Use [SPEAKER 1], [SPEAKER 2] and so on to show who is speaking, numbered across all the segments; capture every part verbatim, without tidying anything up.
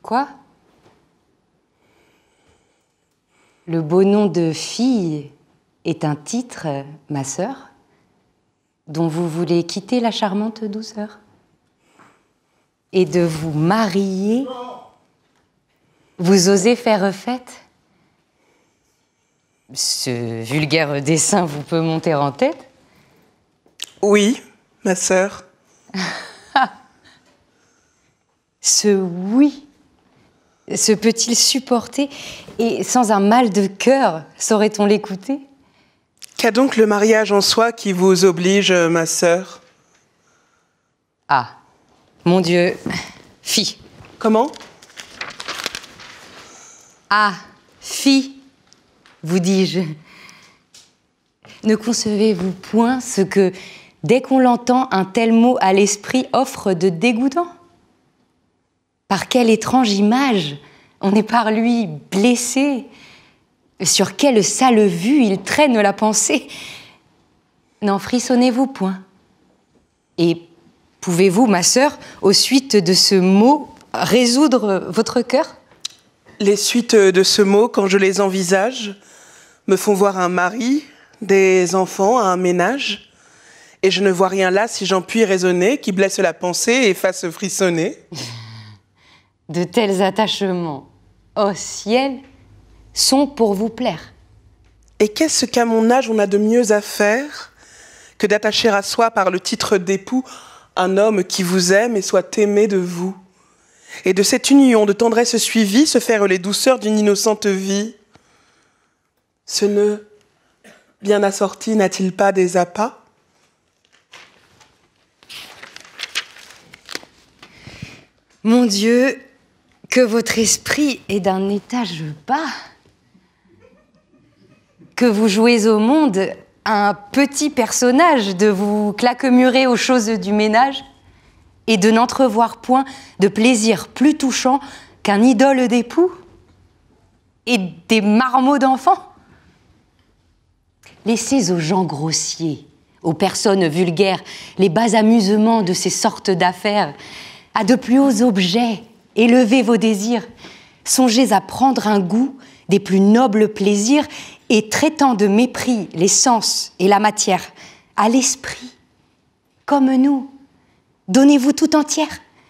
[SPEAKER 1] Quoi? Le beau nom de fille est un titre, ma sœur, dont vous voulez quitter la charmante douceur. Et de vous marier, vous osez faire fête? Ce vulgaire dessein vous peut monter en tête?
[SPEAKER 2] Oui, ma sœur.
[SPEAKER 1] Ce oui, se peut-il supporter? Et sans un mal de cœur, saurait-on l'écouter?
[SPEAKER 2] Qu'a donc le mariage en soi qui vous oblige, ma sœur?
[SPEAKER 1] Ah, mon Dieu, fi.
[SPEAKER 2] Comment?
[SPEAKER 1] Ah, fi, vous dis-je. Ne concevez-vous point ce que, dès qu'on l'entend, un tel mot à l'esprit offre de dégoûtant? Par quelle étrange image on est par lui blessé? Sur quelle sale vue il traîne la pensée? N'en frissonnez-vous point? Et pouvez-vous, ma sœur, aux suites de ce mot, résoudre votre cœur?
[SPEAKER 2] Les suites de ce mot, quand je les envisage, me font voir un mari, des enfants, un ménage, et je ne vois rien là, si j'en puis raisonner, qui blesse la pensée et fasse frissonner.
[SPEAKER 1] De tels attachements au ciel sont pour vous plaire.
[SPEAKER 2] Et qu'est-ce qu'à mon âge on a de mieux à faire que d'attacher à soi par le titre d'époux un homme qui vous aime et soit aimé de vous, et de cette union de tendresse suivie se faire les douceurs d'une innocente vie? Ce nœud bien assorti n'a-t-il pas des appas?
[SPEAKER 1] Mon Dieu, que votre esprit est d'un étage bas, que vous jouez au monde un petit personnage, de vous claquemurer aux choses du ménage et de n'entrevoir point de plaisir plus touchant qu'un idole d'époux et des marmots d'enfants. Laissez aux gens grossiers, aux personnes vulgaires, les bas amusements de ces sortes d'affaires. À de plus hauts objets, élevez vos désirs. Songez à prendre un goût des plus nobles plaisirs et traitant de mépris les sens et la matière, à l'esprit, comme nous, donnez-vous tout entière.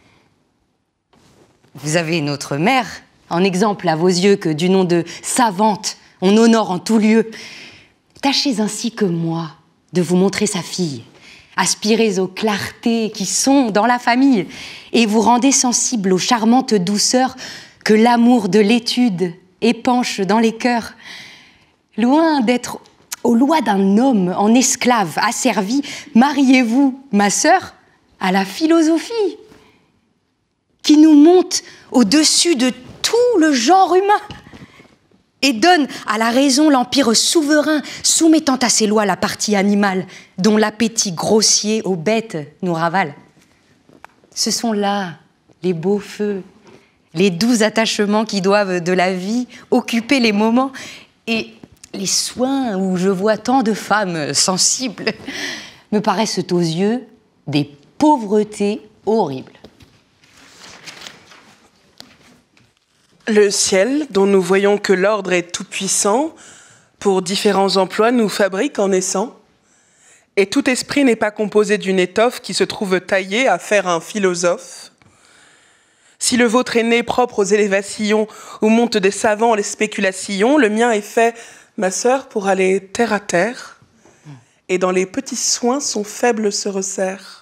[SPEAKER 1] Vous avez notre mère, en exemple à vos yeux que du nom de savante, on honore en tout lieu. Tâchez ainsi que moi de vous montrer sa fille. Aspirez aux clartés qui sont dans la famille et vous rendez sensible aux charmantes douceurs que l'amour de l'étude épanche dans les cœurs. Loin d'être aux lois d'un homme en esclave asservi, mariez-vous, ma sœur, à la philosophie qui nous monte au-dessus de tout le genre humain et donne à la raison l'empire souverain, soumettant à ses lois la partie animale, dont l'appétit grossier aux bêtes nous ravale. Ce sont là les beaux feux, les doux attachements qui doivent de la vie occuper les moments, et les soins où je vois tant de femmes sensibles me paraissent aux yeux des pauvretés horribles.
[SPEAKER 2] Le ciel, dont nous voyons que l'ordre est tout-puissant, pour différents emplois nous fabrique en naissant. Et tout esprit n'est pas composé d'une étoffe qui se trouve taillée à faire un philosophe. Si le vôtre est né propre aux élévations où montent des savants les spéculations, le mien est fait, ma sœur, pour aller terre à terre. Et dans les petits soins, son faible se resserre.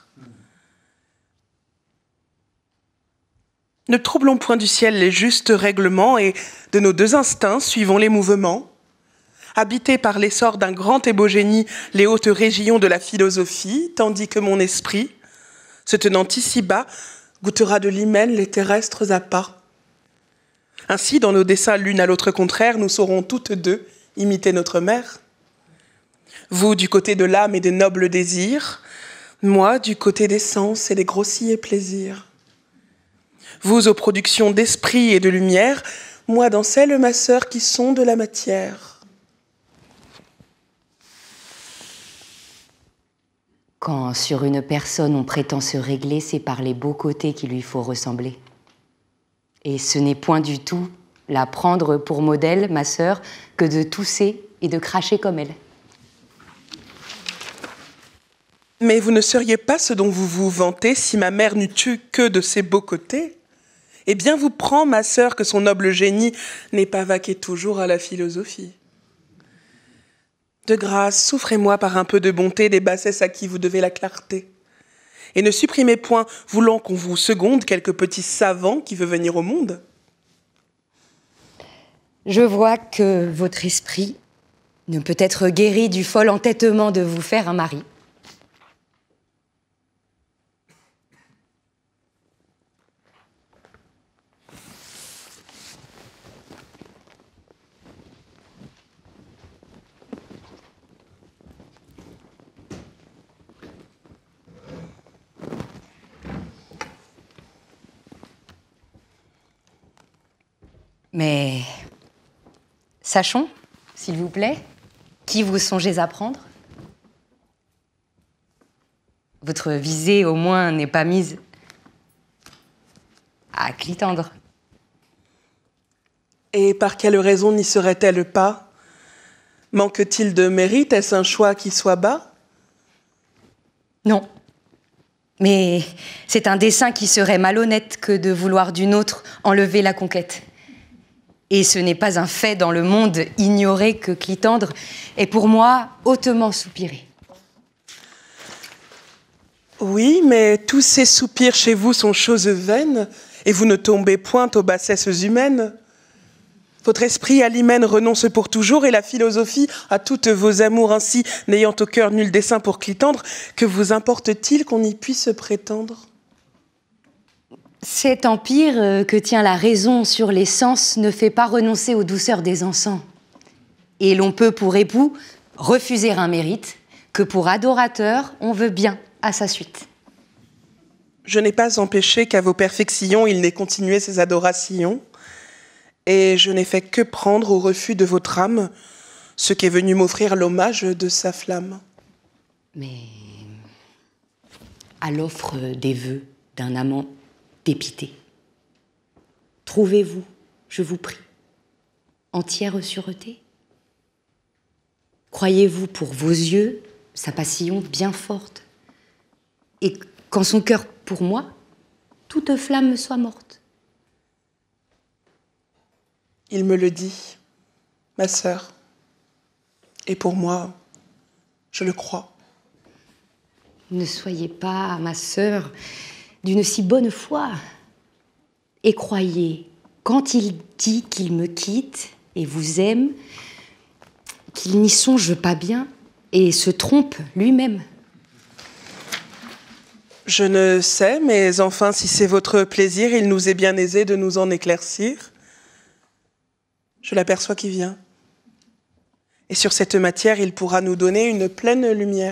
[SPEAKER 2] Ne troublons point du ciel les justes règlements et de nos deux instincts suivons les mouvements. Habités par l'essor d'un grand et beau génie, les hautes régions de la philosophie, tandis que mon esprit, se tenant ici-bas, goûtera de l'hymen les terrestres appâts. Ainsi, dans nos desseins l'une à l'autre contraire, nous saurons toutes deux imiter notre mère. Vous du côté de l'âme et des nobles désirs, moi du côté des sens et des grossiers plaisirs. Vous aux productions d'esprit et de lumière, moi dans celles, ma sœur, qui sont de la matière.
[SPEAKER 1] Quand sur une personne on prétend se régler, c'est par les beaux côtés qu'il lui faut ressembler. Et ce n'est point du tout la prendre pour modèle, ma sœur, que de tousser et de cracher comme elle.
[SPEAKER 2] Mais vous ne seriez pas ce dont vous vous vantez si ma mère n'eût eu que de ses beaux côtés. Eh bien, vous prend, ma sœur, que son noble génie n'ait pas vaqué toujours à la philosophie. De grâce, souffrez-moi par un peu de bonté des bassesses à qui vous devez la clarté. Et ne supprimez point, voulant qu'on vous seconde, quelques petits savants qui veut venir au monde.
[SPEAKER 1] Je vois que votre esprit ne peut être guéri du fol entêtement de vous faire un mari. Mais sachons, s'il vous plaît, qui vous songez à prendre. Votre visée, au moins, n'est pas mise à Clitandre.
[SPEAKER 2] Et par quelle raison n'y serait-elle pas? Manque-t-il de mérite? Est-ce un choix qui soit bas?
[SPEAKER 1] Non. Mais c'est un dessein qui serait malhonnête que de vouloir d'une autre enlever la conquête. Et ce n'est pas un fait dans le monde ignoré que Clitandre est pour moi hautement soupiré.
[SPEAKER 2] Oui, mais tous ces soupirs chez vous sont choses vaines, et vous ne tombez point aux bassesses humaines. Votre esprit à l'hymen renonce pour toujours, et la philosophie à toutes vos amours ainsi, n'ayant au cœur nul dessein pour Clitandre, que vous importe-t-il qu'on y puisse prétendre?
[SPEAKER 1] Cet empire que tient la raison sur les sens ne fait pas renoncer aux douceurs des encens. Et l'on peut pour époux refuser un mérite que pour adorateur on veut bien à sa suite.
[SPEAKER 2] Je n'ai pas empêché qu'à vos perfections il n'ait continué ses adorations, et je n'ai fait que prendre au refus de votre âme ce qu'est venu m'offrir l'hommage de sa flamme.
[SPEAKER 1] Mais à l'offre des vœux d'un amant dépité, trouvez-vous, je vous prie, entière sûreté? Croyez-vous pour vos yeux sa passion bien forte, et qu'en son cœur pour moi, toute flamme soit morte?
[SPEAKER 2] Il me le dit, ma sœur, et pour moi, je le crois.
[SPEAKER 1] Ne soyez pas, ma sœur, d'une si bonne foi, et croyez, quand il dit qu'il me quitte et vous aime, qu'il n'y songe pas bien et se trompe lui-même.
[SPEAKER 2] Je ne sais, mais enfin, si c'est votre plaisir, il nous est bien aisé de nous en éclaircir. Je l'aperçois qui vient. Et sur cette matière, il pourra nous donner une pleine lumière.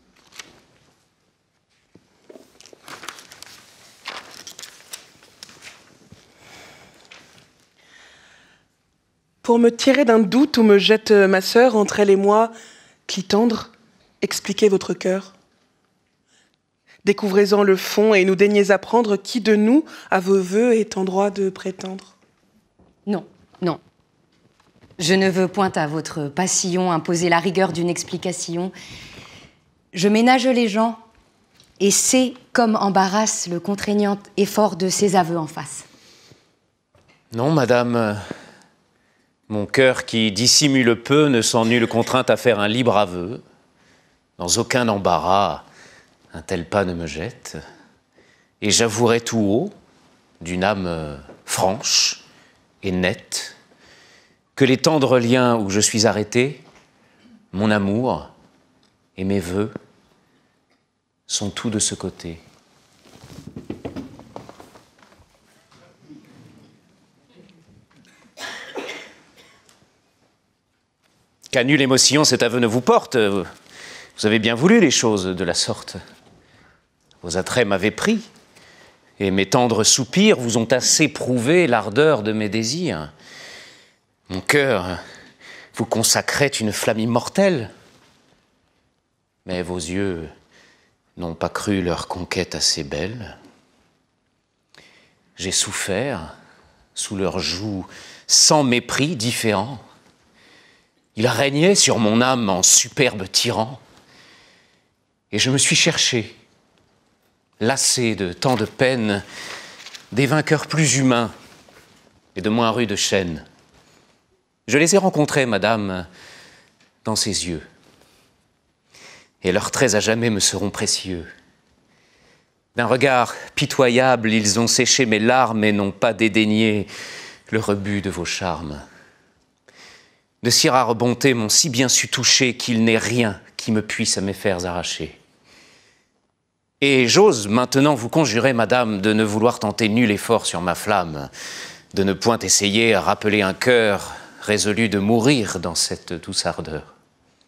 [SPEAKER 2] Pour me tirer d'un doute où me jette ma sœur, entre elle et moi, Clitandre, expliquez votre cœur. Découvrez-en le fond et nous daignez apprendre qui de nous, à vos vœux, est en droit de prétendre.
[SPEAKER 1] Non, non. Je ne veux point à votre passion imposer la rigueur d'une explication. Je ménage les gens et sais comme embarrasse le contraignant effort de ses aveux en face.
[SPEAKER 3] Non, madame. Mon cœur qui dissimule peu ne sent nulle contrainte à faire un libre aveu. Dans aucun embarras, un tel pas ne me jette. Et j'avouerai tout haut, d'une âme franche et nette, que les tendres liens où je suis arrêté, mon amour et mes vœux, sont tout de ce côté. Qu'à nulle émotion cet aveu ne vous porte. Vous avez bien voulu les choses de la sorte. Vos attraits m'avaient pris, et mes tendres soupirs vous ont assez prouvé l'ardeur de mes désirs. Mon cœur vous consacrait une flamme immortelle, mais vos yeux n'ont pas cru leur conquête assez belle. J'ai souffert, sous leurs joues, sans mépris différent. Il régnait sur mon âme en superbe tyran. Et je me suis cherché, lassé de tant de peines, des vainqueurs plus humains et de moins rudes chaînes. Je les ai rencontrés, madame, dans ses yeux. Et leurs traits à jamais me seront précieux. D'un regard pitoyable, ils ont séché mes larmes et n'ont pas dédaigné le rebut de vos charmes. De si rares bontés m'ont si bien su toucher qu'il n'est rien qui me puisse à mes fers arracher. Et j'ose maintenant vous conjurer, madame, de ne vouloir tenter nul effort sur ma flamme, de ne point essayer à rappeler un cœur résolu de mourir dans cette douce ardeur.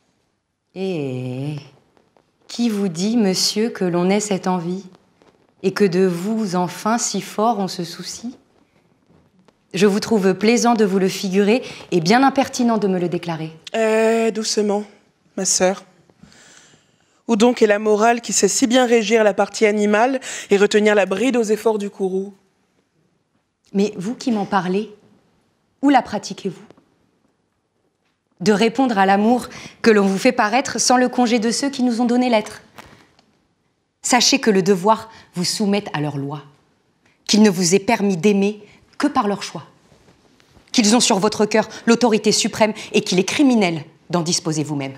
[SPEAKER 1] Et qui vous dit, monsieur, que l'on ait cette envie et que de vous, enfin, si fort, on se soucie? Je vous trouve plaisant de vous le figurer et bien impertinent de me le déclarer.
[SPEAKER 2] Eh, doucement, ma sœur. Où donc est la morale qui sait si bien régir la partie animale et retenir la bride aux efforts du courroux?
[SPEAKER 1] Mais vous qui m'en parlez, où la pratiquez-vous? De répondre à l'amour que l'on vous fait paraître sans le congé de ceux qui nous ont donné l'être. Sachez que le devoir vous soumet à leurs lois, qu'il ne vous est permis d'aimer que par leur choix, qu'ils ont sur votre cœur l'autorité suprême et qu'il est criminel d'en disposer vous-même.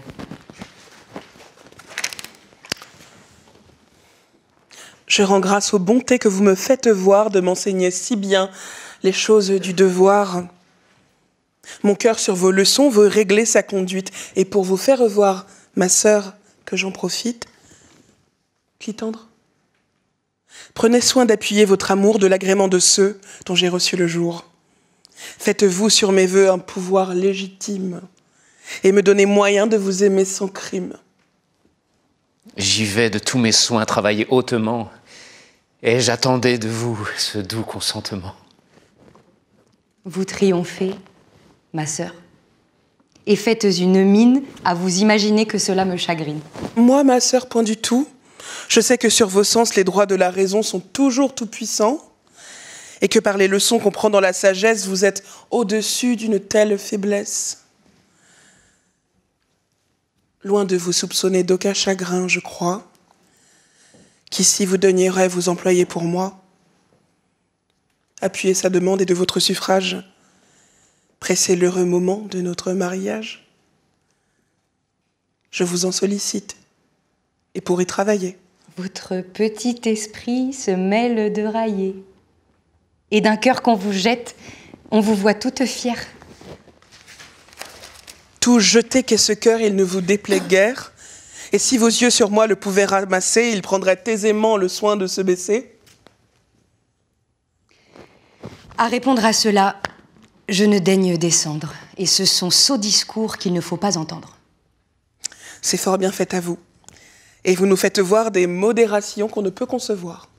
[SPEAKER 2] Je rends grâce aux bontés que vous me faites voir de m'enseigner si bien les choses du devoir. Mon cœur sur vos leçons veut régler sa conduite. Et pour vous faire voir, ma sœur, que j'en profite, Clitandre, prenez soin d'appuyer votre amour de l'agrément de ceux dont j'ai reçu le jour. Faites-vous sur mes vœux un pouvoir légitime et me donnez moyen de vous aimer sans crime.
[SPEAKER 3] J'y vais de tous mes soins travailler hautement, et j'attendais de vous ce doux consentement.
[SPEAKER 1] Vous triomphez, ma sœur, et faites une mine à vous imaginer que cela me chagrine.
[SPEAKER 2] Moi, ma sœur, point du tout. Je sais que sur vos sens, les droits de la raison sont toujours tout-puissants, et que par les leçons qu'on prend dans la sagesse, vous êtes au-dessus d'une telle faiblesse. Loin de vous soupçonner d'aucun chagrin, je crois, qu'ici vous daignerez vous employer pour moi. Appuyez sa demande et de votre suffrage, pressez l'heureux moment de notre mariage. Je vous en sollicite, et pour y travailler.
[SPEAKER 1] Votre petit esprit se mêle de railler, et d'un cœur qu'on vous jette, on vous voit toute fière.
[SPEAKER 2] Tout jeté qu'est ce cœur, il ne vous déplaît guère. Et si vos yeux sur moi le pouvaient ramasser, ils prendraient aisément le soin de se baisser.
[SPEAKER 1] À répondre à cela, je ne daigne descendre. Et ce sont sots discours qu'il ne faut pas entendre.
[SPEAKER 2] C'est fort bien fait à vous. Et vous nous faites voir des modérations qu'on ne peut concevoir.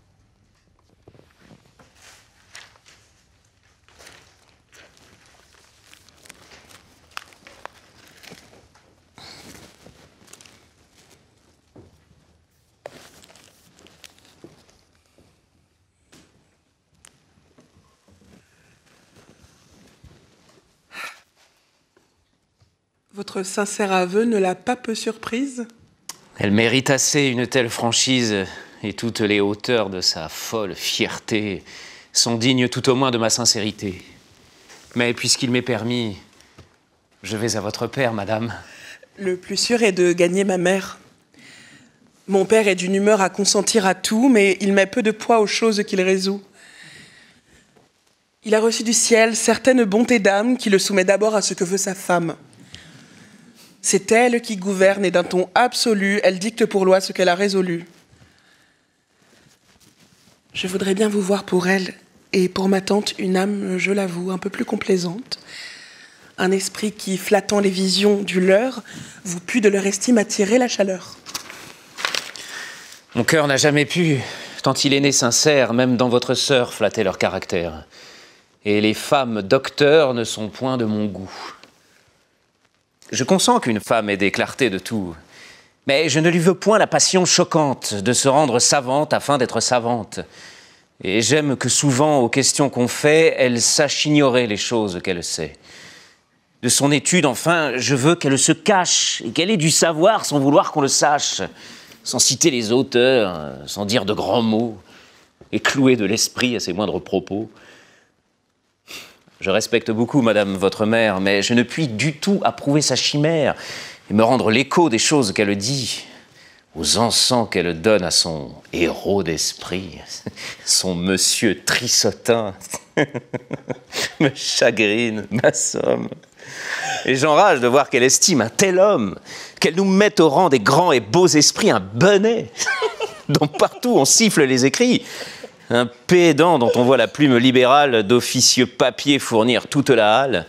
[SPEAKER 2] Votre sincère aveu ne l'a pas peu surprise?
[SPEAKER 3] Elle mérite assez une telle franchise, et toutes les hauteurs de sa folle fierté sont dignes tout au moins de ma sincérité. Mais puisqu'il m'est permis, je vais à votre père, madame.
[SPEAKER 2] Le plus sûr est de gagner ma mère. Mon père est d'une humeur à consentir à tout, mais il met peu de poids aux choses qu'il résout. Il a reçu du ciel certaines bontés d'âme qui le soumet d'abord à ce que veut sa femme. C'est elle qui gouverne et d'un ton absolu, elle dicte pour loi ce qu'elle a résolu. Je voudrais bien vous voir pour elle, et pour ma tante, une âme, je l'avoue, un peu plus complaisante. Un esprit qui, flattant les visions du leur, vous put de leur estime attirer la chaleur.
[SPEAKER 3] Mon cœur n'a jamais pu, tant il est né sincère, même dans votre sœur, flatter leur caractère. Et les femmes docteurs ne sont point de mon goût. Je consens qu'une femme ait des clartés de tout, mais je ne lui veux point la passion choquante de se rendre savante afin d'être savante. Et j'aime que souvent, aux questions qu'on fait, elle sache ignorer les choses qu'elle sait. De son étude, enfin, je veux qu'elle se cache et qu'elle ait du savoir sans vouloir qu'on le sache, sans citer les auteurs, sans dire de grands mots, et clouer de l'esprit à ses moindres propos. Je respecte beaucoup, madame, votre mère, mais je ne puis du tout approuver sa chimère et me rendre l'écho des choses qu'elle dit, aux encens qu'elle donne à son héros d'esprit, son monsieur Trissotin, me chagrine, ma somme. Et j'enrage de voir qu'elle estime un tel homme, qu'elle nous mette au rang des grands et beaux esprits un bonnet, dont partout on siffle les écrits, un pédant dont on voit la plume libérale d'officieux papiers fournir toute la halle.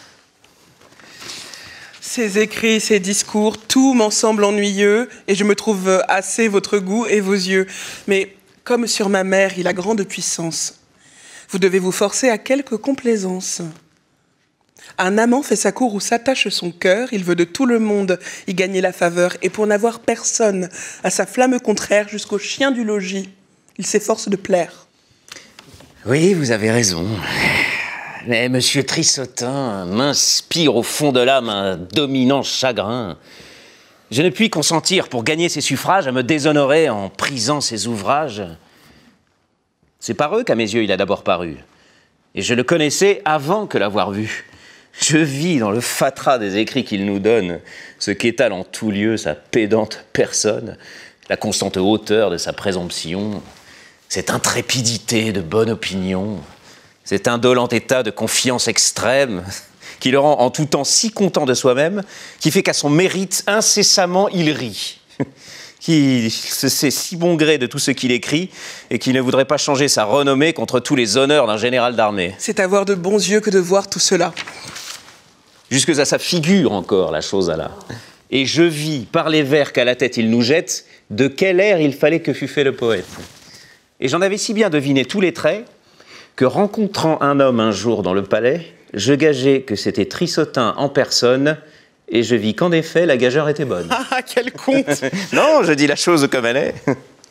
[SPEAKER 2] Ces écrits, ces discours, tout m'en semble ennuyeux et je me trouve assez votre goût et vos yeux. Mais comme sur ma mère, il a grande puissance. Vous devez vous forcer à quelque complaisance. Un amant fait sa cour où s'attache son cœur, il veut de tout le monde y gagner la faveur, et pour n'avoir personne à sa flamme contraire jusqu'au chien du logis, il s'efforce de plaire.
[SPEAKER 3] Oui, vous avez raison. Mais monsieur Trissotin m'inspire au fond de l'âme un dominant chagrin. Je ne puis consentir, pour gagner ses suffrages, à me déshonorer en prisant ses ouvrages. C'est par eux qu'à mes yeux il a d'abord paru, et je le connaissais avant que l'avoir vu. Je vis dans le fatras des écrits qu'il nous donne, ce qu'étale en tout lieu sa pédante personne, la constante hauteur de sa présomption, cette intrépidité de bonne opinion, cet indolent état de confiance extrême qui le rend en tout temps si content de soi-même, qui fait qu'à son mérite incessamment il rit, qui se sait si bon gré de tout ce qu'il écrit et qui ne voudrait pas changer sa renommée contre tous les honneurs d'un général d'armée.
[SPEAKER 2] C'est avoir de bons yeux que de voir tout cela.
[SPEAKER 3] Jusque à sa figure encore, la chose alla. Et je vis, par les vers qu'à la tête il nous jette, de quel air il fallait que fût fait le poète. Et j'en avais si bien deviné tous les traits, que rencontrant un homme un jour dans le palais, je gageai que c'était Trissotin en personne, et je vis qu'en effet, la gageure était bonne.
[SPEAKER 2] Ah, quel conte!
[SPEAKER 3] Non, je dis la chose comme elle est.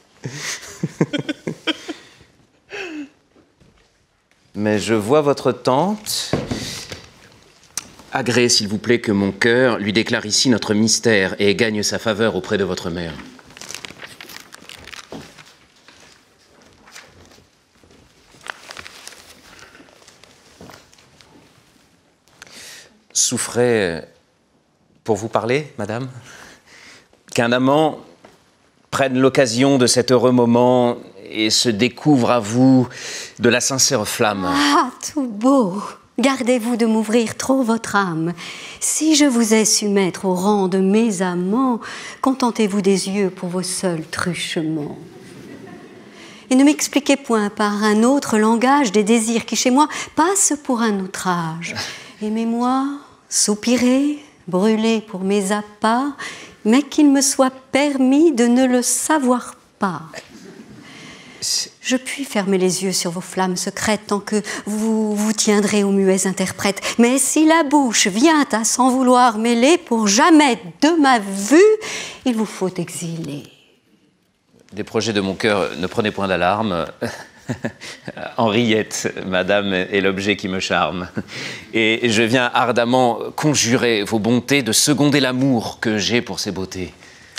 [SPEAKER 3] Mais je vois votre tante. Agréez, s'il vous plaît, que mon cœur lui déclare ici notre mystère et gagne sa faveur auprès de votre mère. Souffrez pour vous parler, madame, qu'un amant prenne l'occasion de cet heureux moment et se découvre à vous de la sincère flamme.
[SPEAKER 4] Ah, tout beau! Gardez-vous de m'ouvrir trop votre âme. Si je vous ai su mettre au rang de mes amants, contentez-vous des yeux pour vos seuls truchements. Et ne m'expliquez point par un autre langage des désirs qui, chez moi, passent pour un outrage. Aimez-moi, soupirez, brûlez pour mes appas, mais qu'il me soit permis de ne le savoir pas. Je puis fermer les yeux sur vos flammes secrètes tant que vous vous tiendrez aux muets interprètes. Mais si la bouche vient à s'en vouloir mêler pour jamais de ma vue, il vous faut exiler.
[SPEAKER 3] Des projets de mon cœur, ne prenez point d'alarme. Henriette, madame, est l'objet qui me charme. Et je viens ardemment conjurer vos bontés de seconder l'amour que j'ai pour ces beautés.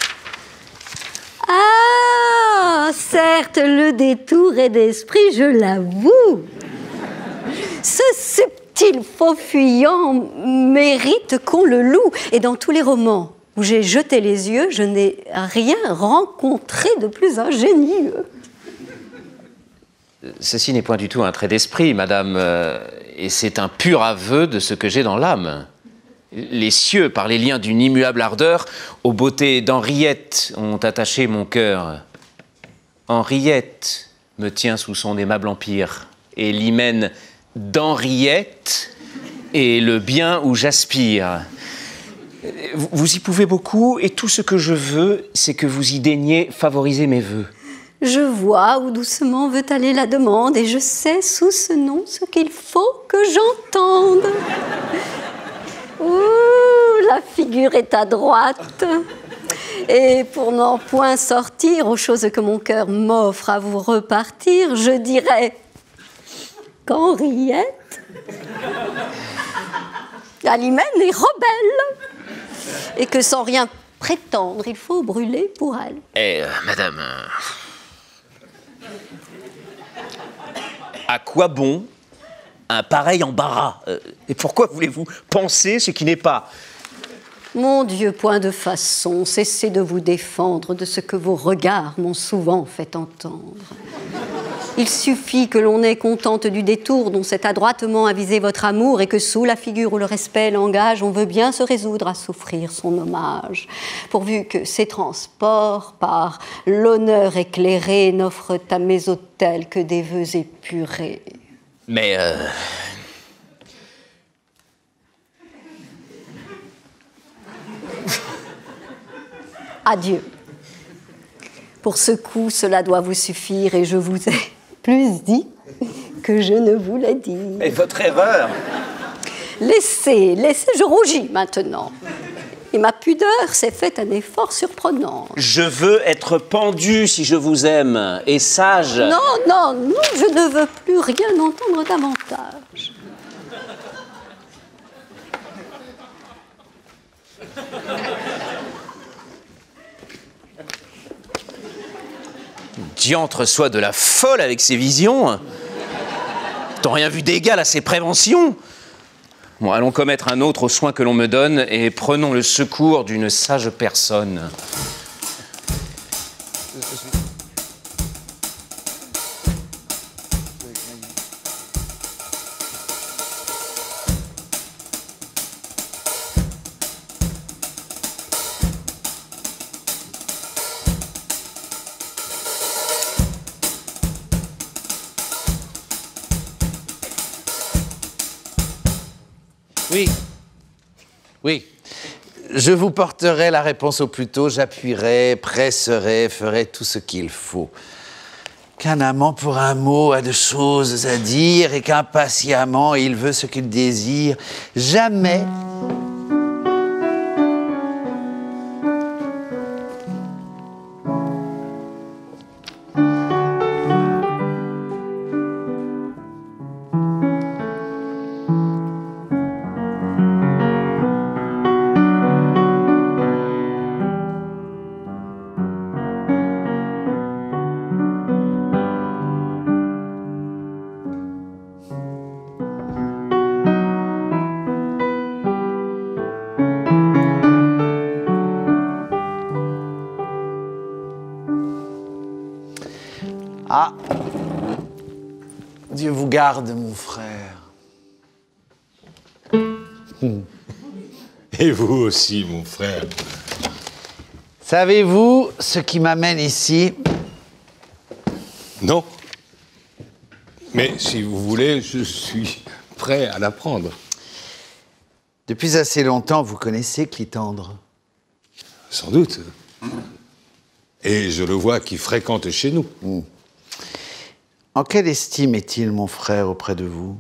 [SPEAKER 4] Ah, certes, le détour est d'esprit, je l'avoue. Ce subtil faux fuyant mérite qu'on le loue. Et dans tous les romans où j'ai jeté les yeux, je n'ai rien rencontré de plus ingénieux.
[SPEAKER 3] Ceci n'est point du tout un trait d'esprit, madame, et c'est un pur aveu de ce que j'ai dans l'âme. Les cieux, par les liens d'une immuable ardeur, aux beautés d'Henriette ont attaché mon cœur. Henriette me tient sous son aimable empire, et l'hymen d'Henriette est le bien où j'aspire. Vous y pouvez beaucoup, et tout ce que je veux, c'est que vous y daigniez favoriser mes vœux.
[SPEAKER 4] Je vois où doucement veut aller la demande, et je sais sous ce nom ce qu'il faut que j'entende. Ouh, la figure est à droite. Et pour n'en point sortir aux choses que mon cœur m'offre à vous repartir, je dirais qu'Henriette, Alimène est rebelle, et que sans rien prétendre, il faut brûler pour elle.
[SPEAKER 3] Eh, euh, madame... euh, À quoi bon un pareil embarras? euh, Et pourquoi voulez-vous penser ce qui n'est pas?
[SPEAKER 4] Mon Dieu, point de façon, cessez de vous défendre de ce que vos regards m'ont souvent fait entendre. Il suffit que l'on ait contente du détour dont s'est adroitement avisé votre amour et que sous la figure où le respect l'engage, on veut bien se résoudre à souffrir son hommage, pourvu que ces transports, par l'honneur éclairé, n'offrent à mes autels que des vœux épurés.
[SPEAKER 3] Mais... Euh...
[SPEAKER 4] Adieu. Pour ce coup, cela doit vous suffire et je vous ai plus dit que je ne vous l'ai dit.
[SPEAKER 3] Mais votre erreur...
[SPEAKER 4] Laissez, laissez, je rougis maintenant. Et ma pudeur s'est fait un effort surprenant.
[SPEAKER 3] Je veux être pendu si je vous aime, et sage.
[SPEAKER 4] Non, non, non, je ne veux plus rien entendre davantage.
[SPEAKER 3] Diantre soit de la folle avec ses visions. T'as rien vu d'égal à ses préventions. Bon, allons commettre un autre aux soins que l'on me donne et prenons le secours d'une sage personne.
[SPEAKER 5] Oui, oui. Je vous porterai la réponse au plus tôt, j'appuierai, presserai, ferai tout ce qu'il faut. Qu'un amant pour un mot a de choses à dire et qu'impatiemment il veut ce qu'il désire, jamais... Ah, Dieu vous garde, mon frère.
[SPEAKER 6] Et vous aussi, mon frère.
[SPEAKER 5] Savez-vous ce qui m'amène ici?
[SPEAKER 6] Non. Mais si vous voulez, je suis prêt à l'apprendre.
[SPEAKER 5] Depuis assez longtemps, vous connaissez Clitandre?
[SPEAKER 6] Sans doute. Et je le vois qui fréquente chez nous.
[SPEAKER 5] Mm. En quelle estime est-il, mon frère, auprès de vous?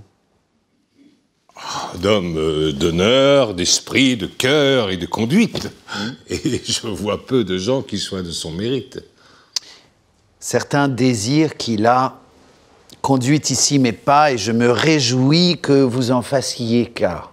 [SPEAKER 6] D'homme euh, d'honneur, d'esprit, de cœur et de conduite. Et je vois peu de gens qui soient de son mérite.
[SPEAKER 5] Certains désirent qu'il a conduit ici mes pas et je me réjouis que vous en fassiez cas.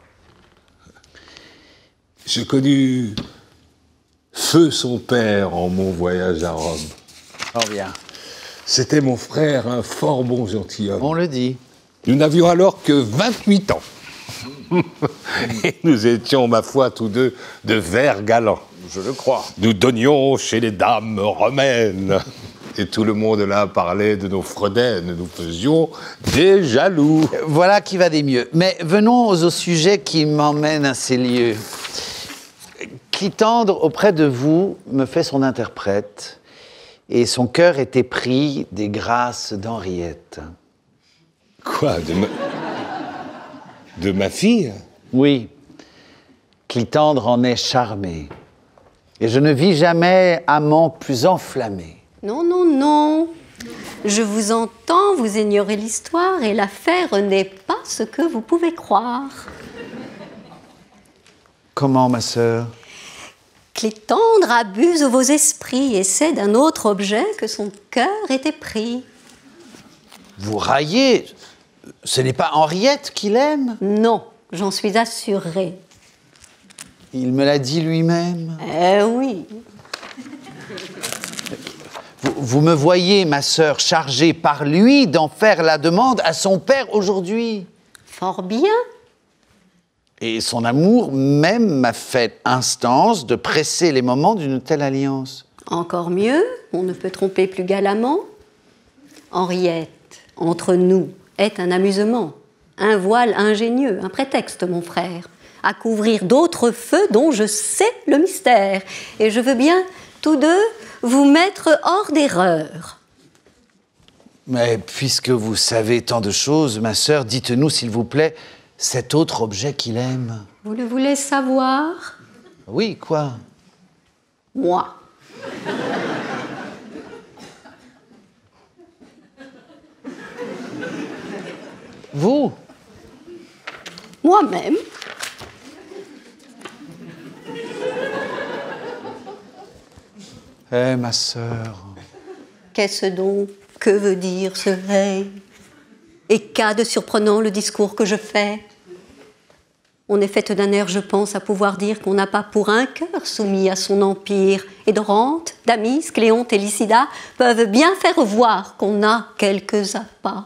[SPEAKER 6] J'ai connu feu son père en mon voyage à Rome.
[SPEAKER 5] Oh bien.
[SPEAKER 6] C'était mon frère, un fort bon gentilhomme.
[SPEAKER 5] On le dit.
[SPEAKER 6] Nous n'avions alors que vingt-huit ans. Et nous étions, ma foi, tous deux de verts galants.
[SPEAKER 5] Je le crois.
[SPEAKER 6] Nous donnions chez les dames romaines. Et tout le monde là parlait de nos fredaines. Nous faisions des jaloux.
[SPEAKER 5] Voilà qui va des mieux. Mais venons au sujet qui m'emmène à ces lieux. Clitandre, auprès de vous, me fait son interprète. Et son cœur était pris des grâces d'Henriette.
[SPEAKER 6] Quoi, de ma... de ma fille?
[SPEAKER 5] Oui, Clitandre en est charmé. Et je ne vis jamais amant plus enflammé.
[SPEAKER 4] Non, non, non. Je vous entends, vous ignorez l'histoire et l'affaire n'est pas ce que vous pouvez croire.
[SPEAKER 5] Comment, ma sœur?
[SPEAKER 4] Clétandre abuse vos esprits et c'est d'un autre objet que son cœur était pris.
[SPEAKER 5] Vous raillez. Ce n'est pas Henriette qu'il aime?
[SPEAKER 4] Non, j'en suis assurée.
[SPEAKER 5] Il me l'a dit lui-même.
[SPEAKER 4] Eh oui.
[SPEAKER 5] Vous, vous me voyez, ma sœur, chargée par lui d'en faire la demande à son père aujourd'hui.
[SPEAKER 4] Fort bien.
[SPEAKER 5] Et son amour même m'a fait instance de presser les moments d'une telle alliance.
[SPEAKER 4] Encore mieux, on ne peut tromper plus galamment. Henriette, entre nous, est un amusement, un voile ingénieux, un prétexte, mon frère, à couvrir d'autres feux dont je sais le mystère. Et je veux bien, tous deux, vous mettre hors d'erreur.
[SPEAKER 5] Mais puisque vous savez tant de choses, ma sœur, dites-nous, s'il vous plaît, cet autre objet qu'il aime.
[SPEAKER 4] Vous le voulez savoir?
[SPEAKER 5] Oui, quoi?
[SPEAKER 4] Moi.
[SPEAKER 5] Vous?
[SPEAKER 4] Moi-même.
[SPEAKER 5] Eh, ma sœur.
[SPEAKER 4] Qu'est-ce donc? Que veut dire ce « hey » ? Et qu'a de surprenant le discours que je fais? On est faite d'un air, je pense, à pouvoir dire qu'on n'a pas pour un cœur soumis à son empire. Et Dorante, Damis, Cléonte et Lycida peuvent bien faire voir qu'on a quelques appas.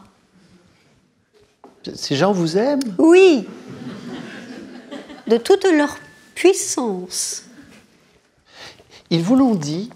[SPEAKER 5] Ces gens vous aiment?
[SPEAKER 4] Oui, de toute leur puissance.
[SPEAKER 5] Ils vous l'ont dit?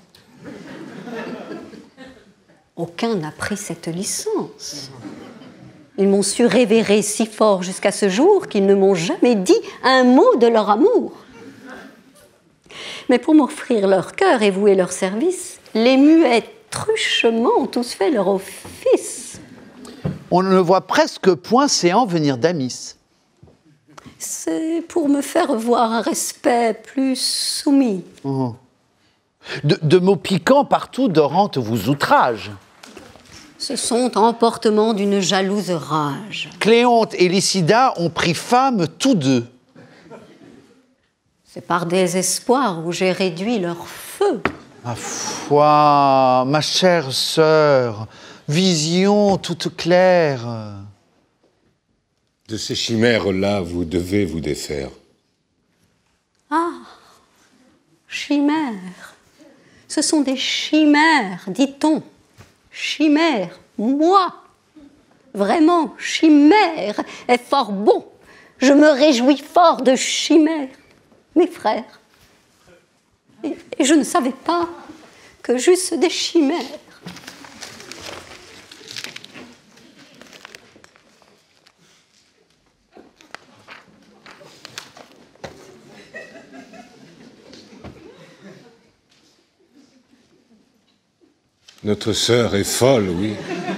[SPEAKER 4] Aucun n'a pris cette licence. Ils m'ont su révérer si fort jusqu'à ce jour qu'ils ne m'ont jamais dit un mot de leur amour. Mais pour m'offrir leur cœur et vouer leur service, les muets truchement ont tous fait leur office.
[SPEAKER 5] On ne voit presque point Séant venir d'Amis.
[SPEAKER 4] C'est pour me faire voir un respect plus soumis.
[SPEAKER 5] Oh. De, de mots piquants partout, Dorante vous outrage.
[SPEAKER 4] Ce sont emportements d'une jalouse rage.
[SPEAKER 5] Cléonte et Lycida ont pris femme tous deux.
[SPEAKER 4] C'est par désespoir où j'ai réduit leur feu.
[SPEAKER 5] Ma foi, ma chère sœur, vision toute claire.
[SPEAKER 6] De ces chimères-là, vous devez vous défaire.
[SPEAKER 4] Ah, chimères. Ce sont des chimères, dit-on. Chimère, moi, vraiment, chimère est fort bon. Je me réjouis fort de chimère. Mes frères, et, et je ne savais pas que j'eusse des chimères.
[SPEAKER 6] Notre sœur est folle, oui.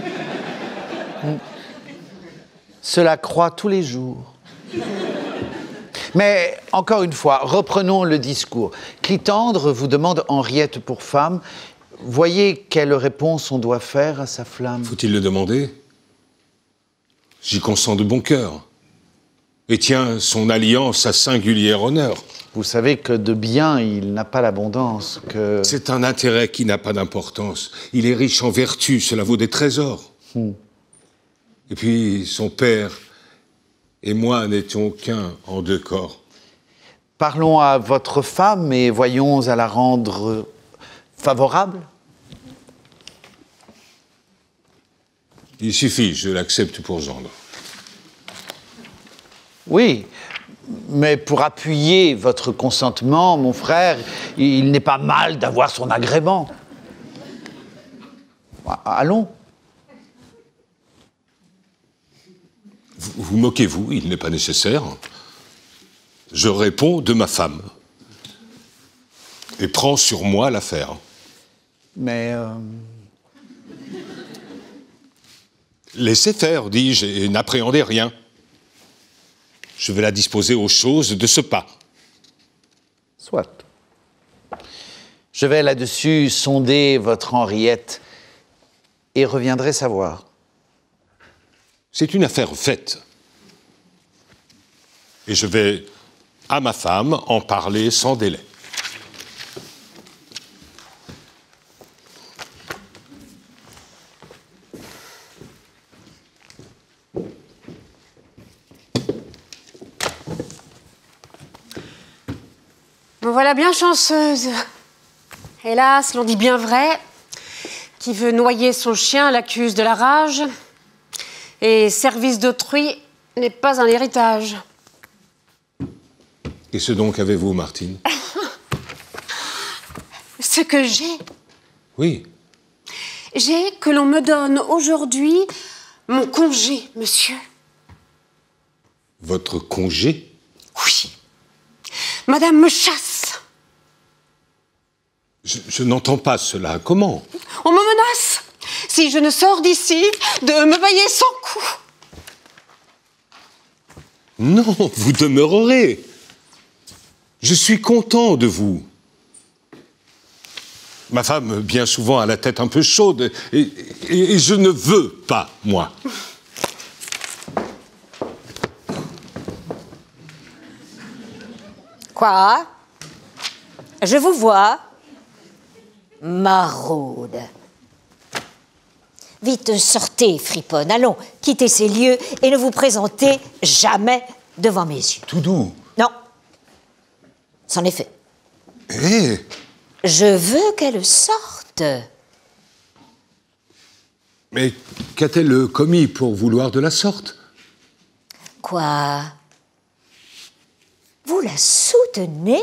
[SPEAKER 5] Cela croît tous les jours. Mais, encore une fois, reprenons le discours. Clytandre vous demande Henriette pour femme. Voyez quelle réponse on doit faire à sa flamme.
[SPEAKER 6] Faut-il le demander? J'y consens de bon cœur. Et tiens son alliance à singulier honneur.
[SPEAKER 5] Vous savez que de bien, il n'a pas l'abondance, que...
[SPEAKER 6] C'est un intérêt qui n'a pas d'importance. Il est riche en vertu, cela vaut des trésors. Hmm. Et puis, son père et moi n'étions qu'un en deux corps.
[SPEAKER 5] Parlons à votre femme et voyons à la rendre favorable.
[SPEAKER 6] Il suffit, je l'accepte pour gendre.
[SPEAKER 5] Oui, mais pour appuyer votre consentement, mon frère, il n'est pas mal d'avoir son agrément. Allons.
[SPEAKER 6] Vous, vous moquez-vous, il n'est pas nécessaire. Je réponds de ma femme. Et prends sur moi l'affaire.
[SPEAKER 5] Mais... Euh...
[SPEAKER 6] Laissez faire, dis-je, et n'appréhendez rien. Je vais la disposer aux choses de ce pas.
[SPEAKER 5] Soit. Je vais là-dessus sonder votre Henriette et reviendrai savoir.
[SPEAKER 6] C'est une affaire faite. Et je vais, à ma femme, en parler sans délai.
[SPEAKER 7] Me voilà bien chanceuse. Hélas, l'on dit bien vrai. Qui veut noyer son chien l'accuse de la rage. Et service d'autrui n'est pas un héritage.
[SPEAKER 6] Qu'est-ce donc avez-vous, Martine?
[SPEAKER 7] Ce que j'ai,
[SPEAKER 6] Oui.
[SPEAKER 7] j'ai que l'on me donne aujourd'hui mon congé, monsieur.
[SPEAKER 6] Votre congé?
[SPEAKER 7] Oui. Madame me chasse.
[SPEAKER 6] Je, je n'entends pas cela. Comment?
[SPEAKER 7] On me menace, si je ne sors d'ici, de me bailler sans coup.
[SPEAKER 6] Non, vous demeurerez. Je suis content de vous. Ma femme, bien souvent, a la tête un peu chaude, et, et, et je ne veux pas, moi.
[SPEAKER 8] Quoi? Je vous vois. Maraude. Vite, sortez, friponne. Allons, quittez ces lieux et ne vous présentez jamais devant mes yeux.
[SPEAKER 6] Tout doux.
[SPEAKER 8] Non. C'en est fait.
[SPEAKER 6] Eh?
[SPEAKER 8] Je veux qu'elle sorte.
[SPEAKER 6] Mais qu'a-t-elle commis pour vouloir de la sorte?
[SPEAKER 8] Quoi? Vous la soutenez?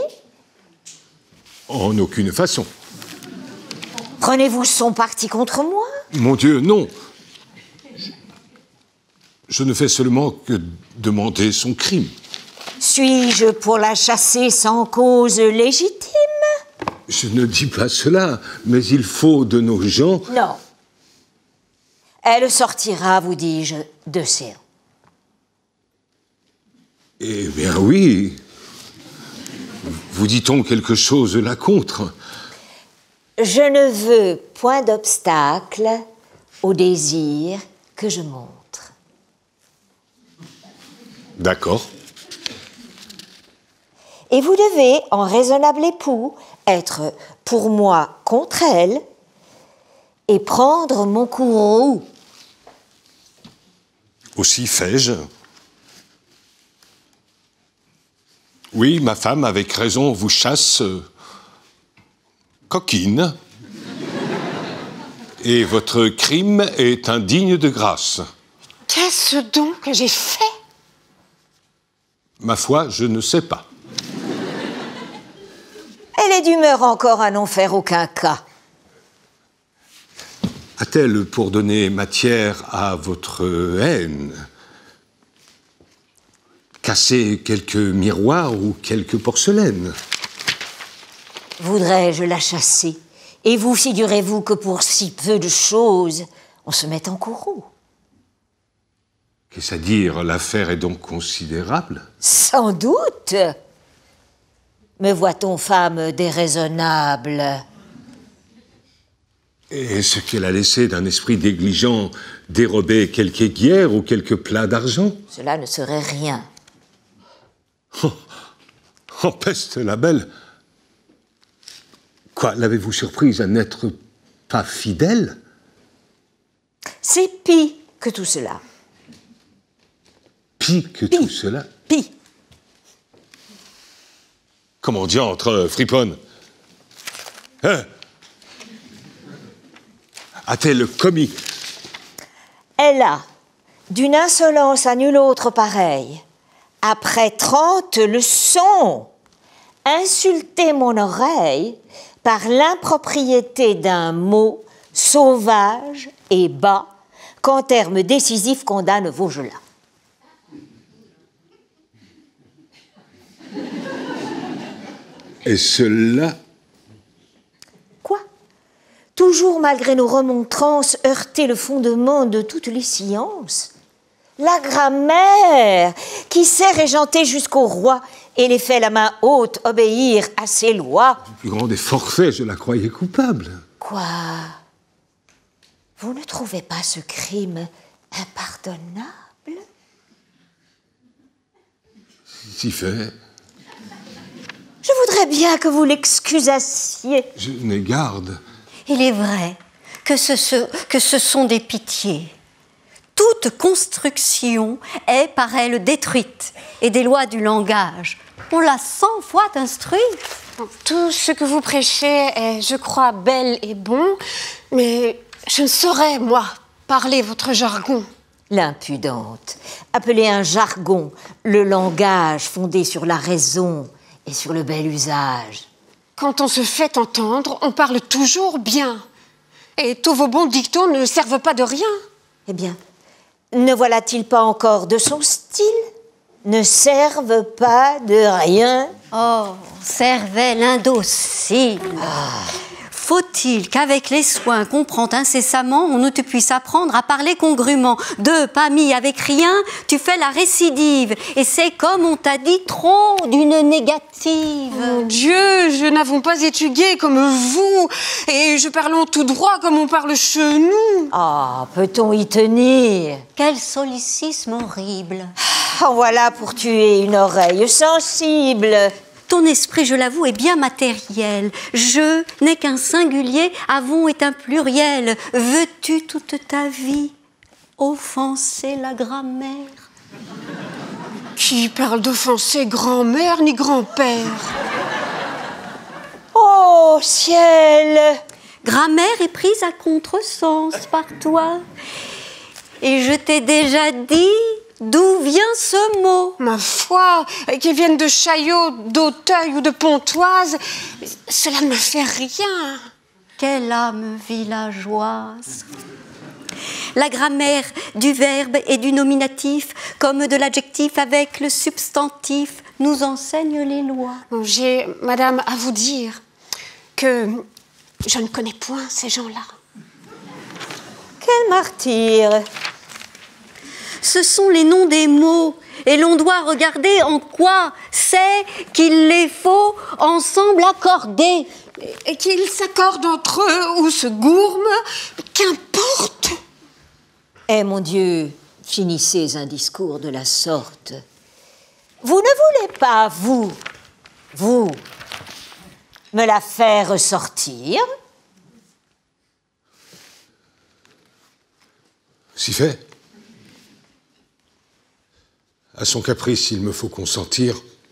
[SPEAKER 6] En aucune façon.
[SPEAKER 8] Prenez-vous son parti contre moi?
[SPEAKER 6] Mon Dieu, non. Je ne fais seulement que demander son crime.
[SPEAKER 8] Suis-je pour la chasser sans cause légitime?
[SPEAKER 6] Je ne dis pas cela, mais il faut de nos gens...
[SPEAKER 8] Non. Elle sortira, vous dis-je, de Céan.
[SPEAKER 6] Eh bien oui. Vous dit-on quelque chose là contre?
[SPEAKER 8] Je ne veux point d'obstacle au désir que je montre.
[SPEAKER 6] D'accord.
[SPEAKER 8] Et vous devez, en raisonnable époux, être pour moi contre elle et prendre mon courroux.
[SPEAKER 6] Aussi fais-je. Oui, ma femme, avec raison, vous chasse euh, coquine. Et votre crime est indigne de grâce.
[SPEAKER 7] Qu'est-ce donc que j'ai fait?
[SPEAKER 6] Ma foi, je ne sais pas.
[SPEAKER 8] Elle est d'humeur encore à n'en faire aucun cas.
[SPEAKER 6] A-t-elle, pour donner matière à votre haine, cassé quelques miroirs ou quelques porcelaines?
[SPEAKER 8] Voudrais-je la chasser? Et vous figurez-vous que pour si peu de choses, on se met en courroux?
[SPEAKER 6] Qu'est-ce à dire? L'affaire est donc considérable?
[SPEAKER 8] Sans doute. Me voit-on femme déraisonnable?
[SPEAKER 6] Et ce qu'elle a laissé d'un esprit négligent dérober quelques guerres ou quelques plats d'argent?
[SPEAKER 8] Cela ne serait rien.
[SPEAKER 6] Oh, oh peste la belle! Quoi, l'avez-vous surprise à n'être pas fidèle?
[SPEAKER 8] C'est pis que tout cela.
[SPEAKER 6] Pis que
[SPEAKER 8] Pis.
[SPEAKER 6] tout cela?
[SPEAKER 8] Pis.
[SPEAKER 6] Comment diantre, friponne? Hein? A-t-elle commis?
[SPEAKER 8] Elle a, d'une insolence à nulle autre pareille, après trente leçons, insulté mon oreille par l'impropriété d'un mot sauvage et bas qu'en termes décisifs condamne Vaugelas.
[SPEAKER 6] Et cela?
[SPEAKER 8] Quoi? Toujours malgré nos remontrances, heurter le fondement de toutes les sciences? La grammaire, qui sait régenter jusqu'au roi et les fait la main haute obéir à ses lois.
[SPEAKER 6] Le plus grand des forfaits, je la croyais coupable.
[SPEAKER 8] Quoi? Vous ne trouvez pas ce crime impardonnable?
[SPEAKER 6] Si fait.
[SPEAKER 8] Je voudrais bien que vous l'excusassiez.
[SPEAKER 6] Je n'ai garde.
[SPEAKER 4] Il est vrai que ce, ce- que ce sont des pitiés. Toute construction est par elle détruite, et des lois du langage, on l'a cent fois instruite.
[SPEAKER 7] Tout ce que vous prêchez est, je crois, bel et bon, mais je ne saurais, moi, parler votre jargon.
[SPEAKER 8] L'impudente. Appelez un jargon le langage fondé sur la raison et sur le bel usage.
[SPEAKER 7] Quand on se fait entendre, on parle toujours bien. Et tous vos bons dictons ne servent pas de rien.
[SPEAKER 8] Eh bien, ne voilà-t-il pas encore de son style? Ne servent pas de rien?
[SPEAKER 4] Oh, cervelle indocile. Faut-il qu'avec les soins qu'on prend incessamment, on ne te puisse apprendre à parler congrument? Deux, pas mis avec rien, tu fais la récidive. Et c'est comme on t'a dit trop d'une négative.
[SPEAKER 7] Mon Dieu, je n'avons pas étudié comme vous. Et je parle tout droit comme on parle chez nous.
[SPEAKER 8] Ah, peut-on y tenir?
[SPEAKER 4] Quel solécisme horrible.
[SPEAKER 8] En voilà pour tuer une oreille sensible.
[SPEAKER 4] Ton esprit, je l'avoue, est bien matériel. Je n'est qu'un singulier, avons est un pluriel. Veux-tu toute ta vie offenser la grammaire?
[SPEAKER 7] Qui parle d'offenser grand-mère ni grand-père?
[SPEAKER 8] Oh, ciel!
[SPEAKER 4] Grammaire est prise à contresens par toi. Et je t'ai déjà dit d'où vient ce mot.
[SPEAKER 7] Ma foi, qu'il vienne de Chaillot, d'Auteuil ou de Pontoise, cela ne me fait rien.
[SPEAKER 4] Quelle âme villageoise! La grammaire du verbe et du nominatif, comme de l'adjectif avec le substantif, nous enseigne les lois.
[SPEAKER 7] J'ai, madame, à vous dire que je ne connais point ces gens-là.
[SPEAKER 8] Quel martyr!
[SPEAKER 4] Ce sont les noms des mots, et l'on doit regarder en quoi c'est qu'il les faut ensemble accorder.
[SPEAKER 7] Et qu'ils s'accordent entre eux ou se gourment, qu'importe.
[SPEAKER 8] Eh mon Dieu, finissez un discours de la sorte. Vous ne voulez pas, vous, vous, me la faire ressortir?
[SPEAKER 6] Si fait. À son caprice, il me faut consentir.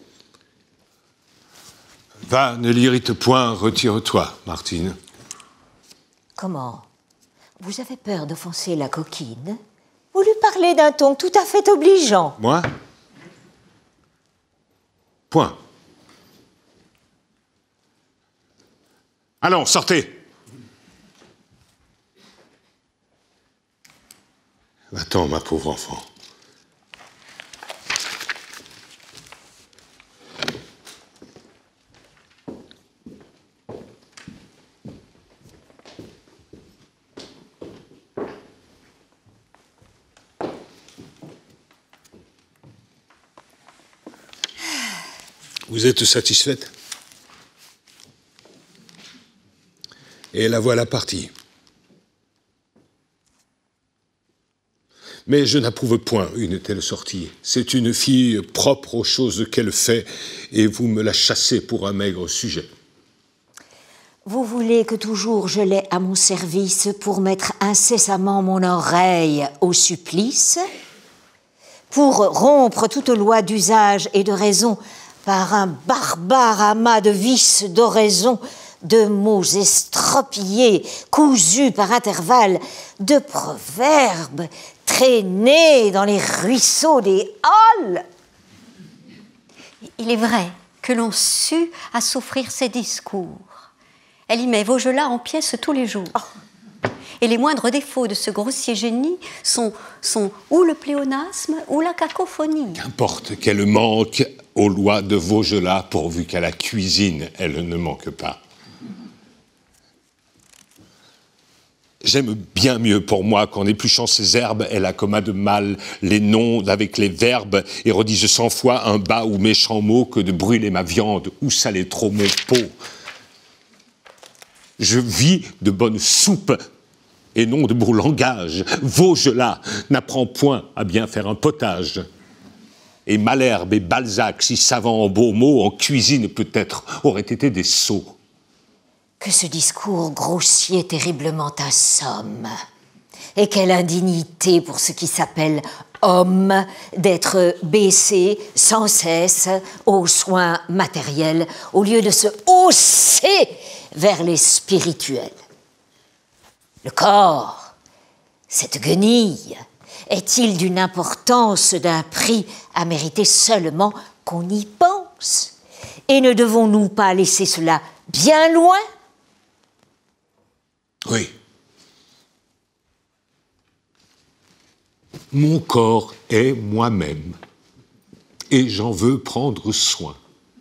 [SPEAKER 6] Va, ne l'irrite point, retire-toi, Martine.
[SPEAKER 8] Comment? Vous avez peur d'offenser la coquine? Vous lui parlez d'un ton tout à fait obligeant.
[SPEAKER 6] Moi? Point. Allons, sortez. Va-t'en, ma pauvre enfant. Vous êtes satisfaite? Et la voilà partie. Mais je n'approuve point une telle sortie. C'est une fille propre aux choses qu'elle fait, et vous me la chassez pour un maigre sujet.
[SPEAKER 8] Vous voulez que toujours je l'ai à mon service pour mettre incessamment mon oreille au supplice? Pour rompre toute loi d'usage et de raison par un barbare amas de vices d'oraison, de mots estropiés, cousus par intervalles, de proverbes traînés dans les ruisseaux des halles?
[SPEAKER 4] Il est vrai que l'on sut à souffrir ses discours. Elle y met Vaugelas en pièces tous les jours. Oh. Et les moindres défauts de ce grossier génie sont, sont ou le pléonasme ou la cacophonie.
[SPEAKER 6] Qu'importe qu'elle manque aux lois de Vaugelas, pourvu qu'à la cuisine, elle ne manque pas. J'aime bien mieux pour moi qu'en épluchant ces herbes, elle accommode mal les noms avec les verbes et redise cent fois un bas ou méchant mot que de brûler ma viande ou saler trop mon pot. Je vis de bonne soupe et non de beau langage. Vaugelas n'apprend point à bien faire un potage. Et Malherbe et Balzac, si savants en beaux mots, en cuisine peut-être, auraient été des sots.
[SPEAKER 8] Que ce discours grossier terriblement assomme. Et quelle indignité pour ce qui s'appelle homme d'être baissé sans cesse aux soins matériels, au lieu de se haussé vers les spirituels. Le corps, cette guenille, est-il d'une importance, d'un prix à mériter seulement qu'on y pense? Et ne devons-nous pas laisser cela bien loin?
[SPEAKER 6] Oui. Mon corps est moi-même, et j'en veux prendre soin.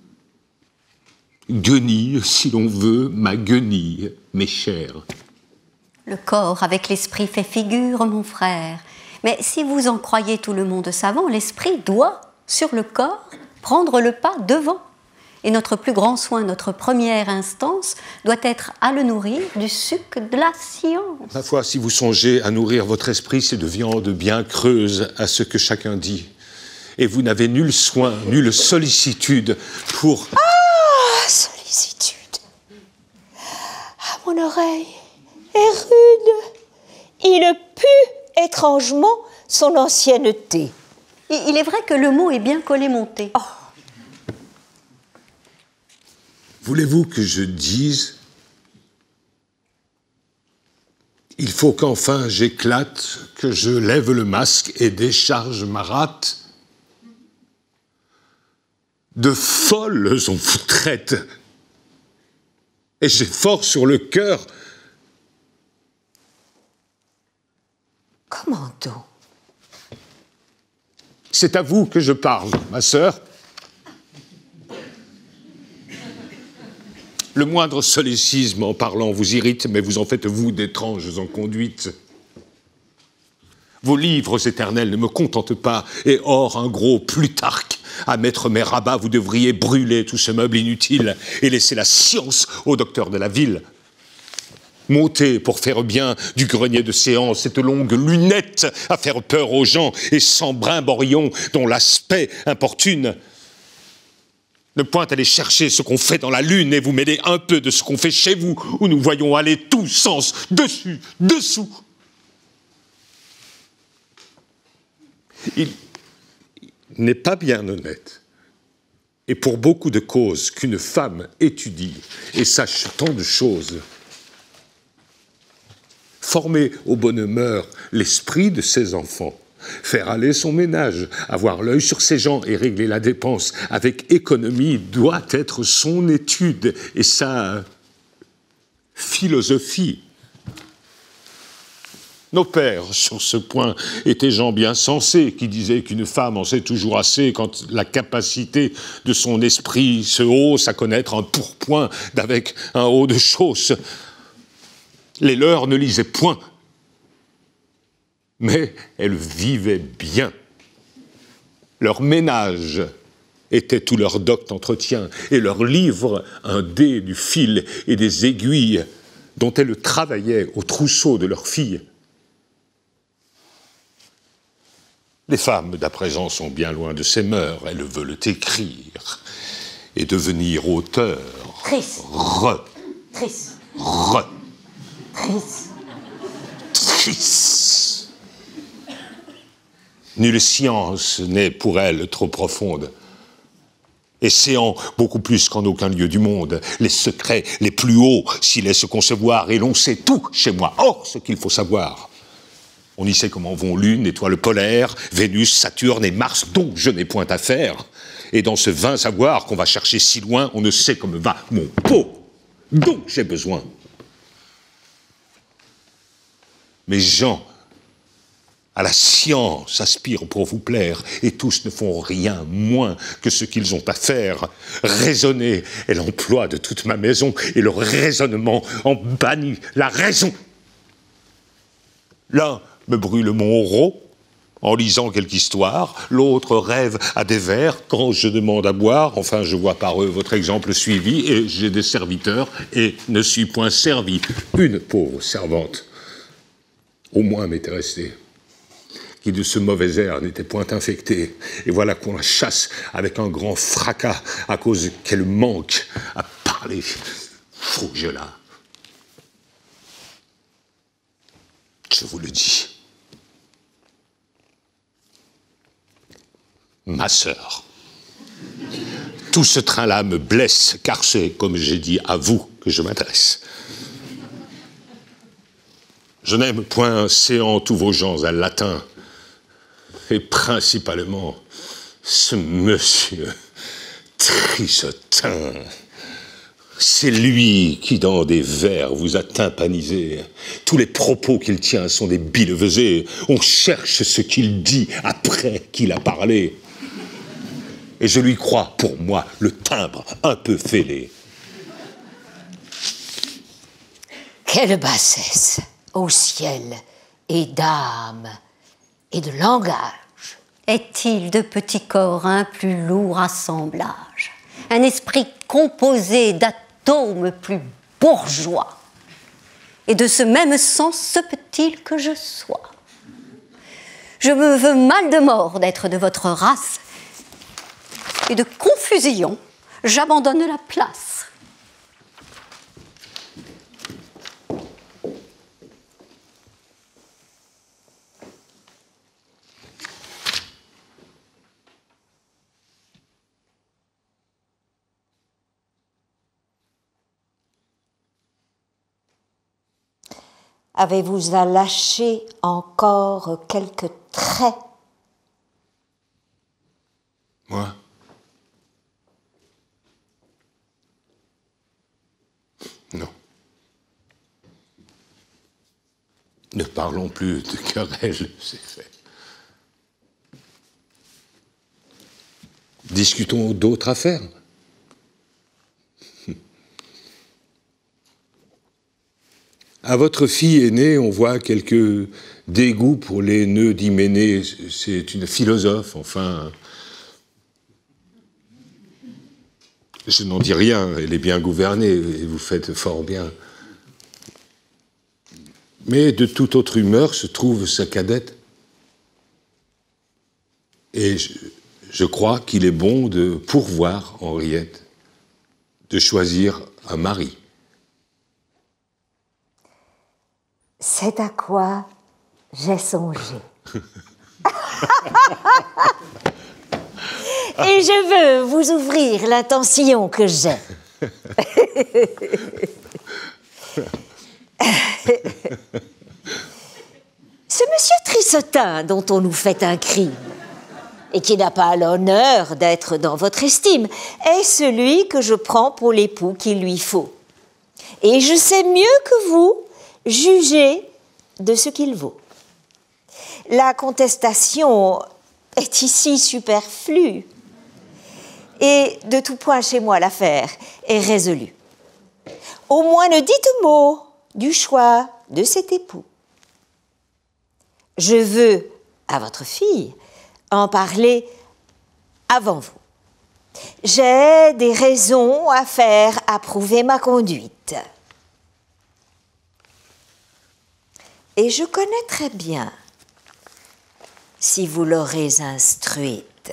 [SPEAKER 6] Guenille, si l'on veut, ma guenille, mes chers.
[SPEAKER 4] Le corps avec l'esprit fait figure, mon frère. Mais si vous en croyez tout le monde savant, l'esprit doit, sur le corps, prendre le pas devant. Et notre plus grand soin, notre première instance, doit être à le nourrir du suc de la science.
[SPEAKER 6] Ma foi, si vous songez à nourrir votre esprit, c'est de viande bien creuse à ce que chacun dit. Et vous n'avez nul soin, nulle sollicitude pour...
[SPEAKER 8] Ah, sollicitude. Ah, mon oreille est rude. Il pue étrangement son ancienneté.
[SPEAKER 4] Il est vrai que le mot est bien collé monté. Oh.
[SPEAKER 6] Voulez-vous que je dise? Il faut qu'enfin j'éclate, que je lève le masque et décharge ma rate. De folles on vous traite, et j'ai fort sur le cœur.
[SPEAKER 8] Comment donc?
[SPEAKER 6] C'est à vous que je parle, ma sœur. Le moindre solécisme en parlant vous irrite, mais vous en faites, vous, d'étranges en conduite. Vos livres éternels ne me contentent pas, et or un gros Plutarque. À mettre mes rabats, vous devriez brûler tout ce meuble inutile et laisser la science au docteur de la ville. Montez pour faire bien du grenier de séance cette longue lunette à faire peur aux gens et sans brimborion dont l'aspect importune. Ne point aller chercher ce qu'on fait dans la lune et vous mêler un peu de ce qu'on fait chez vous, où nous voyons aller tout sens, dessus, dessous. Il n'est pas bien honnête, et pour beaucoup de causes, qu'une femme étudie et sache tant de choses. Former aux bonnes mœurs l'esprit de ses enfants, faire aller son ménage, avoir l'œil sur ses gens et régler la dépense avec économie doit être son étude et sa philosophie. Nos pères, sur ce point, étaient gens bien sensés, qui disaient qu'une femme en sait toujours assez quand la capacité de son esprit se hausse à connaître un pourpoint d'avec un haut de chausse. Les leurs ne lisaient point, mais elles vivaient bien. Leur ménage était tout leur docte entretien, et leur livre un dé du fil et des aiguilles dont elles travaillaient au trousseau de leurs filles. Les femmes d'à présent sont bien loin de ces mœurs, elles veulent écrire et devenir auteurs.
[SPEAKER 8] Trice.
[SPEAKER 6] Re.
[SPEAKER 8] Trice.
[SPEAKER 6] Re.
[SPEAKER 8] Trice.
[SPEAKER 6] Trice. Nulle science n'est pour elles trop profonde. Essayant beaucoup plus qu'en aucun lieu du monde, les secrets les plus hauts s'y laissent concevoir, et l'on sait tout chez moi. Or, ce qu'il faut savoir, on y sait comment vont Lune, étoiles polaires, Vénus, Saturne et Mars, dont je n'ai point à faire. Et dans ce vain savoir qu'on va chercher si loin, on ne sait comme va mon pot, dont j'ai besoin. Mes gens, à la science, aspirent pour vous plaire, et tous ne font rien moins que ce qu'ils ont à faire. Raisonner est l'emploi de toute ma maison, et le raisonnement en bannit la raison. L'un me brûle mon rot en lisant quelque histoire, l'autre rêve à des vers quand je demande à boire, enfin je vois par eux votre exemple suivi, et j'ai des serviteurs et ne suis point servi. Une pauvre servante, au moins m'était restée, qui de ce mauvais air n'était point infectée, et voilà qu'on la chasse avec un grand fracas à cause qu'elle manque à parler. Faut que je la... Je vous le dis. Ma sœur. Tout ce train-là me blesse, car c'est, comme j'ai dit, à vous que je m'adresse. Je n'aime point séant tous vos gens à latin, et principalement ce monsieur Trissotin. C'est lui qui, dans des vers, vous a tympanisé. Tous les propos qu'il tient sont des billevesées. On cherche ce qu'il dit après qu'il a parlé. Et je lui crois, pour moi, le timbre un peu fêlé.
[SPEAKER 8] Quelle bassesse au ciel et d'âme et de langage.
[SPEAKER 4] Est-il de petit corps un plus lourd assemblage, un esprit composé d'atomes plus bourgeois, et de ce même sens se peut-il que je sois. Je me veux mal de mort d'être de votre race, et de confusion, j'abandonne la place.
[SPEAKER 8] Avez-vous à lâcher encore quelques traits?
[SPEAKER 6] Moi? Non. Ne parlons plus de querelles, c'est fait. Discutons d'autres affaires. À votre fille aînée, on voit quelques dégoûts pour les nœuds d'Hyménée. C'est une philosophe, enfin. Je n'en dis rien, elle est bien gouvernée, et vous faites fort bien. Mais de toute autre humeur se trouve sa cadette. Et je, je crois qu'il est bon de pourvoir Henriette, de choisir un mari.
[SPEAKER 8] C'est à quoi j'ai songé. Et je veux vous ouvrir l'intention que j'ai. Ce monsieur Trissotin dont on nous fait un crime, et qui n'a pas l'honneur d'être dans votre estime, est celui que je prends pour l'époux qu'il lui faut. Et je sais mieux que vous juger de ce qu'il vaut. La contestation est ici superflue. Et de tout point chez moi, l'affaire est résolue. Au moins ne dites mot du choix de cet époux. Je veux, à votre fille, en parler avant vous. J'ai des raisons à faire approuver ma conduite. Et je connais très bien, si vous l'aurez instruite.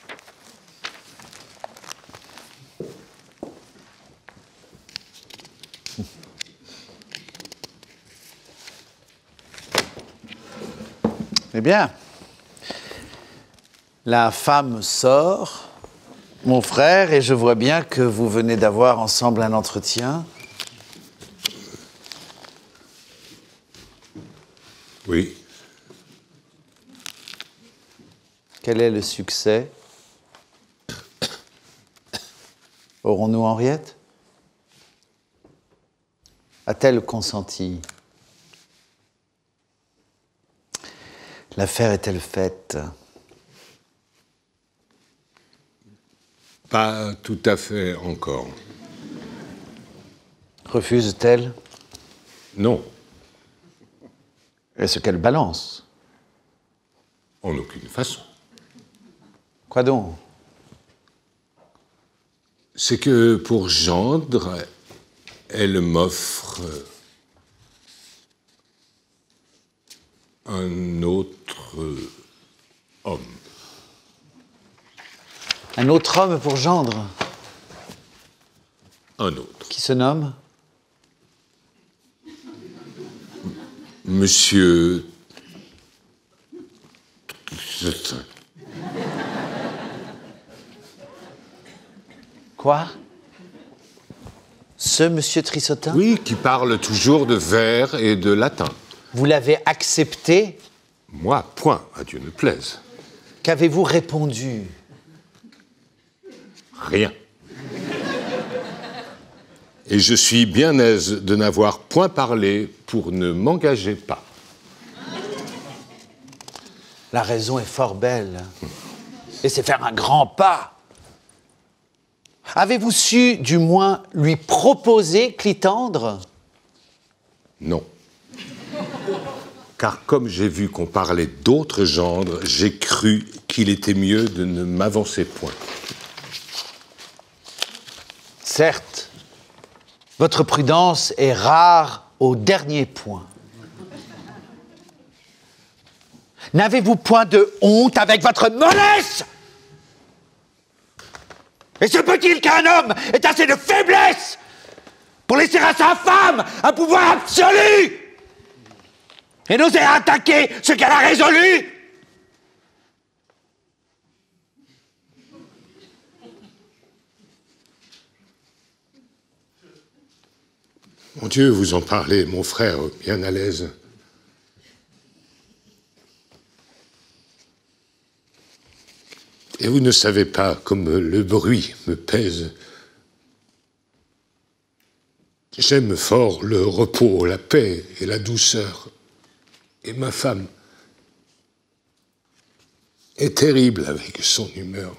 [SPEAKER 5] Eh bien, la femme sort, mon frère, et je vois bien que vous venez d'avoir ensemble un entretien.
[SPEAKER 6] Oui.
[SPEAKER 5] Quel est le succès? Aurons-nous Henriette? A-t-elle consenti? L'affaire est-elle faite?
[SPEAKER 6] Pas tout à fait encore.
[SPEAKER 5] Refuse-t-elle?
[SPEAKER 6] Non.
[SPEAKER 5] Est-ce qu'elle balance?
[SPEAKER 6] En aucune façon.
[SPEAKER 5] Quoi donc?
[SPEAKER 6] C'est que pour gendre, elle m'offre un autre homme.
[SPEAKER 5] Un autre homme pour gendre?
[SPEAKER 6] Un autre.
[SPEAKER 5] Qui se nomme?
[SPEAKER 6] Monsieur...
[SPEAKER 5] Quoi? Ce monsieur Trissotin?
[SPEAKER 6] Oui, qui parle toujours de vers et de latin.
[SPEAKER 5] Vous l'avez accepté?
[SPEAKER 6] Moi, point, à Dieu ne plaise.
[SPEAKER 5] Qu'avez-vous répondu?
[SPEAKER 6] Rien. Et je suis bien aise de n'avoir point parlé pour ne m'engager pas.
[SPEAKER 5] La raison est fort belle. Et c'est faire un grand pas. Avez-vous su, du moins, lui proposer Clitandre?
[SPEAKER 6] Non. Car comme j'ai vu qu'on parlait d'autres gendres, j'ai cru qu'il était mieux de ne m'avancer point.
[SPEAKER 5] Certes, votre prudence est rare au dernier point. N'avez-vous point de honte avec votre mollesse? Et se peut-il qu'un homme ait assez de faiblesse pour laisser à sa femme un pouvoir absolu et n'oser attaquer ce qu'elle a résolu?
[SPEAKER 6] Mon Dieu, vous en parlez, mon frère, bien à l'aise. Et vous ne savez pas comme le bruit me pèse. J'aime fort le repos, la paix et la douceur. Et ma femme est terrible avec son humeur.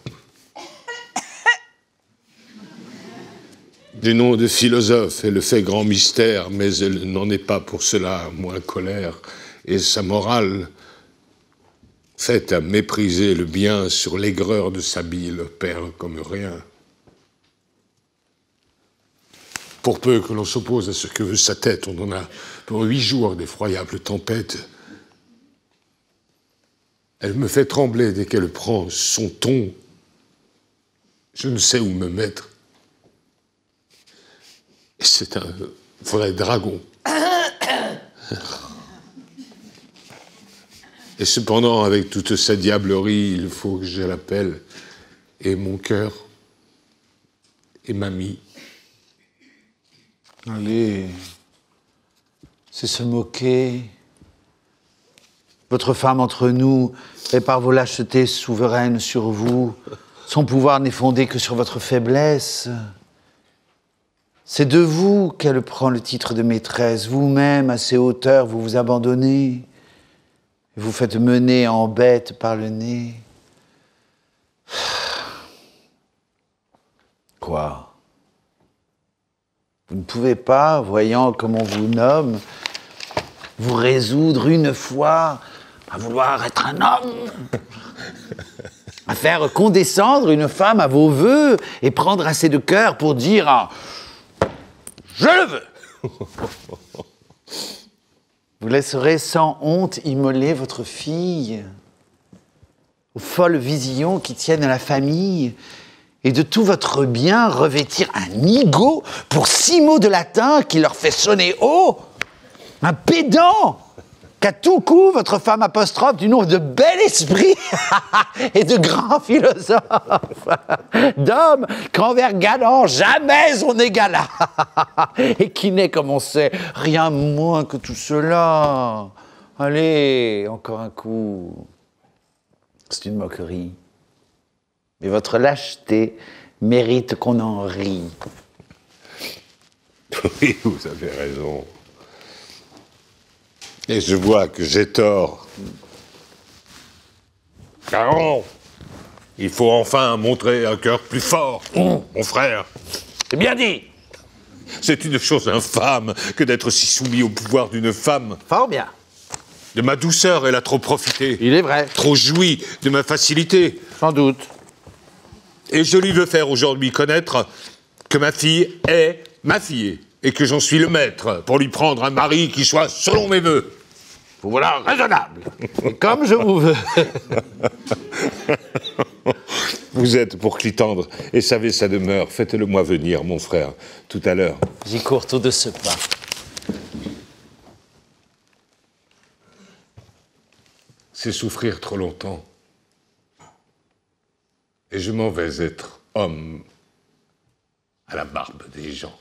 [SPEAKER 6] Du nom de philosophe, elle fait grand mystère, mais elle n'en est pas pour cela moins colère. Et sa morale, faite à mépriser le bien sur l'aigreur de sa bile, perd comme rien. Pour peu que l'on s'oppose à ce que veut sa tête, on en a pour huit jours d'effroyables tempêtes. Elle me fait trembler dès qu'elle prend son ton. Je ne sais où me mettre. Et c'est un vrai dragon. Et cependant, avec toute sa diablerie, il faut que je l'appelle. Et mon cœur, et mamie.
[SPEAKER 5] Allez, c'est se moquer. Votre femme entre nous est par vos lâchetés souveraine sur vous. Son pouvoir n'est fondé que sur votre faiblesse. C'est de vous qu'elle prend le titre de maîtresse. Vous-même, à ses hauteurs, vous vous abandonnez. Vous faites mener en bête par le nez. Quoi? Vous ne pouvez pas, voyant comme on vous nomme, vous résoudre une fois à vouloir être un homme, à faire condescendre une femme à vos vœux et prendre assez de cœur pour dire ah, « Je le veux !» Vous laisserez sans honte immoler votre fille aux folles visions qui tiennent à la famille et de tout votre bien revêtir un nigaud pour six mots de latin qui leur fait sonner haut, un pédant qu'à tout coup votre femme apostrophe du nom de bel esprit et de grand philosophe, d'homme qu'envers galant jamais on n'égala, et qui n'est, comme on sait, rien moins que tout cela. Allez, encore un coup. C'est une moquerie. Mais votre lâcheté mérite qu'on en rie.
[SPEAKER 6] Oui, vous avez raison. Et je vois que j'ai tort. Car non, il faut enfin montrer un cœur plus fort, mon frère.
[SPEAKER 5] C'est bien dit.
[SPEAKER 6] C'est une chose infâme que d'être si soumis au pouvoir d'une femme.
[SPEAKER 5] Fort bien.
[SPEAKER 6] De ma douceur, elle a trop profité.
[SPEAKER 5] Il est vrai.
[SPEAKER 6] Trop joui de ma facilité.
[SPEAKER 5] Sans doute.
[SPEAKER 6] Et je lui veux faire aujourd'hui connaître que ma fille est ma fille et que j'en suis le maître pour lui prendre un mari qui soit selon mes vœux.
[SPEAKER 5] Vous voilà raisonnable. Et comme je vous veux.
[SPEAKER 6] Vous êtes pour Clitandre et savez sa demeure. Faites-le moi venir, mon frère, tout à l'heure.
[SPEAKER 3] J'y cours tout de ce pas.
[SPEAKER 6] C'est souffrir trop longtemps. Et je m'en vais être homme à la barbe des gens.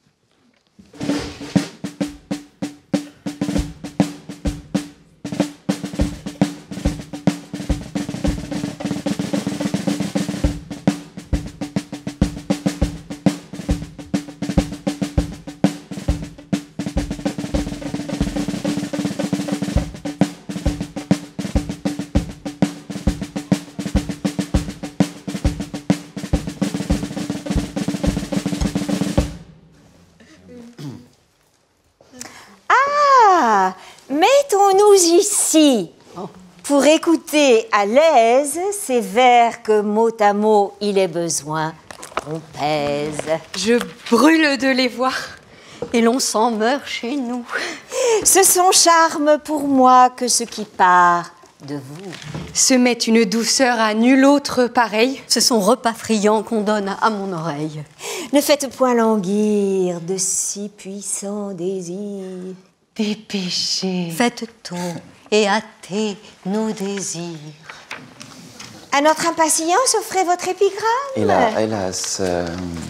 [SPEAKER 8] Ici, pour écouter à l'aise ces vers que mot à mot il est besoin qu'on pèse.
[SPEAKER 1] Je brûle de les voir.
[SPEAKER 4] Et l'on s'en meurt chez nous.
[SPEAKER 8] Ce sont charme pour moi que ce qui part de vous.
[SPEAKER 1] Se met une douceur à nul autre pareil.
[SPEAKER 4] Ce sont repas friands qu'on donne à mon oreille.
[SPEAKER 8] Ne faites point languir de si puissants désirs.
[SPEAKER 1] Des péchés.
[SPEAKER 4] Faites tout et hâtez nos désirs.
[SPEAKER 8] À notre impatience, offrez votre épigramme.
[SPEAKER 9] Hélas, hélas. Euh...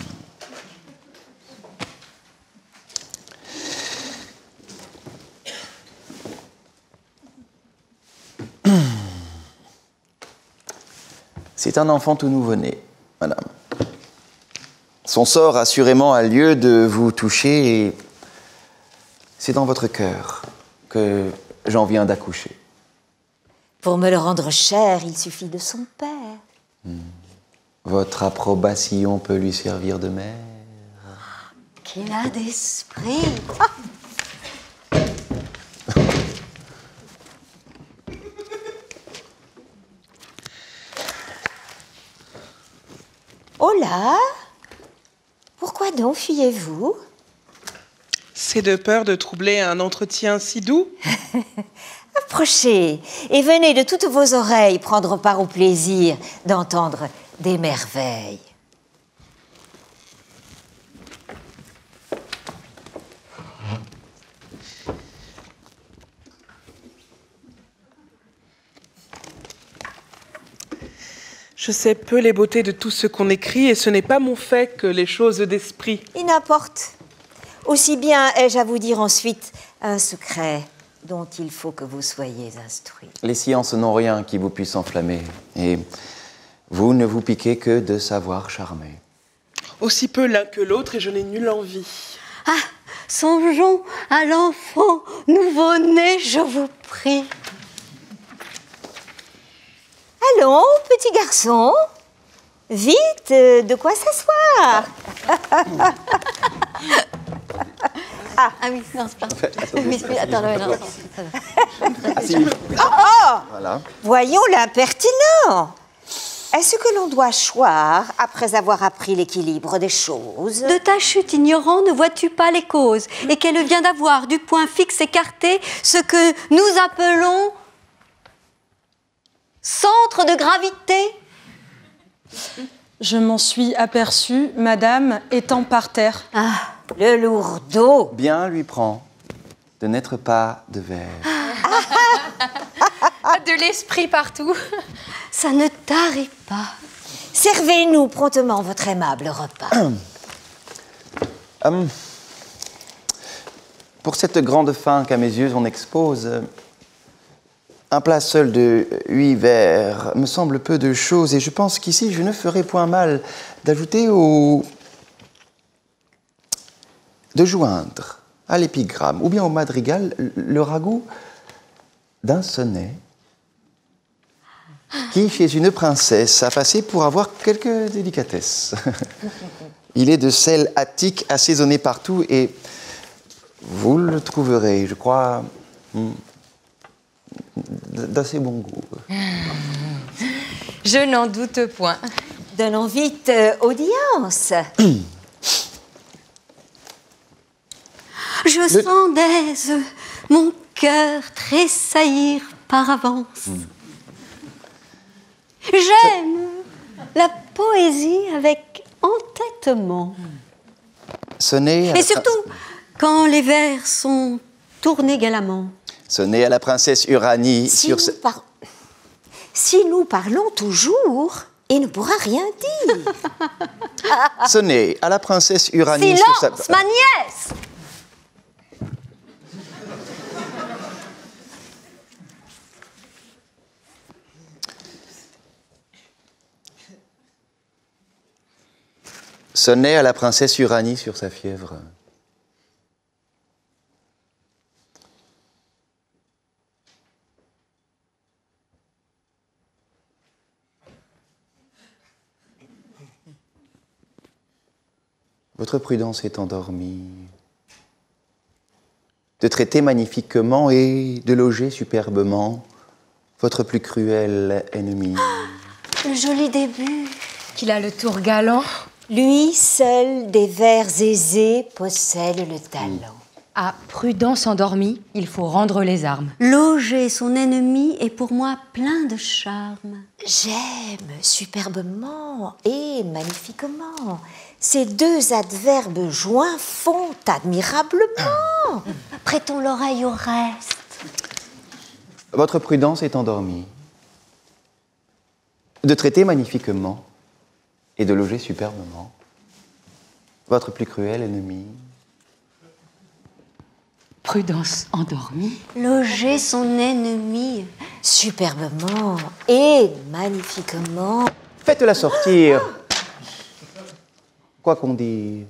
[SPEAKER 9] C'est un enfant tout nouveau-né, madame. Son sort assurément a lieu de vous toucher et c'est dans votre cœur que j'en viens d'accoucher.
[SPEAKER 8] Pour me le rendre cher, il suffit de son père.
[SPEAKER 9] Hmm. Votre approbation peut lui servir de mère.
[SPEAKER 4] Qu'il a d'esprit.
[SPEAKER 8] Oh là! Pourquoi donc fuyez-vous?
[SPEAKER 2] C'est de peur de troubler un entretien si doux.
[SPEAKER 8] Approchez et venez de toutes vos oreilles prendre part au plaisir d'entendre des merveilles.
[SPEAKER 2] Je sais peu les beautés de tout ce qu'on écrit et ce n'est pas mon fait que les choses d'esprit.
[SPEAKER 8] Il n'importe. Aussi bien ai-je à vous dire ensuite un secret dont il faut que vous soyez instruits.
[SPEAKER 9] Les sciences n'ont rien qui vous puisse enflammer et vous ne vous piquez que de savoir charmer.
[SPEAKER 2] Aussi peu l'un que l'autre et je n'ai nulle envie.
[SPEAKER 4] Ah, songeons à l'enfant nouveau-né, je vous prie.
[SPEAKER 8] Allons, petit garçon, vite, euh, de quoi s'asseoir.
[SPEAKER 4] Ah, ah oui, non, c'est pas oui, oui, attends, non, non,
[SPEAKER 8] oh, oh
[SPEAKER 9] Voilà.
[SPEAKER 8] Voyons l'impertinent. Est-ce que l'on doit choir après avoir appris l'équilibre des choses?
[SPEAKER 4] De ta chute, ignorant, ne vois-tu pas les causes? Et qu'elle vient d'avoir, du point fixe écarté, ce que nous appelons centre de gravité?
[SPEAKER 10] Je m'en suis aperçue, madame, étant par terre.
[SPEAKER 8] Ah, le lourdeau.
[SPEAKER 9] Bien lui prend de n'être pas de verre.
[SPEAKER 1] De l'esprit partout.
[SPEAKER 4] Ça ne tarit pas.
[SPEAKER 8] Servez-nous promptement votre aimable repas.
[SPEAKER 9] hum, pour cette grande faim qu'à mes yeux on expose, un plat seul de huit vers me semble peu de choses et je pense qu'ici je ne ferai point mal d'ajouter au... de joindre à l'épigramme ou bien au madrigal le ragoût d'un sonnet qui, chez une princesse, a passé pour avoir quelques délicatesses. Il est de sel attique assaisonné partout et vous le trouverez, je crois, d'assez bon goût.
[SPEAKER 1] Je n'en doute point.
[SPEAKER 8] Donnons vite euh, audience.
[SPEAKER 4] Je le... sens d'aise mon cœur tressaillir par avance. Mm. J'aime la poésie avec entêtement.
[SPEAKER 9] Sonner
[SPEAKER 4] Et surtout, quand les vers sont tournés galamment.
[SPEAKER 9] Sonner à la princesse Uranie
[SPEAKER 8] si
[SPEAKER 9] sur ce...
[SPEAKER 8] Par... Si nous parlons toujours, il ne pourra rien dire.
[SPEAKER 9] Sonnez à la princesse Uranie sur sa...
[SPEAKER 4] Silence, ma nièce!
[SPEAKER 9] Sonnez à la princesse Uranie sur sa fièvre. Votre prudence est endormie. De traiter magnifiquement et de loger superbement votre plus cruel ennemi.
[SPEAKER 8] Le joli début.
[SPEAKER 1] Qu'il a le tour galant.
[SPEAKER 8] Lui seul des vers aisés possède le talent.
[SPEAKER 1] À prudence endormie, il faut rendre les armes.
[SPEAKER 4] Loger son ennemi est pour moi plein de charme.
[SPEAKER 8] J'aime superbement et magnifiquement. Ces deux adverbes joints font admirablement.
[SPEAKER 4] Prêtons l'oreille au reste.
[SPEAKER 9] Votre prudence est endormie. De traiter magnifiquement et de loger superbement votre plus cruel ennemi.
[SPEAKER 1] Prudence endormie.
[SPEAKER 4] Loger son ennemi.
[SPEAKER 8] Superbement et magnifiquement.
[SPEAKER 9] Faites-la sortir, quoi qu'on dise,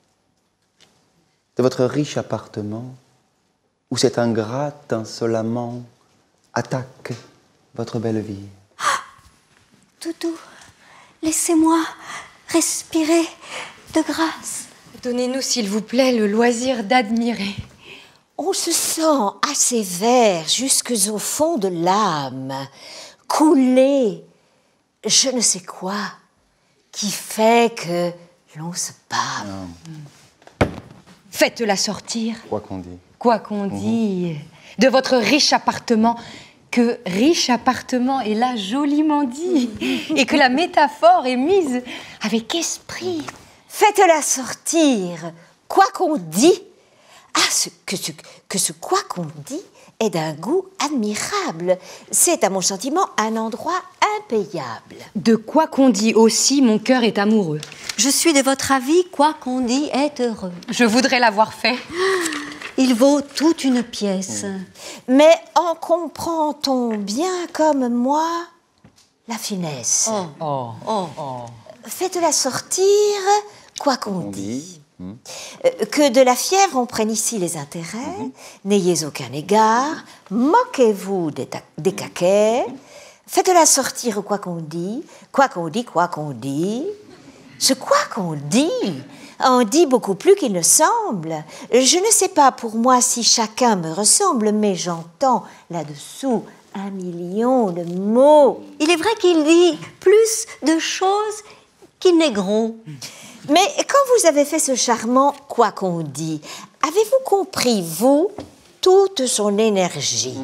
[SPEAKER 9] de votre riche appartement, où cette ingrate insolemment attaque votre belle vie.
[SPEAKER 4] Toutou, laissez-moi respirer de grâce.
[SPEAKER 1] Donnez-nous, s'il vous plaît, le loisir d'admirer.
[SPEAKER 8] On se sent assez vert jusque au fond de l'âme, couler je ne sais quoi qui fait que l'on se parle.
[SPEAKER 1] Faites-la sortir,
[SPEAKER 9] Quoi qu'on dise.
[SPEAKER 1] quoi qu'on dise, de votre riche appartement, que riche appartement est là joliment dit, et que la métaphore est mise avec esprit.
[SPEAKER 8] Faites-la sortir, quoi qu'on dit. Ah, ce, que, ce, que ce quoi qu'on dit est d'un goût admirable. C'est, à mon sentiment, un endroit impayable.
[SPEAKER 1] De quoi qu'on dit aussi, mon cœur est amoureux.
[SPEAKER 4] Je suis de votre avis, quoi qu'on dit est heureux.
[SPEAKER 1] Je voudrais l'avoir fait.
[SPEAKER 4] Il vaut toute une pièce.
[SPEAKER 8] Mais en comprend-on bien comme moi la finesse?
[SPEAKER 1] Oh, oh, oh.
[SPEAKER 8] Faites-la sortir, quoi qu'on dit. Euh, Que de la fièvre on prenne ici les intérêts, n'ayez aucun égard, moquez-vous des, ta- des caquets, faites-la sortir quoi qu'on dit, quoi qu'on dit, quoi qu'on dit. Ce quoi qu'on dit en dit beaucoup plus qu'il ne semble. Je ne sais pas pour moi si chacun me ressemble, mais j'entends là-dessous un million de mots.
[SPEAKER 4] Il est vrai qu'il dit plus de choses qu'il n'est gros.
[SPEAKER 8] Mais quand vous avez fait ce charmant quoi qu'on dit, avez-vous compris, vous, toute son énergie?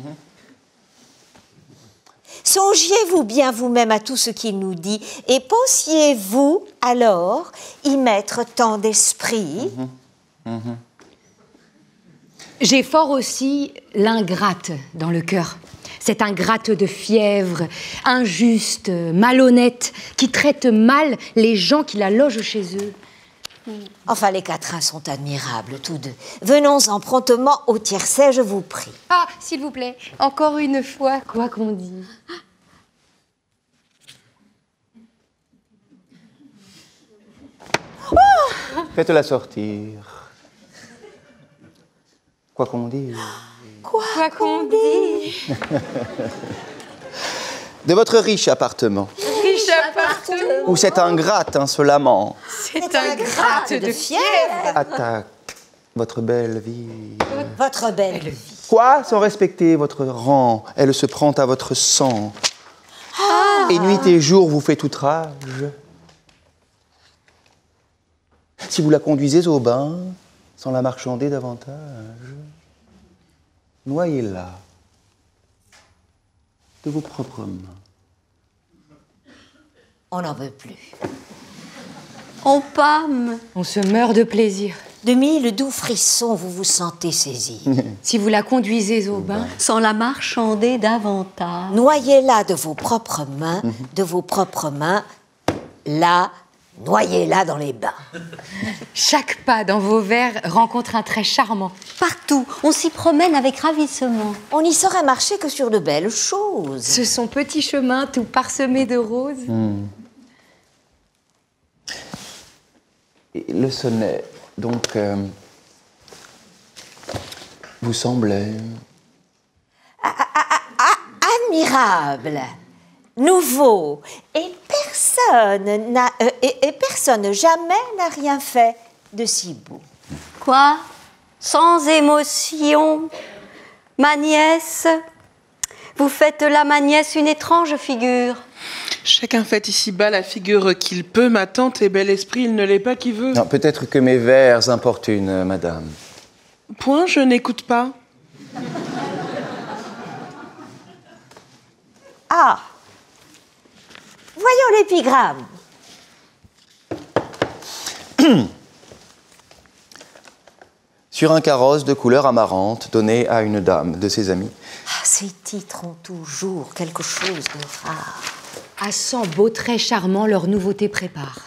[SPEAKER 8] Songiez-vous bien vous-même à tout ce qu'il nous dit et pensiez-vous alors y mettre tant d'esprit?
[SPEAKER 1] J'ai fort aussi l'ingrate dans le cœur. Cette ingrate de fièvre, injuste, malhonnête, qui traite mal les gens qui la logent chez eux.
[SPEAKER 8] Enfin, les quatrains sont admirables, tous deux. Venons-en promptement au tiercet, je vous prie.
[SPEAKER 1] Ah, s'il vous plaît, encore une fois, quoi qu'on dise.
[SPEAKER 9] Faites-la sortir, quoi qu'on dise.
[SPEAKER 1] Quoi qu'on dise.
[SPEAKER 9] De votre riche appartement,
[SPEAKER 1] Riche appartement.
[SPEAKER 9] où cette ingrate insolemment
[SPEAKER 1] C'est un gratte de fièvre.
[SPEAKER 9] attaque votre belle vie.
[SPEAKER 8] Votre belle vie.
[SPEAKER 9] Quoi? Sans respecter votre rang, elle se prend à votre sang. Et nuit et jour vous fait outrage. Si vous la conduisez au bain, sans la marchander davantage, noyez-la de vos propres mains.
[SPEAKER 8] On n'en veut plus.
[SPEAKER 4] On pâme.
[SPEAKER 1] On se meurt de plaisir.
[SPEAKER 8] De mille doux frissons, vous vous sentez saisi.
[SPEAKER 1] Si vous la conduisez au bain,
[SPEAKER 4] Sans la marchander davantage.
[SPEAKER 8] Noyez-la de vos propres mains, de vos propres mains, là, Noyez-la dans les bains.
[SPEAKER 1] Chaque pas dans vos vers rencontre un trait charmant.
[SPEAKER 4] Partout, on s'y promène avec ravissement.
[SPEAKER 8] On n'y saurait marcher que sur de belles choses.
[SPEAKER 1] Ce sont petits chemins tout parsemés de roses.
[SPEAKER 9] Mmh. Et le sonnet, donc, euh, vous semble...
[SPEAKER 8] Ah, ah, ah, ah, admirable, nouveau, et personne n'a, euh, et, et personne jamais n'a rien fait de si beau.
[SPEAKER 4] Quoi? Sans émotion? Ma nièce? Vous faites de la ma nièce une étrange figure.
[SPEAKER 2] Chacun fait ici-bas la figure qu'il peut, ma tante est bel esprit, il ne l'est pas qui veut.
[SPEAKER 9] Non, peut-être que mes vers importunent, madame.
[SPEAKER 2] Point, je n'écoute pas.
[SPEAKER 8] Ah, voyons l'épigramme.
[SPEAKER 9] Sur un carrosse de couleur amarante donné à une dame de ses amis.
[SPEAKER 8] Ah, ces titres ont toujours quelque chose de rare.
[SPEAKER 1] À cent beaux traits charmants, leur nouveauté prépare.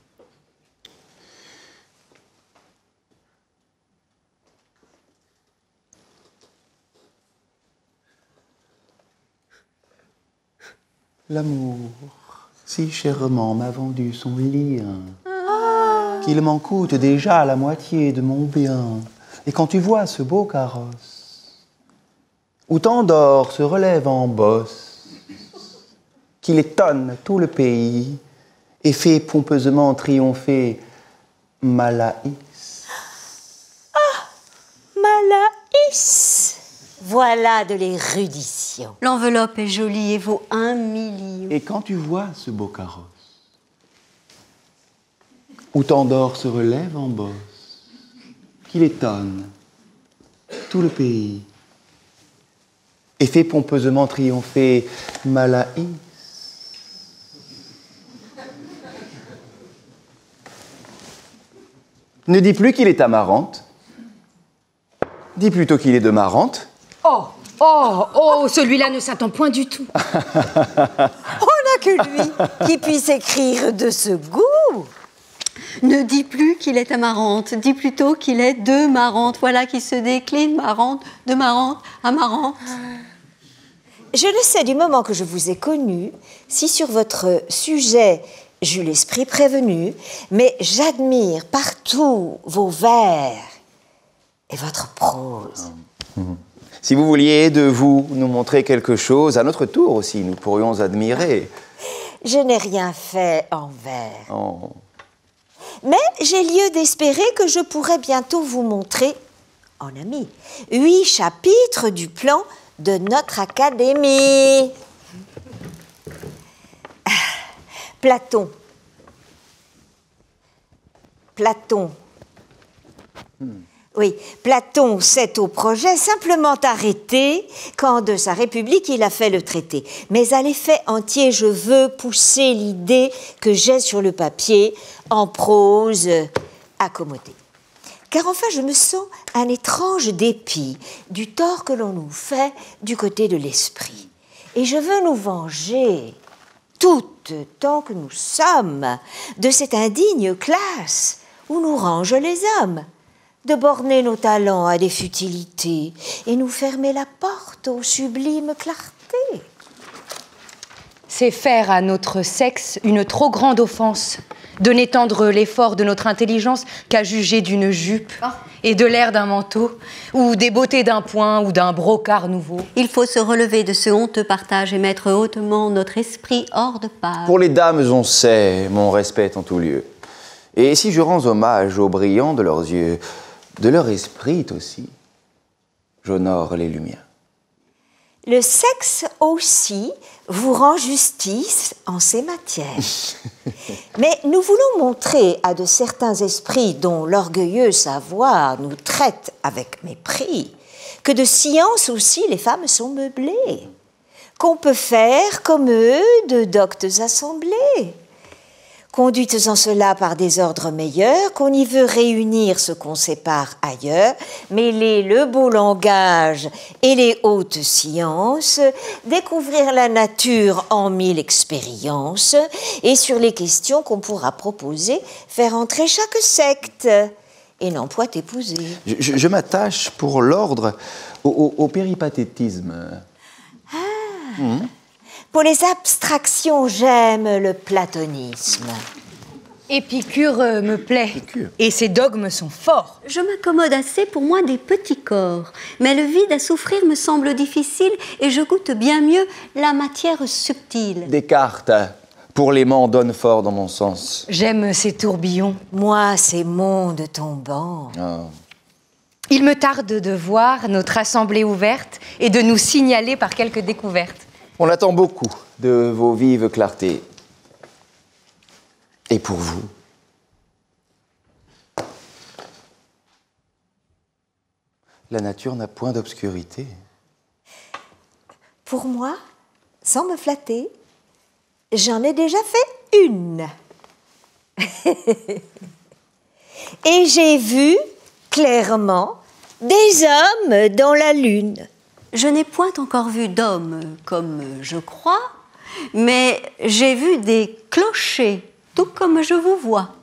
[SPEAKER 9] L'amour, si chèrement m'a vendu son lien, ah. qu'il m'en coûte déjà la moitié de mon bien. Et quand tu vois ce beau carrosse, où tant d'or se relève en bosse, qu'il étonne tout le pays et fait pompeusement triompher Malaïs.
[SPEAKER 8] Ah, Malaïs! Voilà de l'érudition.
[SPEAKER 4] L'enveloppe est jolie et vaut un million.
[SPEAKER 9] Et quand tu vois ce beau carrosse, où tant d'or se relève en bosse, qu'il étonne tout le pays et fait pompeusement triompher Malaïs. Ne dis plus qu'il est amarante, dis plutôt qu'il est de Marante.
[SPEAKER 1] Oh, oh, oh, celui-là ne s'attend point du tout.
[SPEAKER 8] On n'a que lui qui puisse écrire de ce goût.
[SPEAKER 4] Ne dis plus qu'il est amarante, dis plutôt qu'il est de Marante. Voilà qui se décline, Marante, de Marante, amarante.
[SPEAKER 8] Je le sais du moment que je vous ai connu, si sur votre sujet j'eus l'esprit prévenu, mais j'admire partout vos vers et votre prose.
[SPEAKER 9] Mmh. Si vous vouliez de vous nous montrer quelque chose, à notre tour aussi, nous pourrions admirer.
[SPEAKER 8] Je n'ai rien fait en vers.
[SPEAKER 9] Oh.
[SPEAKER 8] Mais j'ai lieu d'espérer que je pourrai bientôt vous montrer, en ami, huit chapitres du plan de notre académie. Platon. Platon. Hmm. Oui, Platon s'est au projet simplement arrêté quand de sa République il a fait le traité. Mais à l'effet entier, je veux pousser l'idée que j'ai sur le papier en prose accommodée. Car enfin, je me sens un étrange dépit du tort que l'on nous fait du côté de l'esprit. Et je veux nous venger, toutes tant que nous sommes, de cette indigne classe où nous rangent les hommes, de borner nos talents à des futilités et nous fermer la porte aux sublimes clartés.
[SPEAKER 1] C'est faire à notre sexe une trop grande offense de n'étendre l'effort de notre intelligence qu'à juger d'une jupe et de l'air d'un manteau, ou des beautés d'un point ou d'un brocart nouveau.
[SPEAKER 4] Il faut se relever de ce honteux partage et mettre hautement notre esprit hors de page.
[SPEAKER 9] Pour les dames, on sait, mon respect en tout lieu. Et si je rends hommage aux brillants de leurs yeux, de leur esprit aussi, j'honore les lumières.
[SPEAKER 8] Le sexe aussi vous rend justice en ces matières. Mais nous voulons montrer à de certains esprits dont l'orgueilleux savoir nous traite avec mépris que de science aussi les femmes sont meublées, qu'on peut faire comme eux de doctes assemblées, conduites en cela par des ordres meilleurs, qu'on y veut réunir ce qu'on sépare ailleurs, mêler le beau langage et les hautes sciences, découvrir la nature en mille expériences, et sur les questions qu'on pourra proposer, faire entrer chaque secte, et non point épouser.
[SPEAKER 9] Je, je, je m'attache pour l'ordre au, au, au péripatétisme.
[SPEAKER 8] Ah.
[SPEAKER 9] Mmh.
[SPEAKER 8] Pour les abstractions, j'aime le platonisme.
[SPEAKER 1] Épicure euh, me plaît,
[SPEAKER 9] Épicure.
[SPEAKER 1] et ses dogmes sont forts.
[SPEAKER 4] Je m'accommode assez pour moi des petits corps, mais le vide à souffrir me semble difficile et je goûte bien mieux la matière subtile.
[SPEAKER 9] Descartes, pour l'aimant, donne fort dans mon sens.
[SPEAKER 1] J'aime ces tourbillons.
[SPEAKER 8] Moi, ces mondes tombants.
[SPEAKER 9] Ah.
[SPEAKER 1] Il me tarde de voir notre assemblée ouverte et de nous signaler par quelques découvertes.
[SPEAKER 9] On attend beaucoup de vos vives clartés. Et pour vous? La nature n'a point d'obscurité.
[SPEAKER 8] Pour moi, sans me flatter, j'en ai déjà fait une. Et j'ai vu clairement des hommes dans la lune.
[SPEAKER 4] Je n'ai point encore vu d'hommes, comme je crois, mais j'ai vu des clochers, tout comme je vous vois.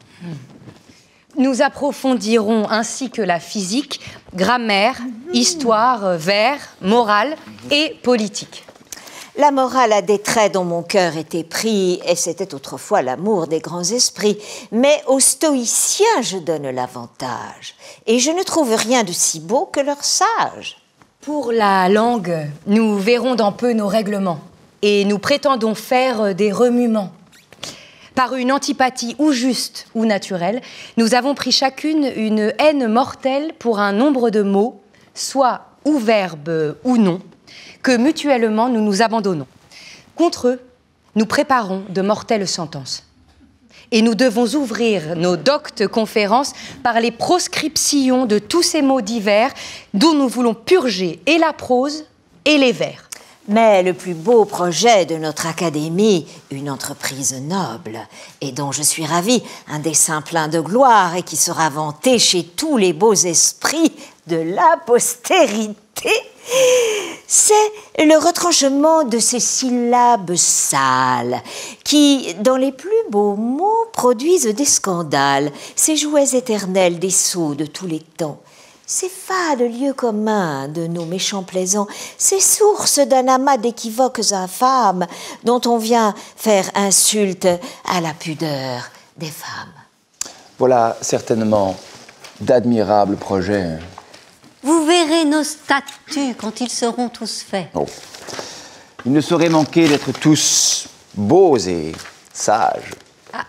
[SPEAKER 1] Nous approfondirons ainsi que la physique, grammaire, histoire, vers, morale et politique.
[SPEAKER 8] La morale a des traits dont mon cœur était pris, et c'était autrefois l'amour des grands esprits. Mais aux stoïciens, je donne l'avantage, et je ne trouve rien de si beau que leurs sages.
[SPEAKER 1] Pour la langue, nous verrons dans peu nos règlements, et nous prétendons faire des remuements. Par une antipathie ou juste ou naturelle, nous avons pris chacune une haine mortelle pour un nombre de mots, soit ou verbe ou non, que mutuellement nous nous abandonnons. Contre eux, nous préparons de mortelles sentences. Et nous devons ouvrir nos doctes conférences par les proscriptions de tous ces mots divers dont nous voulons purger et la prose et les vers.
[SPEAKER 8] Mais le plus beau projet de notre académie, une entreprise noble, et dont je suis ravie, un dessein plein de gloire et qui sera vanté chez tous les beaux esprits de la postérité, c'est le retranchement de ces syllabes sales qui, dans les plus beaux mots, produisent des scandales, ces jouets éternels des sots de tous les temps. Ces fades lieux communs de nos méchants plaisants, ces sources d'un amas d'équivoques infâmes dont on vient faire insulte à la pudeur des femmes.
[SPEAKER 9] Voilà certainement d'admirables projets.
[SPEAKER 4] Vous verrez nos statuts quand ils seront tous faits.
[SPEAKER 9] Oh. Il ne saurait manquer d'être tous beaux et sages.
[SPEAKER 1] Ah.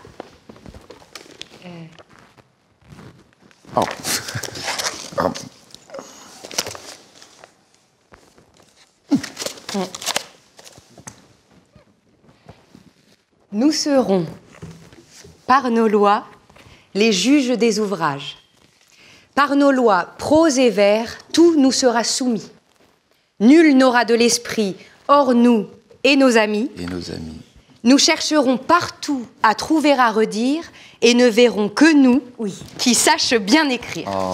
[SPEAKER 1] Euh.
[SPEAKER 9] Oh.
[SPEAKER 1] Nous serons, par nos lois, les juges des ouvrages. Par nos lois, prose et vers, tout nous sera soumis. Nul n'aura de l'esprit hors nous et nos amis.
[SPEAKER 9] Et nos amis.
[SPEAKER 1] Nous chercherons partout à trouver à redire et ne verrons que nous, oui, qui sachent bien écrire.
[SPEAKER 9] Oh.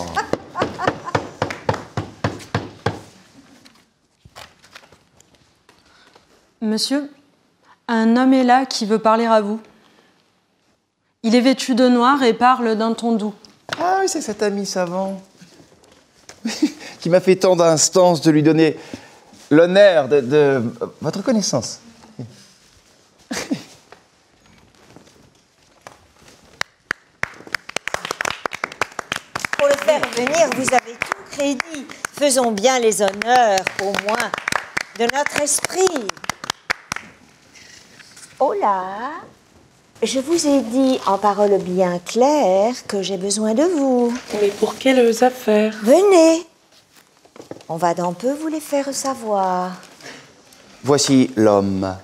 [SPEAKER 10] Monsieur, un homme est là qui veut parler à vous. Il est vêtu de noir et parle d'un ton doux.
[SPEAKER 9] Ah oui, c'est cet ami savant qui m'a fait tant d'instances de lui donner l'honneur de, de votre connaissance.
[SPEAKER 8] Pour le faire venir, vous avez tout crédit. Faisons bien les honneurs, au moins, de notre esprit. Oh là, je vous ai dit en paroles bien claires que j'ai besoin de vous.
[SPEAKER 2] Mais pour quelles affaires?
[SPEAKER 8] Venez. On va d'un peu vous les faire savoir.
[SPEAKER 9] Voici l'homme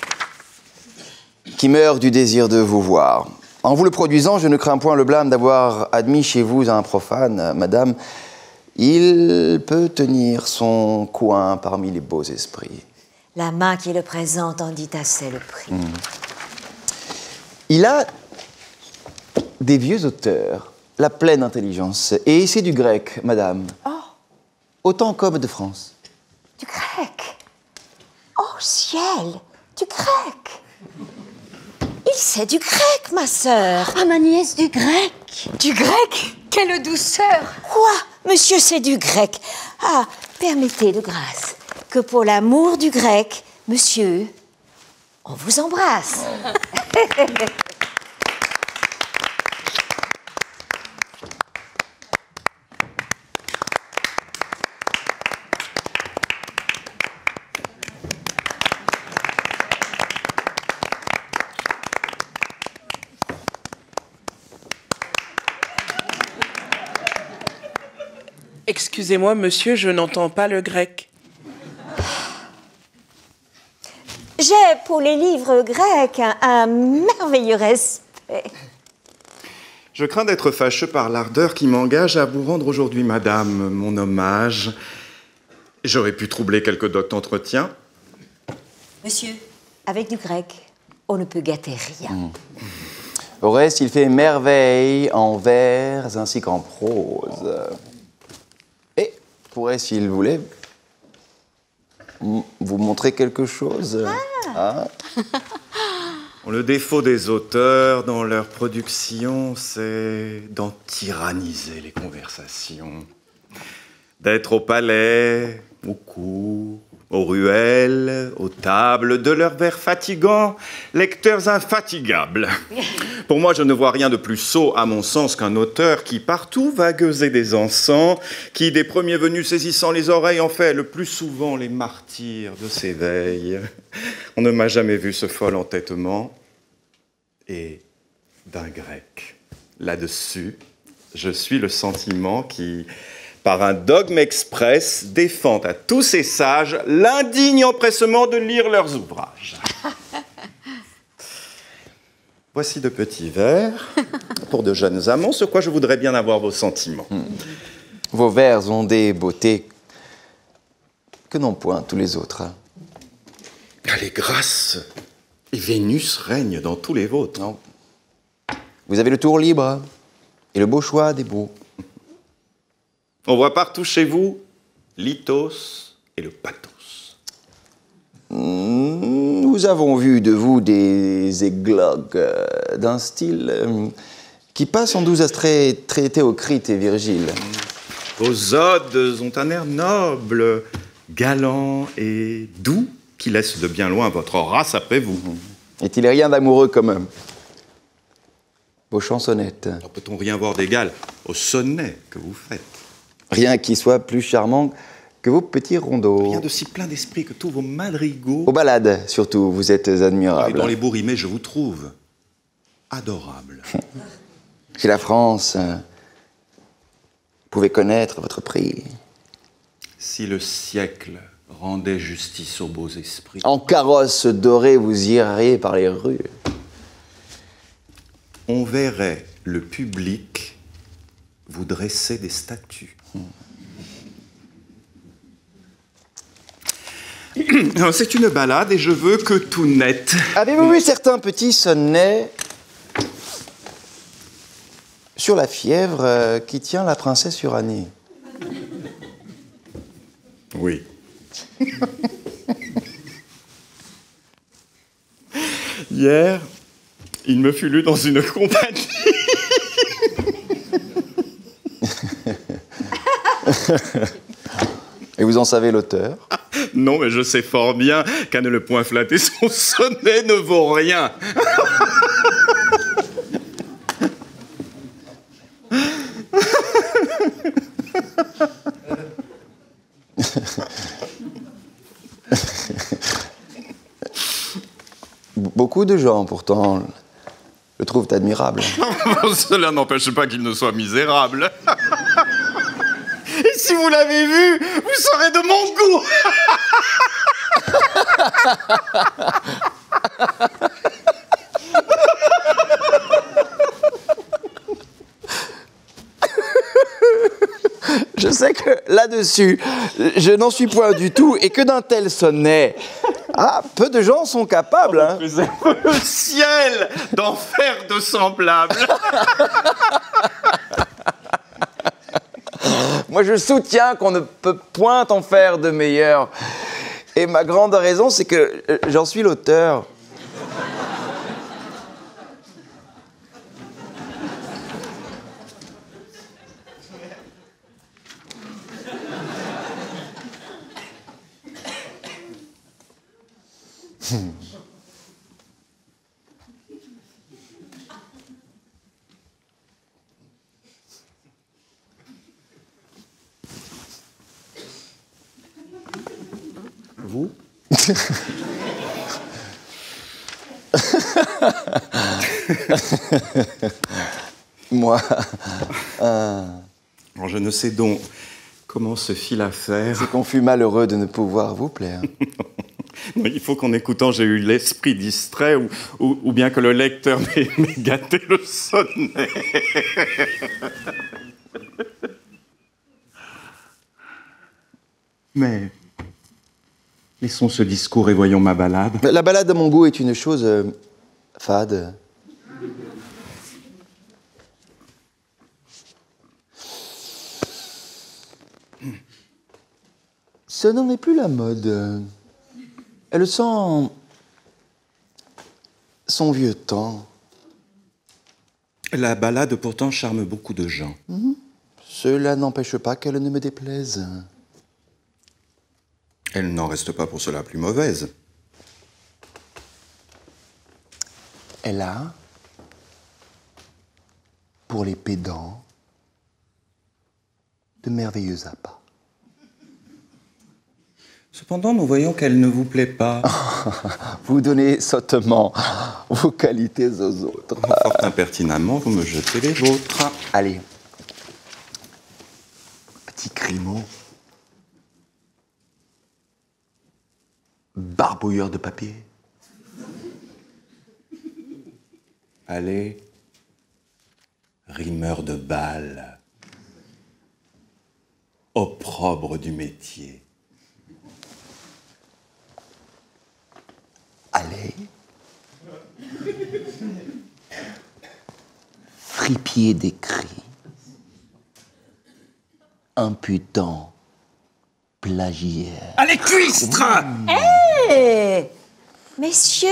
[SPEAKER 9] qui meurt du désir de vous voir. En vous le produisant, je ne crains point le blâme d'avoir admis chez vous un profane, madame. Il peut tenir son coin parmi les beaux esprits.
[SPEAKER 8] La main qui le présente en dit assez le prix.
[SPEAKER 9] Mmh. Il a des vieux auteurs, la pleine intelligence. Et c'est du grec, madame.
[SPEAKER 8] Oh.
[SPEAKER 9] Autant comme de France.
[SPEAKER 8] Du grec. Oh ciel, du grec. Il sait du grec, ma sœur.
[SPEAKER 4] Ah, ma nièce, du grec.
[SPEAKER 8] Du grec?
[SPEAKER 4] Quelle douceur.
[SPEAKER 8] Quoi? Monsieur, c'est du grec. Ah, permettez de grâce que pour l'amour du grec, monsieur, on vous embrasse.
[SPEAKER 2] Excusez-moi, monsieur, je n'entends pas le grec.
[SPEAKER 8] J'ai pour les livres grecs un, un merveilleux respect.
[SPEAKER 11] Je crains d'être fâcheux par l'ardeur qui m'engage à vous rendre aujourd'hui, madame, mon hommage. J'aurais pu troubler quelques docs d'entretien.
[SPEAKER 8] Monsieur, avec du grec, on ne peut gâter rien.
[SPEAKER 9] Mmh. Au reste, il fait merveille en vers ainsi qu'en prose. Et pourrait, s'il voulait, vous montrer quelque chose.
[SPEAKER 8] Ah.
[SPEAKER 9] Ah.
[SPEAKER 11] Le défaut des auteurs dans leur production, c'est d'en tyranniser les conversations. D'être au palais, aux cours, aux ruelles, aux tables, de leurs vers fatigants, lecteurs infatigables. Pour moi, je ne vois rien de plus sot, à mon sens, qu'un auteur qui partout va gueuser des encens, qui, des premiers venus saisissant les oreilles, en fait le plus souvent les martyrs de ses veilles. On ne m'a jamais vu ce fol entêtement. Et d'un grec. Là-dessus, je suis le sentiment qui, par un dogme express, défend à tous ces sages l'indigne empressement de lire leurs ouvrages. Voici de petits vers pour de jeunes amants, sur quoi je voudrais bien avoir vos sentiments.
[SPEAKER 9] Hmm. Vos vers ont des beautés que n'ont point tous les autres.
[SPEAKER 11] Les grâces et Vénus règne dans tous les vôtres.
[SPEAKER 9] Non. Vous avez le tour libre et le beau choix des beaux.
[SPEAKER 11] On voit partout chez vous l'ithos et le pathos.
[SPEAKER 9] Nous avons vu de vous des églogues euh, d'un style euh, qui passe en douze extraits très Théocrite et Virgile.
[SPEAKER 11] Vos odes ont un air noble, galant et doux, qui laisse de bien loin votre race après vous.
[SPEAKER 9] Est-il rien d'amoureux comme vos chansonnettes?
[SPEAKER 11] Peut-on rien voir d'égal au sonnet que vous faites?
[SPEAKER 9] Rien qui soit plus charmant que vos petits rondeaux.
[SPEAKER 11] Rien de si plein d'esprit que tous vos madrigaux.
[SPEAKER 9] Aux balades, surtout, vous êtes admirables.
[SPEAKER 11] Et dans les beaux rimés, je vous trouve adorable.
[SPEAKER 9] Chez la France, vous pouvez connaître votre prix.
[SPEAKER 11] Si le siècle rendait justice aux beaux esprits.
[SPEAKER 9] En carrosse dorée, vous iriez par les rues.
[SPEAKER 11] On verrait le public vous dresser des statues. C'est une balade et je veux que tout net.
[SPEAKER 9] Avez-vous vu certains petits sonnets sur la fièvre qui tient la princesse Uranie?
[SPEAKER 11] Oui. Hier, il me fut lu dans une compagnie.
[SPEAKER 9] Et vous en savez l'auteur?
[SPEAKER 11] Non, mais je sais fort bien qu'à ne le point flatter, son sonnet ne vaut rien.
[SPEAKER 9] Beaucoup de gens, pourtant, le trouvent admirable.
[SPEAKER 11] Cela n'empêche pas qu'il ne soit misérable. Et si vous l'avez vu, vous serez de mon goût.
[SPEAKER 9] Je sais que là-dessus, je n'en suis point du tout, et que d'un tel sonnet Ah, peu de gens sont capables, hein.
[SPEAKER 11] Le ciel d'en faire de semblables.
[SPEAKER 9] Moi, je soutiens qu'on ne peut point en faire de meilleurs. Et ma grande raison, c'est que euh, j'en suis l'auteur. Hmm. Vous? Moi. Euh...
[SPEAKER 11] Alors, je ne sais donc comment se fit l'affaire.
[SPEAKER 9] C'est qu'on fut malheureux de ne pouvoir vous plaire.
[SPEAKER 11] Non, il faut qu'en écoutant, j'ai eu l'esprit distrait, ou, ou, ou bien que le lecteur m'ait gâté le sonnet. Mais laissons ce discours et voyons ma ballade.
[SPEAKER 9] La ballade à mon goût est une chose euh, fade. Ce n'en est plus la mode. Elle sent son vieux temps.
[SPEAKER 11] La ballade pourtant charme beaucoup de gens.
[SPEAKER 9] Mmh. Cela n'empêche pas qu'elle ne me déplaise.
[SPEAKER 11] Elle n'en reste pas pour cela plus mauvaise.
[SPEAKER 9] Elle a, pour les pédants, de merveilleux appâts.
[SPEAKER 11] Cependant, nous voyons qu'elle ne vous plaît pas.
[SPEAKER 9] Vous donnez sottement vos qualités aux autres.
[SPEAKER 11] Fort impertinemment, vous me jetez les vôtres.
[SPEAKER 9] Allez. Petit crimeau. Barbouilleur de papier.
[SPEAKER 11] Allez. Rimeur de balles. Opprobre du métier.
[SPEAKER 9] Allez. Fripier d'écrit. Impudent. Plagiaire.
[SPEAKER 11] Allez, cuistre!
[SPEAKER 8] Hé hey, messieurs,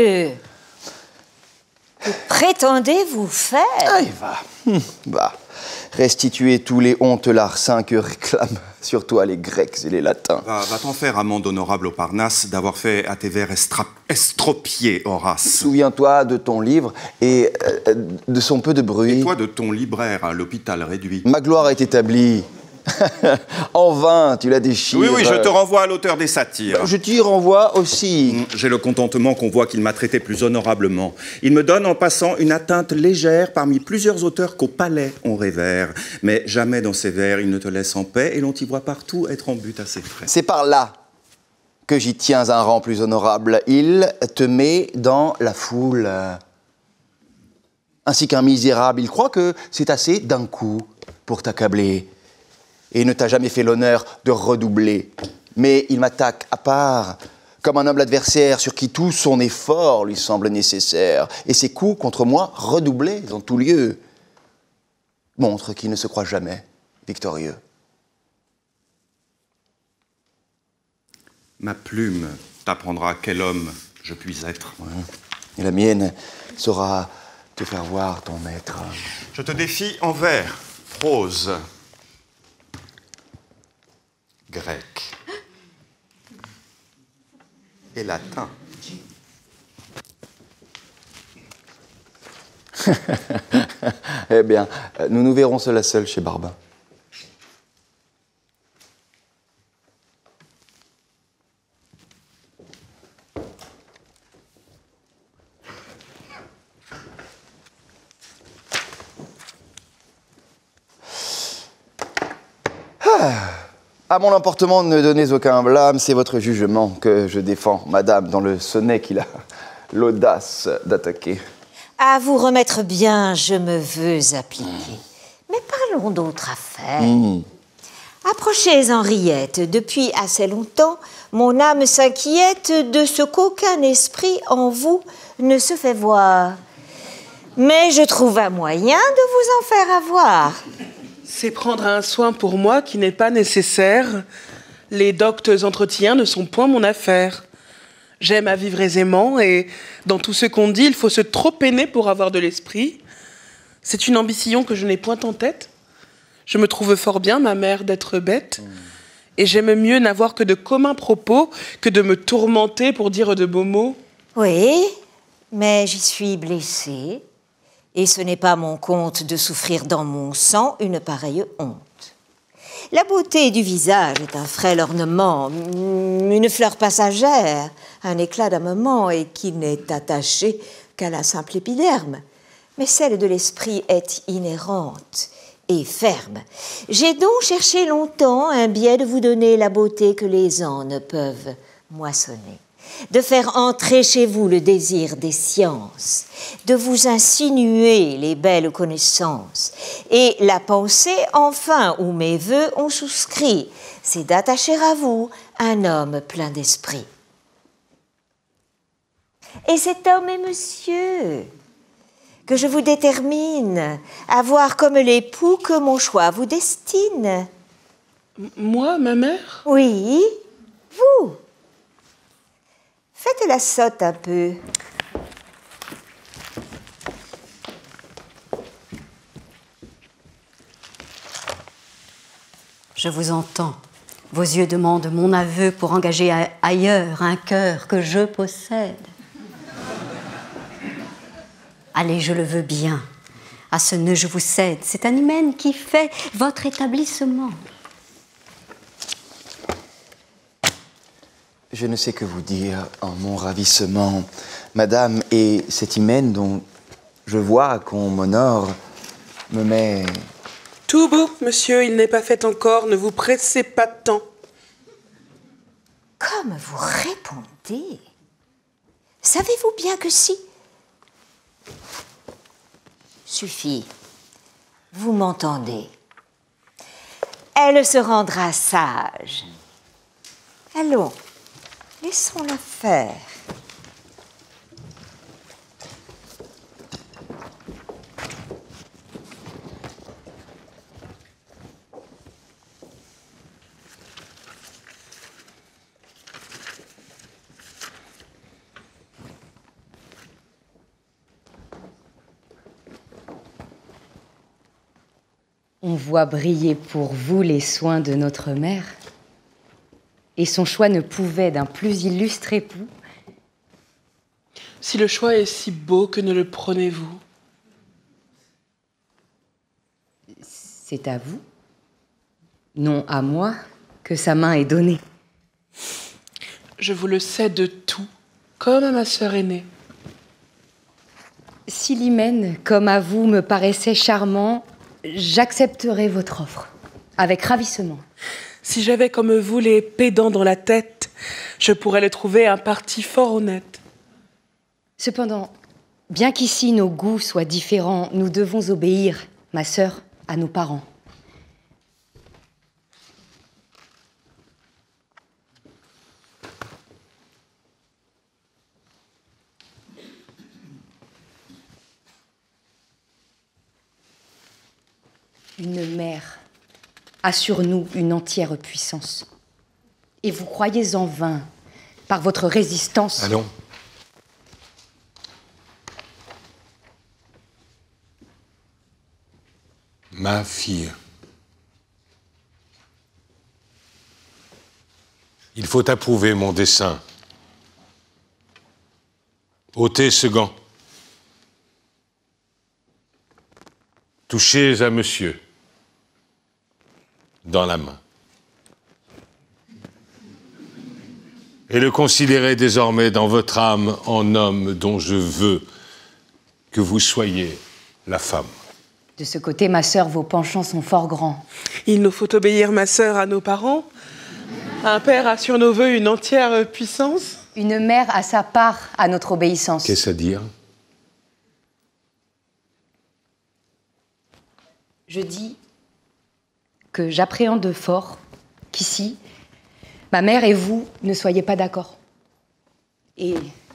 [SPEAKER 8] que prétendez-vous faire?
[SPEAKER 9] Allez, va. Hum, va. Restituer tous les hontes larcins que réclament surtout les Grecs et les Latins.
[SPEAKER 11] Va, va t'en faire, amende honorable au Parnasse, d'avoir fait à tes vers estra... estropier Horace.
[SPEAKER 9] Souviens-toi de ton livre et euh, de son peu de bruit.
[SPEAKER 11] Et toi de ton libraire à l'hôpital réduit.
[SPEAKER 9] Ma gloire est établie. En vain, tu la déchires.
[SPEAKER 11] Oui, oui, je te renvoie à l'auteur des satires.
[SPEAKER 9] Je t'y renvoie aussi.
[SPEAKER 11] J'ai le contentement qu'on voit qu'il m'a traité plus honorablement. Il me donne en passant une atteinte légère parmi plusieurs auteurs qu'au palais on révère. Mais jamais dans ses vers il ne te laisse en paix et l'on t'y voit partout être en but à ses frais.
[SPEAKER 9] C'est par là que j'y tiens un rang plus honorable. Il te met dans la foule. Ainsi qu'un misérable, il croit que c'est assez d'un coup pour t'accabler. Et ne t'a jamais fait l'honneur de redoubler. Mais il m'attaque à part, comme un noble adversaire sur qui tout son effort lui semble nécessaire. Et ses coups contre moi, redoublés en tout lieu, montrent qu'il ne se croit jamais victorieux.
[SPEAKER 11] Ma plume t'apprendra quel homme je puis être.
[SPEAKER 9] Ouais. Et la mienne saura te faire voir ton maître.
[SPEAKER 11] Je te défie en vers, prose, grec et latin.
[SPEAKER 9] Eh bien, nous nous verrons seul à seul chez Barbin. À mon emportement, ne donnez aucun blâme, c'est votre jugement que je défends, madame, dans le sonnet qu'il a l'audace d'attaquer.
[SPEAKER 8] À vous remettre bien, je me veux appliquer. Mais parlons d'autres affaires.
[SPEAKER 9] Mmh.
[SPEAKER 8] Approchez, Henriette. Depuis assez longtemps, mon âme s'inquiète de ce qu'aucun esprit en vous ne se fait voir. Mais je trouve un moyen de vous en faire avoir.
[SPEAKER 2] C'est prendre un soin pour moi qui n'est pas nécessaire. Les doctes entretiens ne sont point mon affaire. J'aime à vivre aisément et dans tout ce qu'on dit, il faut se trop peiner pour avoir de l'esprit. C'est une ambition que je n'ai point en tête. Je me trouve fort bien, ma mère, d'être bête. Mmh. Et j'aime mieux n'avoir que de communs propos que de me tourmenter pour dire de beaux mots.
[SPEAKER 8] Oui, mais j'y suis blessée. Et ce n'est pas mon compte de souffrir dans mon sang une pareille honte. La beauté du visage est un frêle ornement, une fleur passagère, un éclat d'un moment et qui n'est attachée qu'à la simple épiderme. Mais celle de l'esprit est inhérente et ferme. J'ai donc cherché longtemps un biais de vous donner la beauté que les ans ne peuvent moissonner, de faire entrer chez vous le désir des sciences, de vous insinuer les belles connaissances. Et la pensée, enfin, où mes vœux ont souscrit, c'est d'attacher à vous un homme plein d'esprit. Et cet homme est monsieur, que je vous détermine à voir comme l'époux que mon choix vous destine.
[SPEAKER 2] Moi, ma mère?
[SPEAKER 8] Oui, vous. Faites la sotte un peu.
[SPEAKER 4] Je vous entends. Vos yeux demandent mon aveu pour engager ailleurs un cœur que je possède. Allez, je le veux bien. À ce nœud, je vous cède. C'est un hymen qui fait votre établissement.
[SPEAKER 9] Je ne sais que vous dire en mon ravissement, madame, et cet hymen dont je vois qu'on m'honore me met...
[SPEAKER 2] Tout beau, monsieur, il n'est pas fait encore, ne vous pressez pas tant.
[SPEAKER 8] Comme vous répondez. Savez-vous bien que si... Suffit, vous m'entendez. Elle se rendra sage. Allons. Laissons-la faire.
[SPEAKER 1] On voit briller pour vous les soins de notre mère. Et son choix ne pouvait d'un plus illustre époux.
[SPEAKER 2] Si le choix est si beau, que ne le prenez-vous?
[SPEAKER 1] C'est à vous, non à moi, que sa main est donnée.
[SPEAKER 2] Je vous le cède tout, comme à ma sœur aînée.
[SPEAKER 1] Si l'hymen, comme à vous, me paraissait charmant, j'accepterais votre offre, avec ravissement.
[SPEAKER 2] Si j'avais comme vous les pédants dans la tête, je pourrais le trouver un parti fort honnête.
[SPEAKER 1] Cependant, bien qu'ici nos goûts soient différents, nous devons obéir, ma sœur, à nos parents. Une mère a sur nous une entière puissance. Et vous croyez en vain, par votre résistance...
[SPEAKER 6] Allons. Ma fille. Il faut approuver mon dessein. ôtez ce gant. Touchez à monsieur. Dans la main. Et le considérez désormais dans votre âme en homme dont je veux que vous soyez la femme.
[SPEAKER 1] De ce côté, ma sœur, vos penchants sont fort grands.
[SPEAKER 2] Il nous faut obéir, ma sœur, à nos parents. Un père a sur nos voeux une entière puissance.
[SPEAKER 1] Une mère a sa part à notre obéissance.
[SPEAKER 6] Qu'est-ce à dire?
[SPEAKER 1] Je dis que j'appréhende fort qu'ici, ma mère et vous ne soyez pas d'accord. Et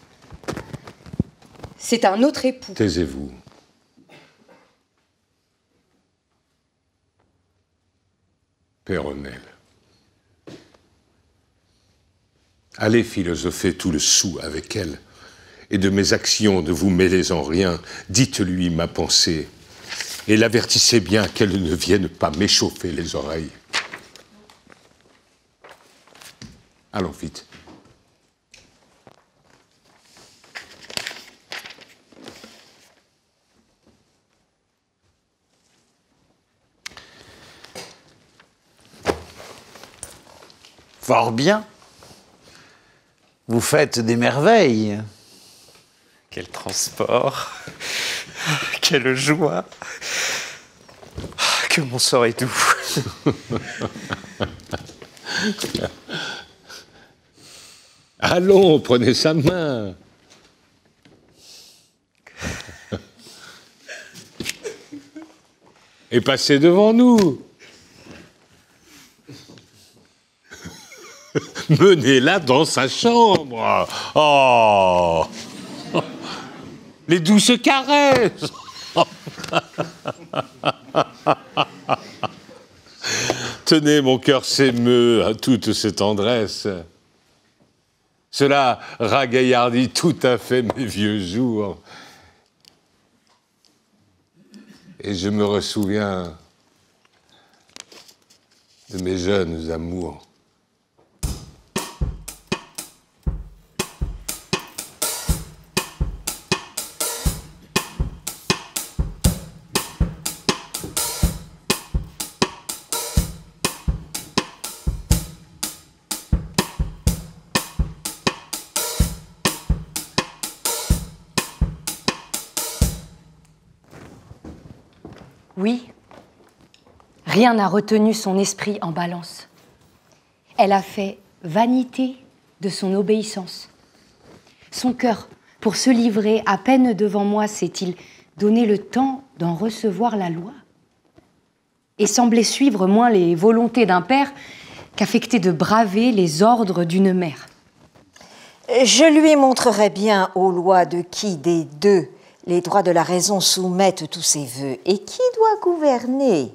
[SPEAKER 1] c'est un autre époux.
[SPEAKER 6] Taisez-vous. Péronnelle. Allez philosopher tout le soûl avec elle, et de mes actions ne vous mêlez en rien. Dites-lui ma pensée, et l'avertissez bien qu'elle ne vienne pas m'échauffer les oreilles. Allons vite.
[SPEAKER 5] Fort bien. Vous faites des merveilles.
[SPEAKER 3] Quel transport, quelle joie, que mon sort est doux.
[SPEAKER 6] Allons, prenez sa main. Et passez devant nous. Menez-la dans sa chambre. Oh, les douces caresses. Tenez, mon cœur s'émeut à toute cette tendresse. Cela ragaillardit tout à fait mes vieux jours. Et je me ressouviens de mes jeunes amours.
[SPEAKER 1] Oui, rien n'a retenu son esprit en balance. Elle a fait vanité de son obéissance. Son cœur, pour se livrer à peine devant moi, s'est-il donné le temps d'en recevoir la loi et semblait suivre moins les volontés d'un père qu'affecter de braver les ordres d'une mère.
[SPEAKER 8] Je lui montrerai bien aux lois de qui des deux les droits de la raison soumettent tous ses vœux, et qui doit gouverner?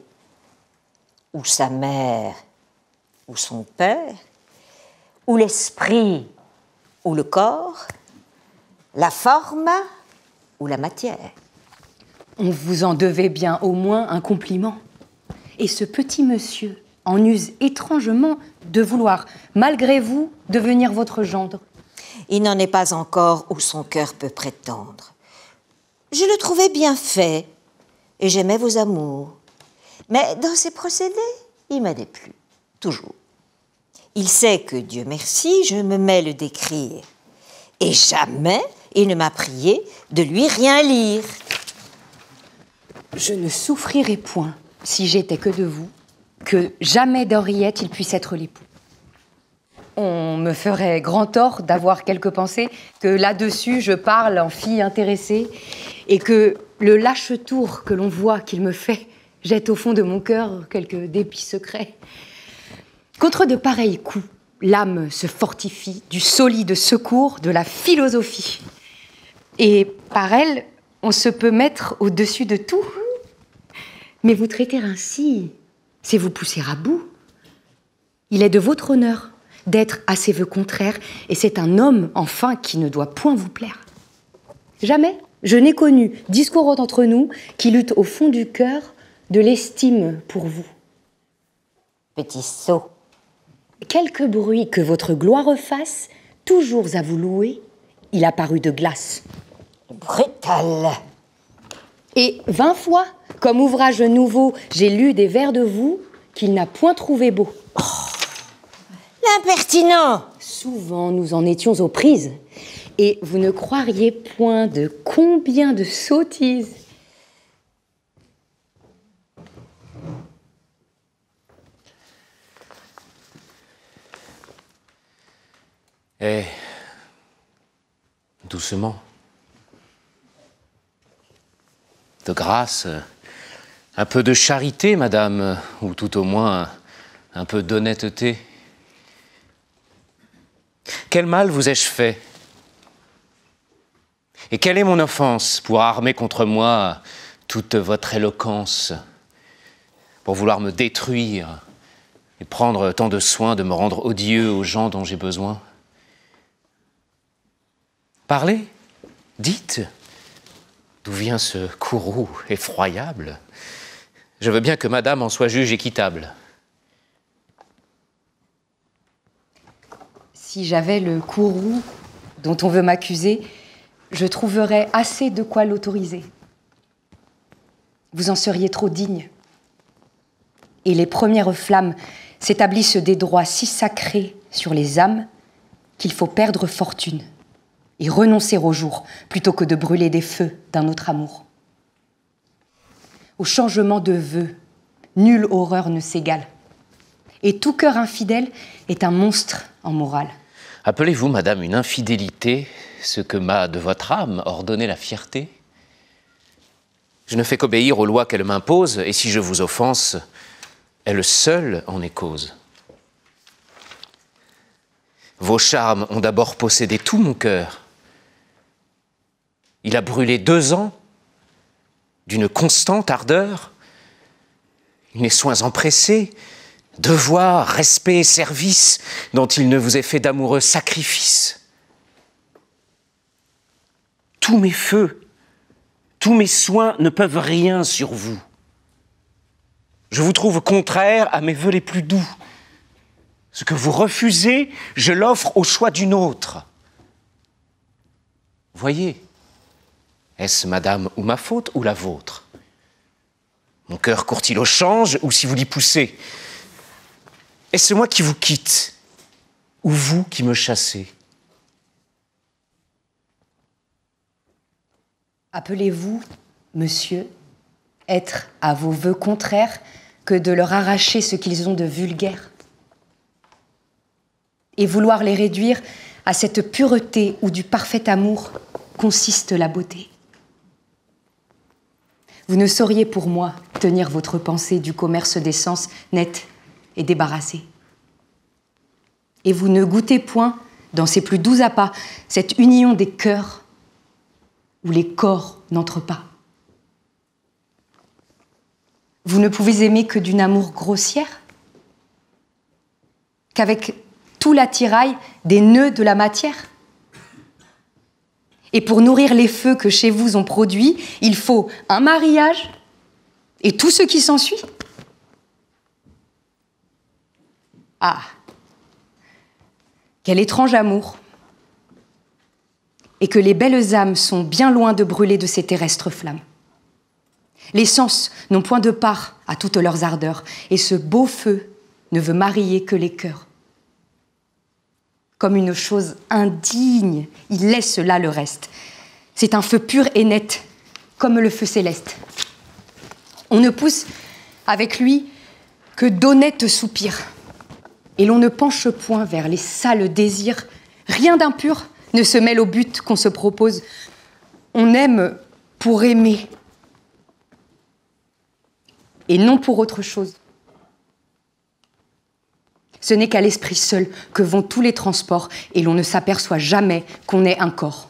[SPEAKER 8] Ou sa mère, ou son père, ou l'esprit, ou le corps, la forme, ou la matière?
[SPEAKER 1] On vous en devait bien au moins un compliment. Et ce petit monsieur en use étrangement de vouloir, malgré vous, devenir votre gendre.
[SPEAKER 8] Il n'en est pas encore où son cœur peut prétendre. Je le trouvais bien fait, et j'aimais vos amours. Mais dans ses procédés, il m'a déplu, toujours. Il sait que, Dieu merci, je me mêle d'écrire. Et jamais il ne m'a prié de lui rien lire.
[SPEAKER 1] Je ne souffrirais point, si j'étais que de vous, que jamais d'Henriette il puisse être l'époux. On me ferait grand tort d'avoir quelque pensée que là-dessus je parle en fille intéressée et que le lâche tour que l'on voit qu'il me fait jette au fond de mon cœur quelques dépits secrets. Contre de pareils coups, l'âme se fortifie du solide secours de la philosophie. Et par elle, on se peut mettre au-dessus de tout. Mais vous traiter ainsi, c'est vous pousser à bout. Il est de votre honneur d'être à ses vœux contraires, et c'est un homme, enfin, qui ne doit point vous plaire. Jamais je n'ai connu discours entre nous qui lutte au fond du cœur de l'estime pour vous.
[SPEAKER 8] Petit sot.
[SPEAKER 1] Quelque bruit que votre gloire fasse, toujours à vous louer, il a paru de glace.
[SPEAKER 8] Brutal.
[SPEAKER 1] Et vingt fois, comme ouvrage nouveau, j'ai lu des vers de vous qu'il n'a point trouvé beaux.
[SPEAKER 8] Oh, l'impertinent!
[SPEAKER 1] Souvent, nous en étions aux prises, et vous ne croiriez point de combien de sottises.
[SPEAKER 3] Eh, doucement. De grâce, Un peu de charité, madame, ou tout au moins un peu d'honnêteté. Quel mal vous ai-je fait? Et quelle est mon offense pour armer contre moi toute votre éloquence, pour vouloir me détruire et prendre tant de soin de me rendre odieux aux gens dont j'ai besoin? Parlez, dites, d'où vient ce courroux effroyable? Je veux bien que madame en soit juge équitable.
[SPEAKER 1] Si j'avais le courroux dont on veut m'accuser, je trouverais assez de quoi l'autoriser. Vous en seriez trop digne. Et les premières flammes s'établissent des droits si sacrés sur les âmes qu'il faut perdre fortune et renoncer au jour plutôt que de brûler des feux d'un autre amour. Au changement de vœux, nulle horreur ne s'égale. Et tout cœur infidèle est un monstre en morale.
[SPEAKER 3] Appelez-vous, madame, une infidélité ce que m'a de votre âme ordonné la fierté? Je ne fais qu'obéir aux lois qu'elle m'impose, et si je vous offense, elle seule en est cause. Vos charmes ont d'abord possédé tout mon cœur. Il a brûlé deux ans d'une constante ardeur. Les soins empressés, devoirs, respect, service, dont il ne vous est fait d'amoureux sacrifices. Tous mes feux, tous mes soins ne peuvent rien sur vous. Je vous trouve contraire à mes vœux les plus doux. Ce que vous refusez, je l'offre au choix d'une autre. Voyez, est-ce madame ou ma faute ou la vôtre? Mon cœur court-il au change ou si vous l'y poussez? Est-ce moi qui vous quitte ou vous qui me chassez?
[SPEAKER 1] Appelez-vous, monsieur, être à vos vœux contraires que de leur arracher ce qu'ils ont de vulgaire et vouloir les réduire à cette pureté où du parfait amour consiste la beauté. Vous ne sauriez pour moi tenir votre pensée du commerce des sens net et débarrassé. Et vous ne goûtez point, dans ses plus doux appâts, cette union des cœurs où les corps n'entrent pas. Vous ne pouvez aimer que d'une amour grossière, qu'avec tout l'attirail des nœuds de la matière. Et pour nourrir les feux que chez vous ont produits, il faut un mariage et tout ce qui s'ensuit. Ah, quel étrange amour! Et que les belles âmes sont bien loin de brûler de ces terrestres flammes. Les sens n'ont point de part à toutes leurs ardeurs, et ce beau feu ne veut marier que les cœurs. Comme une chose indigne, il laisse là le reste. C'est un feu pur et net, comme le feu céleste. On ne pousse avec lui que d'honnêtes soupirs, et l'on ne penche point vers les sales désirs. Rien d'impur ne se mêle au but qu'on se propose. On aime pour aimer, et non pour autre chose. Ce n'est qu'à l'esprit seul que vont tous les transports, et l'on ne s'aperçoit jamais qu'on est un corps.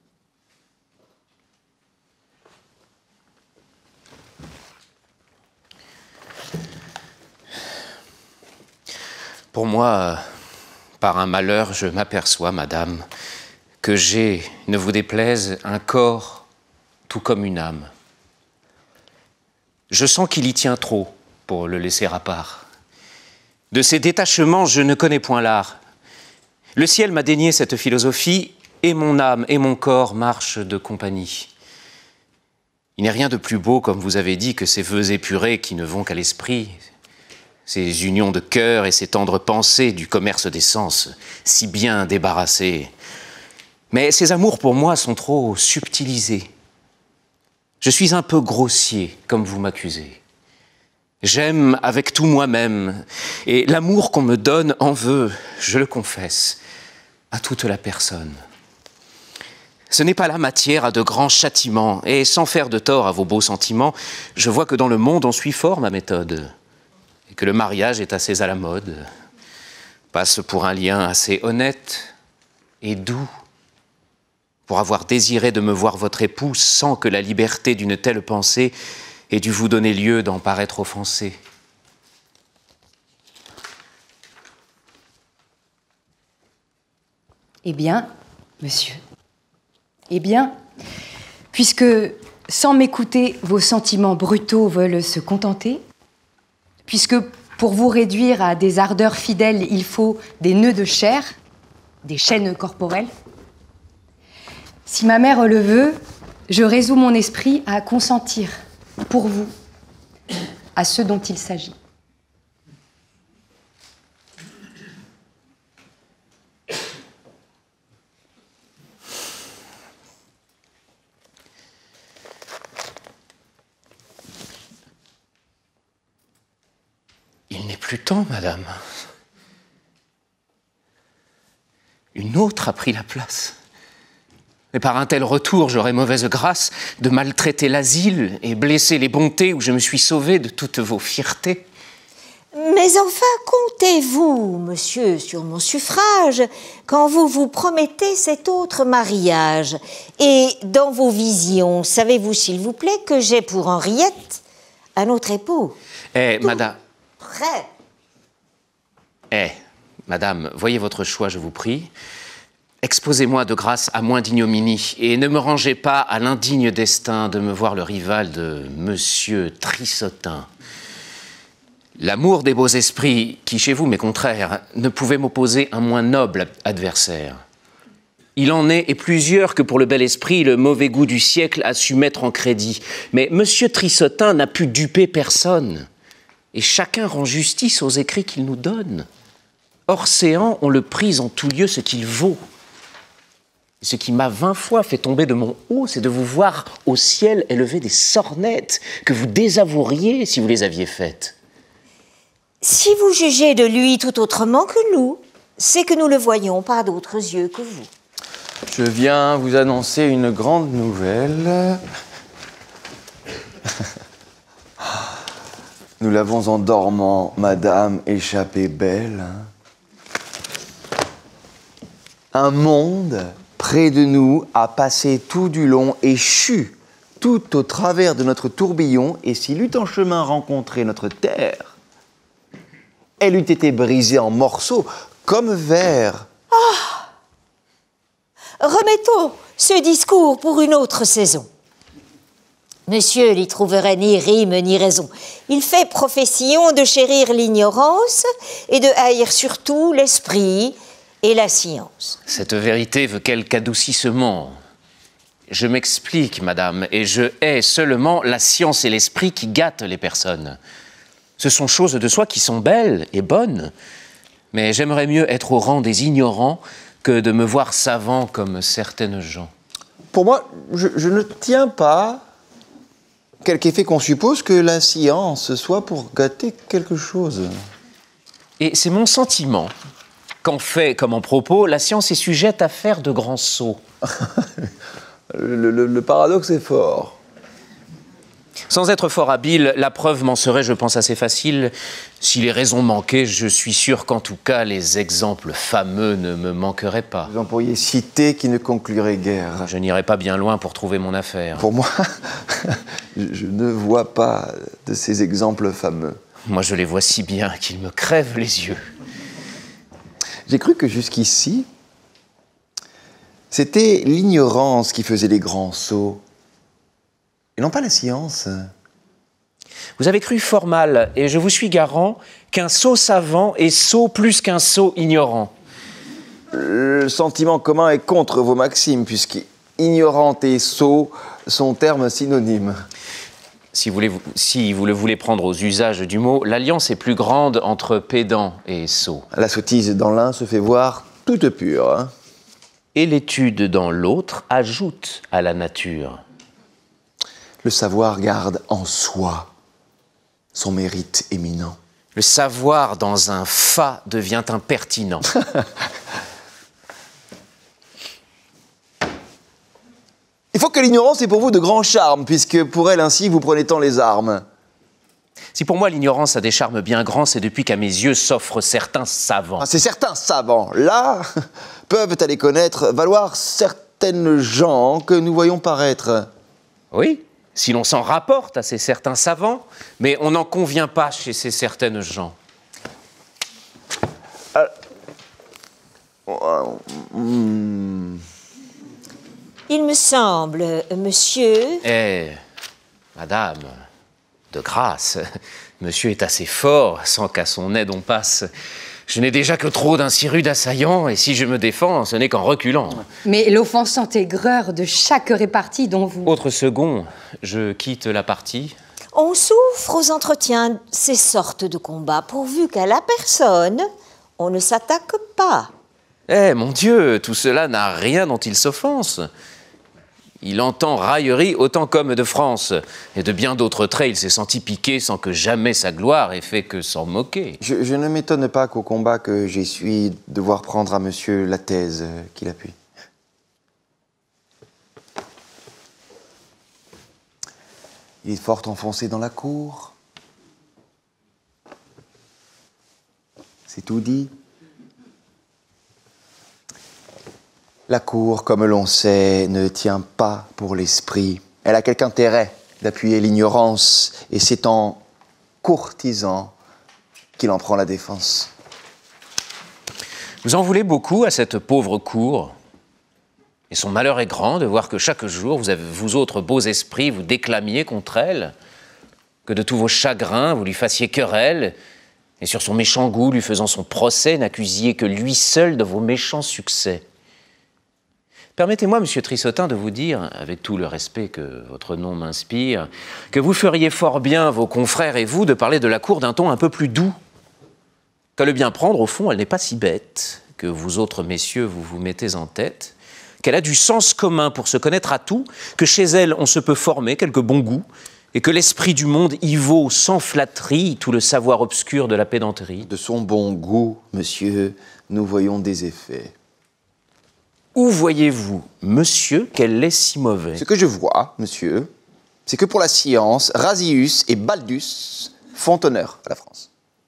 [SPEAKER 3] Pour moi, par un malheur, je m'aperçois, madame, que j'ai, ne vous déplaise, un corps tout comme une âme. Je sens qu'il y tient trop pour le laisser à part. De ces détachements, je ne connais point l'art. Le ciel m'a dénié cette philosophie, et mon âme et mon corps marchent de compagnie. Il n'est rien de plus beau, comme vous avez dit, que ces vœux épurés qui ne vont qu'à l'esprit, ces unions de cœur et ces tendres pensées du commerce des sens, si bien débarrassés. Mais ces amours, pour moi, sont trop subtilisés. Je suis un peu grossier, comme vous m'accusez. J'aime avec tout moi-même, et l'amour qu'on me donne en veut, je le confesse, à toute la personne. Ce n'est pas la matière à de grands châtiments, et sans faire de tort à vos beaux sentiments, je vois que dans le monde on suit fort ma méthode, et que le mariage est assez à la mode, passe pour un lien assez honnête et doux, pour avoir désiré de me voir votre épouse sans que la liberté d'une telle pensée ait dû vous donner lieu d'en paraître offensé.
[SPEAKER 1] Eh bien, monsieur, eh bien, puisque sans m'écouter, vos sentiments brutaux veulent se contenter, puisque pour vous réduire à des ardeurs fidèles, il faut des nœuds de chair, des chaînes corporelles, si ma mère le veut, je résous mon esprit à consentir pour vous à ce dont il s'agit.
[SPEAKER 3] Il n'est plus temps, madame. Une autre a pris la place. Et par un tel retour, j'aurais mauvaise grâce de maltraiter l'asile et blesser les bontés où je me suis sauvé de toutes vos fiertés.
[SPEAKER 8] Mais enfin, comptez-vous, monsieur, sur mon suffrage, quand vous vous promettez cet autre mariage. Et dans vos visions, savez-vous, s'il vous plaît, que j'ai pour Henriette un autre époux?
[SPEAKER 3] Eh, madame...
[SPEAKER 8] Prêt.
[SPEAKER 3] Eh, madame, voyez votre choix, je vous prie. Exposez-moi de grâce à moins d'ignominie et ne me rangez pas à l'indigne destin de me voir le rival de Monsieur Trissotin. L'amour des beaux esprits, qui chez vous m'est contraire, ne pouvait m'opposer un moins noble adversaire. Il en est, et plusieurs, que pour le bel esprit, le mauvais goût du siècle a su mettre en crédit. Mais Monsieur Trissotin n'a pu duper personne, et chacun rend justice aux écrits qu'il nous donne. Orséan, on le prise en tout lieu ce qu'il vaut. Ce qui m'a vingt fois fait tomber de mon haut, c'est de vous voir au ciel élever des sornettes que vous désavoueriez si vous les aviez faites.
[SPEAKER 8] Si vous jugez de lui tout autrement que nous, c'est que nous le voyons par d'autres yeux que vous.
[SPEAKER 9] Je viens vous annoncer une grande nouvelle. Nous l'avons en dormant, madame, échappée belle. Un monde près de nous a passé tout du long et chu tout au travers de notre tourbillon, et s'il eût en chemin rencontré notre terre, elle eût été brisée en morceaux comme verre.
[SPEAKER 8] Ah! Remettons ce discours pour une autre saison. Monsieur n'y trouverait ni rime ni raison. Il fait profession de chérir l'ignorance et de haïr surtout l'esprit et la science.
[SPEAKER 3] Cette vérité veut quelque adoucissement. Je m'explique, madame, et je hais seulement la science et l'esprit qui gâtent les personnes. Ce sont choses de soi qui sont belles et bonnes, mais j'aimerais mieux être au rang des ignorants que de me voir savant comme certaines gens.
[SPEAKER 9] Pour moi, je, je ne tiens pas quelque effet qu'on suppose que la science soit pour gâter quelque chose.
[SPEAKER 3] Et c'est mon sentiment qu'en fait comme en propos, la science est sujette à faire de grands sauts.
[SPEAKER 9] le, le, le paradoxe est fort.
[SPEAKER 3] Sans être fort habile, la preuve m'en serait, je pense, assez facile. Si les raisons manquaient, je suis sûr qu'en tout cas, les exemples fameux ne me manqueraient pas.
[SPEAKER 9] Vous en pourriez citer qui ne concluraient guère.
[SPEAKER 3] Je n'irai pas bien loin pour trouver mon affaire.
[SPEAKER 9] Pour moi, je ne vois pas de ces exemples fameux.
[SPEAKER 3] Moi, je les vois si bien qu'ils me crèvent les yeux.
[SPEAKER 9] J'ai cru que jusqu'ici, c'était l'ignorance qui faisait les grands sauts, et non pas la science.
[SPEAKER 3] Vous avez cru fort mal, et je vous suis garant qu'un sot savant est sot plus qu'un sot ignorant.
[SPEAKER 9] Le sentiment commun est contre vos maximes, puisqu'ignorant et sot sont termes synonymes.
[SPEAKER 3] Si vous, voulez, si vous le voulez prendre aux usages du mot, l'alliance est plus grande entre pédant et sot.
[SPEAKER 9] La sottise dans l'un se fait voir toute pure. Hein.
[SPEAKER 3] Et l'étude dans l'autre ajoute à la nature.
[SPEAKER 9] Le savoir garde en soi son mérite éminent.
[SPEAKER 3] Le savoir dans un fa devient impertinent.
[SPEAKER 9] que l'ignorance est pour vous de grands charmes, puisque pour elle ainsi vous prenez tant les armes.
[SPEAKER 3] Si pour moi l'ignorance a des charmes bien grands, c'est depuis qu'à mes yeux s'offrent certains savants.
[SPEAKER 9] Ah, ces certains savants, là, peuvent, à les connaître, valoir certaines gens que nous voyons paraître.
[SPEAKER 3] Oui, si l'on s'en rapporte à ces certains savants, mais on n'en convient pas chez ces certaines gens.
[SPEAKER 9] Euh, euh, hmm.
[SPEAKER 8] Il me semble, monsieur...
[SPEAKER 3] Eh, madame, de grâce, monsieur est assez fort, sans qu'à son aide on passe. Je n'ai déjà que trop d'un si rude assaillant, et si je me défends, ce n'est qu'en reculant.
[SPEAKER 1] Mais l'offensante aigreur de chaque répartie dont vous...
[SPEAKER 3] Autre second, je quitte la partie.
[SPEAKER 8] On souffre aux entretiens ces sortes de combats, pourvu qu'à la personne, on ne s'attaque pas.
[SPEAKER 3] Eh, mon Dieu, tout cela n'a rien dont il s'offense. Il entend raillerie autant qu'homme de France. Et de bien d'autres traits, il s'est senti piqué sans que jamais sa gloire ait fait que s'en moquer.
[SPEAKER 9] Je, je ne m'étonne pas qu'au combat que j'essuie, devoir prendre à monsieur la thèse qu'il appuie. Il est fort enfoncé dans la cour. C'est tout dit. La cour, comme l'on sait, ne tient pas pour l'esprit. Elle a quelque intérêt d'appuyer l'ignorance, et c'est en courtisan qu'il en prend la défense.
[SPEAKER 3] Vous en voulez beaucoup à cette pauvre cour. Et son malheur est grand de voir que chaque jour, vous, avez, vous autres beaux esprits, vous déclamiez contre elle, que de tous vos chagrins, vous lui fassiez querelle, et sur son méchant goût, lui faisant son procès, n'accusiez que lui seul de vos méchants succès. Permettez-moi, monsieur Trissotin, de vous dire, avec tout le respect que votre nom m'inspire, que vous feriez fort bien, vos confrères et vous, de parler de la cour d'un ton un peu plus doux. Qu'à le bien prendre, au fond, elle n'est pas si bête, que vous autres messieurs, vous vous mettez en tête, qu'elle a du sens commun pour se connaître à tout, que chez elle, on se peut former quelques bons goûts, et que l'esprit du monde y vaut sans flatterie tout le savoir obscur de la pédanterie.
[SPEAKER 9] De son bon goût, monsieur, nous voyons des effets.
[SPEAKER 3] Où voyez-vous, monsieur, qu'elle est si mauvais?
[SPEAKER 9] Ce que je vois, monsieur, c'est que pour la science, Rasius et Baldus font honneur à la France.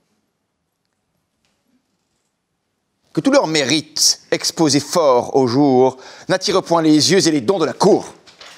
[SPEAKER 9] Que tous leurs mérites, exposés fort au jour, n'attirent point les yeux et les dons de la cour.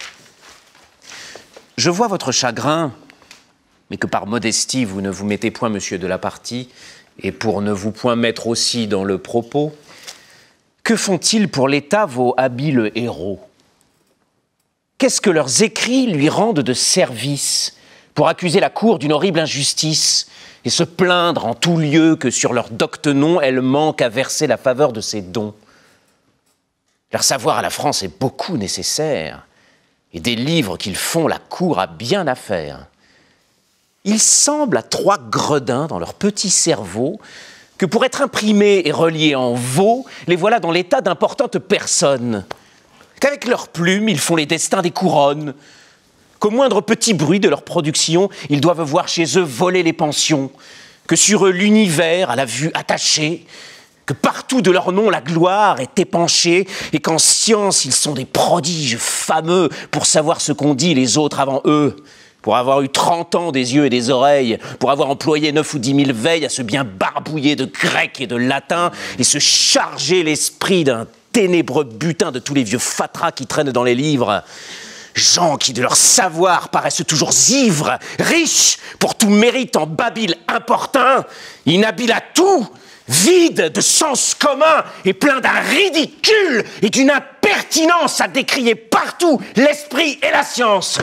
[SPEAKER 3] Je vois votre chagrin, mais que par modestie, vous ne vous mettez point, monsieur de la partie, et pour ne vous point mettre aussi dans le propos. Que font-ils pour l'État, vos habiles héros? Qu'est-ce que leurs écrits lui rendent de service pour accuser la cour d'une horrible injustice et se plaindre en tout lieu que sur leur docte nom, elle manque à verser la faveur de ses dons? Leur savoir à la France est beaucoup nécessaire, et des livres qu'ils font, la cour a bien à faire. Il semble à trois gredins dans leur petit cerveau que pour être imprimés et reliés en veau, les voilà dans l'état d'importantes personnes. Qu'avec leurs plumes, ils font les destins des couronnes. Qu'au moindre petit bruit de leur production, ils doivent voir chez eux voler les pensions. Que sur eux l'univers a la vue attachée. Que partout de leur nom la gloire est épanchée. Et qu'en science, ils sont des prodiges fameux pour savoir ce qu'ont dit les autres avant eux. Pour avoir eu trente ans des yeux et des oreilles, pour avoir employé neuf ou dix mille veilles à se bien barbouiller de grec et de latin, et se charger l'esprit d'un ténébreux butin de tous les vieux fatras qui traînent dans les livres. Gens qui de leur savoir paraissent toujours ivres, riches, pour tout mérite en babil importun, inhabiles à tout, vides de sens commun et pleins d'un ridicule et d'une impertinence à décrier partout l'esprit et la science.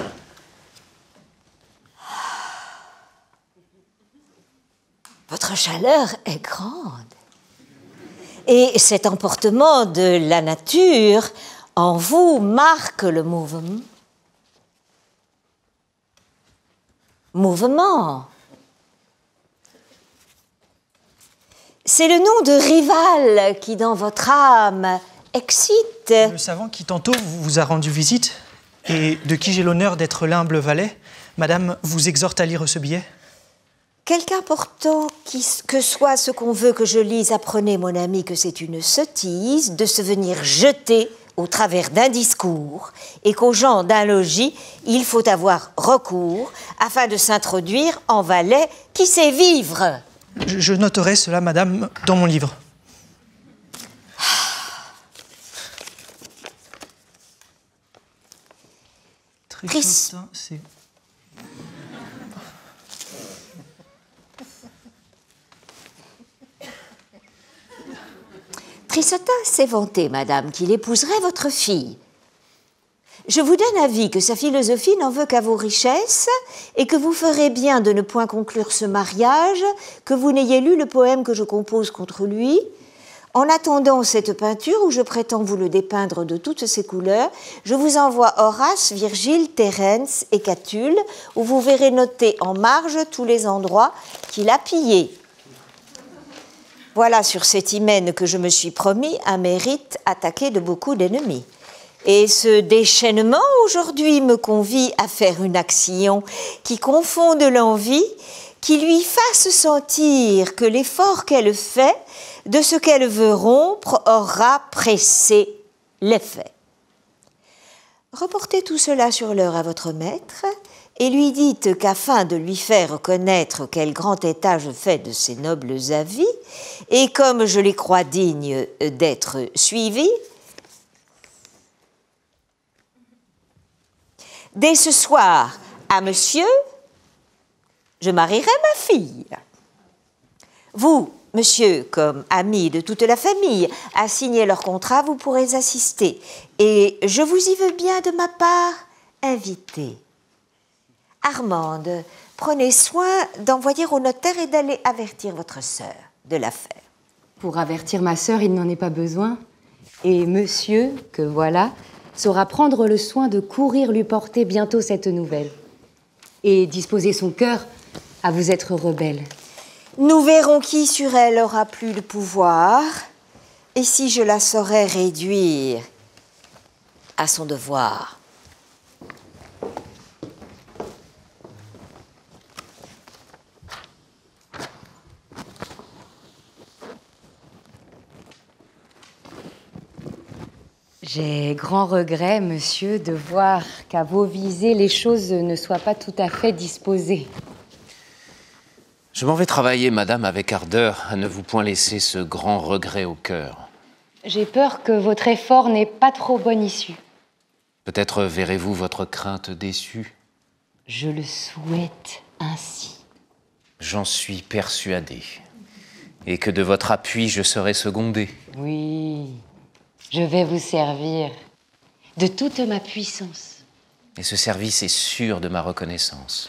[SPEAKER 8] Votre chaleur est grande. Et cet emportement de la nature en vous marque le mouvement. Mouvement. C'est le nom de rival qui, dans votre âme, excite.
[SPEAKER 12] Le savant qui tantôt vous a rendu visite et de qui j'ai l'honneur d'être l'humble valet, madame vous exhorte à lire ce billet.
[SPEAKER 8] Quelque important que soit ce qu'on veut que je lise, apprenez, mon ami, que c'est une sottise de se venir jeter au travers d'un discours et qu'aux gens d'un logis, il faut avoir recours afin de s'introduire en valet qui sait vivre.
[SPEAKER 12] Je, je noterai cela, madame, dans mon livre.
[SPEAKER 8] Trissotin,
[SPEAKER 12] c'est...
[SPEAKER 8] Trissotin s'est vanté, madame, qu'il épouserait votre fille. Je vous donne avis que sa philosophie n'en veut qu'à vos richesses et que vous ferez bien de ne point conclure ce mariage, que vous n'ayez lu le poème que je compose contre lui. En attendant cette peinture, où je prétends vous le dépeindre de toutes ses couleurs, je vous envoie Horace, Virgile, Terence et Catulle, où vous verrez noter en marge tous les endroits qu'il a pillés. Voilà sur cet hymen que je me suis promis un mérite attaqué de beaucoup d'ennemis. Et ce déchaînement aujourd'hui me convie à faire une action qui confonde l'envie, qui lui fasse sentir que l'effort qu'elle fait de ce qu'elle veut rompre aura pressé l'effet. Reportez tout cela sur l'heure à votre maître et lui dites qu'afin de lui faire connaître quel grand état je fais de ses nobles avis, et comme je les crois dignes d'être suivis, dès ce soir à monsieur, je marierai ma fille. Vous, monsieur, comme ami de toute la famille, à signer leur contrat, vous pourrez assister. Et je vous y veux bien de ma part inviter. Armande, prenez soin d'envoyer au notaire et d'aller avertir votre sœur de l'affaire.
[SPEAKER 1] Pour avertir ma sœur, il n'en est pas besoin. Et monsieur, que voilà, saura prendre le soin de courir lui porter bientôt cette nouvelle. Et disposer son cœur à vous être rebelle.
[SPEAKER 8] Nous verrons qui sur elle aura plus de pouvoir, et si je la saurais réduire à son devoir.
[SPEAKER 1] J'ai grand regret, monsieur, de voir qu'à vos visées, les choses ne soient pas tout à fait disposées.
[SPEAKER 3] Je m'en vais travailler, madame, avec ardeur, à ne vous point laisser ce grand regret au cœur.
[SPEAKER 1] J'ai peur que votre effort n'ait pas trop bonne issue.
[SPEAKER 3] Peut-être verrez-vous votre crainte déçue.
[SPEAKER 1] Je le souhaite ainsi.
[SPEAKER 3] J'en suis persuadé. Et que de votre appui, je serai secondé.
[SPEAKER 1] Oui, je vais vous servir de toute ma puissance.
[SPEAKER 3] Et ce service est sûr de ma reconnaissance.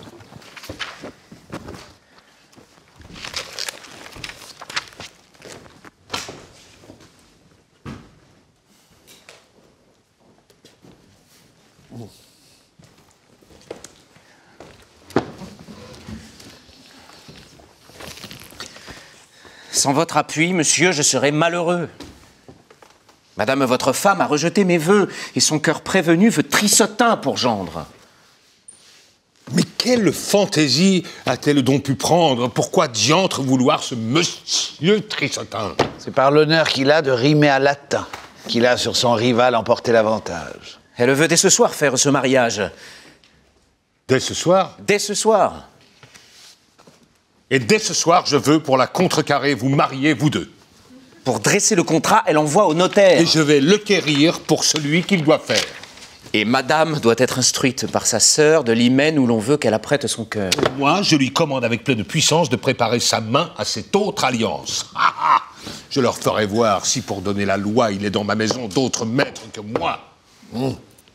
[SPEAKER 3] Sans votre appui, monsieur, je serais malheureux. Madame, votre femme a rejeté mes vœux, et son cœur prévenu veut Trissotin pour gendre.
[SPEAKER 6] Mais quelle fantaisie a-t-elle donc pu prendre? Pourquoi diantre vouloir ce monsieur Trissotin?
[SPEAKER 5] C'est par l'honneur qu'il a de rimer à latin qu'il a sur son rival emporté l'avantage.
[SPEAKER 3] Elle veut dès ce soir faire ce mariage.
[SPEAKER 6] Dès ce soir?
[SPEAKER 3] Dès ce soir.
[SPEAKER 6] Et dès ce soir, je veux, pour la contrecarrer, vous marier, vous deux.
[SPEAKER 3] Pour dresser le contrat, elle envoie au notaire.
[SPEAKER 6] Et je vais le quérir pour celui qu'il doit faire.
[SPEAKER 3] Et madame doit être instruite par sa sœur de l'hymen où l'on veut qu'elle apprête son cœur.
[SPEAKER 6] Moi, je lui commande avec pleine puissance de préparer sa main à cette autre alliance. Ah, ah. Je leur ferai voir si, pour donner la loi, il est dans ma maison d'autres maîtres que moi. Mmh.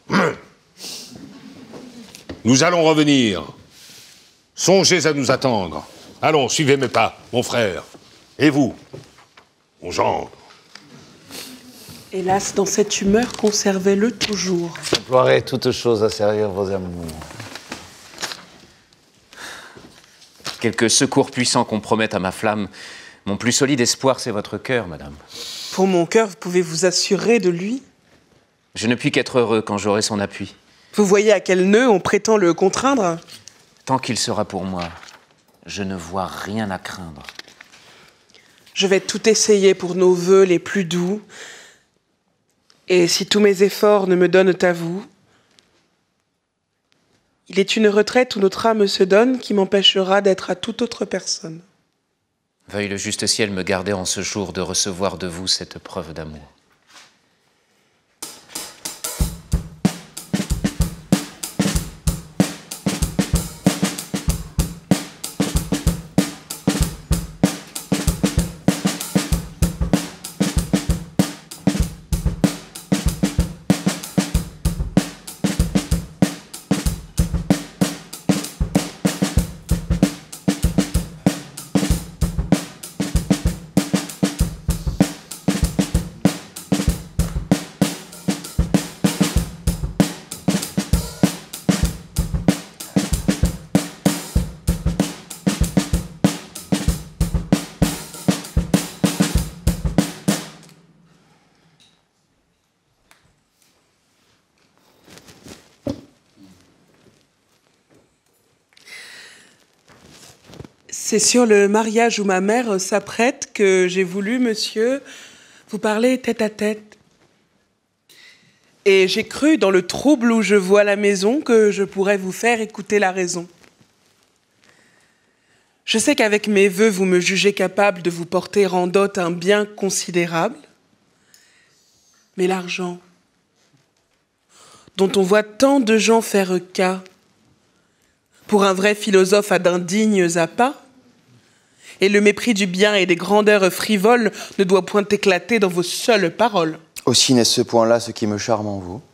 [SPEAKER 6] Nous allons revenir. Songez à nous attendre. Allons, suivez mes pas, mon frère. Et vous, mon gendre.
[SPEAKER 2] Hélas, dans cette humeur, conservez-le toujours.
[SPEAKER 5] J'emploierai toutes choses à servir vos amours.
[SPEAKER 3] Quelque secours puissant qu'on promette à ma flamme, mon plus solide espoir, c'est votre cœur, madame.
[SPEAKER 2] Pour mon cœur, vous pouvez vous assurer de lui.
[SPEAKER 3] Je ne puis qu'être heureux quand j'aurai son appui.
[SPEAKER 2] Vous voyez à quel nœud on prétend le contraindre?
[SPEAKER 3] Tant qu'il sera pour moi, je ne vois rien à craindre.
[SPEAKER 2] Je vais tout essayer pour nos vœux les plus doux. Et si tous mes efforts ne me donnent à vous, il est une retraite où notre âme se donne qui m'empêchera d'être à toute autre personne.
[SPEAKER 3] Veuille le juste ciel me garder en ce jour de recevoir de vous cette preuve d'amour.
[SPEAKER 2] C'est sur le mariage où ma mère s'apprête que j'ai voulu, monsieur, vous parler tête à tête. Et j'ai cru, dans le trouble où je vois la maison, que je pourrais vous faire écouter la raison. Je sais qu'avec mes vœux, vous me jugez capable de vous porter en dot un bien considérable. Mais l'argent, dont on voit tant de gens faire cas, pour un vrai philosophe à d'indignes appâts, et le mépris du bien et des grandeurs frivoles ne doit point éclater dans vos seules paroles.
[SPEAKER 9] Aussi n'est-ce ce point-là ce qui me charme en vous.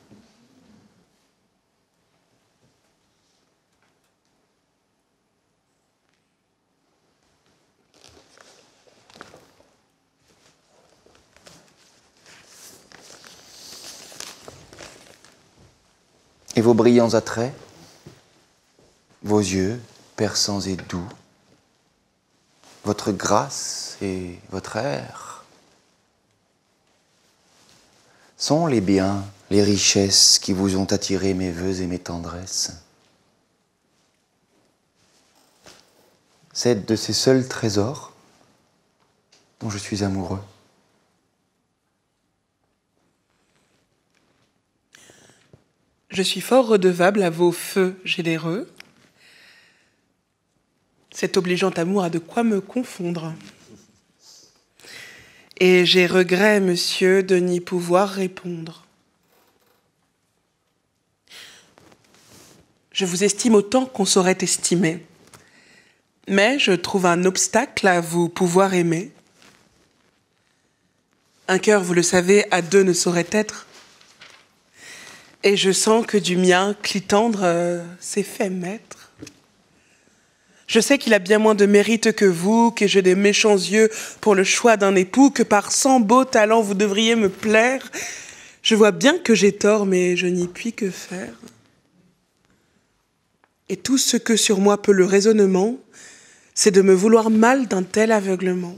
[SPEAKER 9] Et vos brillants attraits, vos yeux perçants et doux, votre grâce et votre air sont les biens, les richesses qui vous ont attiré mes vœux et mes tendresses. C'est de ces seuls trésors dont je suis amoureux.
[SPEAKER 2] Je suis fort redevable à vos feux généreux. Cet obligeant amour a de quoi me confondre. Et j'ai regret, monsieur, de n'y pouvoir répondre. Je vous estime autant qu'on saurait estimer. Mais je trouve un obstacle à vous pouvoir aimer. Un cœur, vous le savez, à deux ne saurait être. Et je sens que du mien, clitandre, euh, s'est fait maître. Je sais qu'il a bien moins de mérite que vous, que j'ai des méchants yeux pour le choix d'un époux, que par cent beaux talents vous devriez me plaire. Je vois bien que j'ai tort, mais je n'y puis que faire. Et tout ce que sur moi peut le raisonnement, c'est de me vouloir mal d'un tel aveuglement.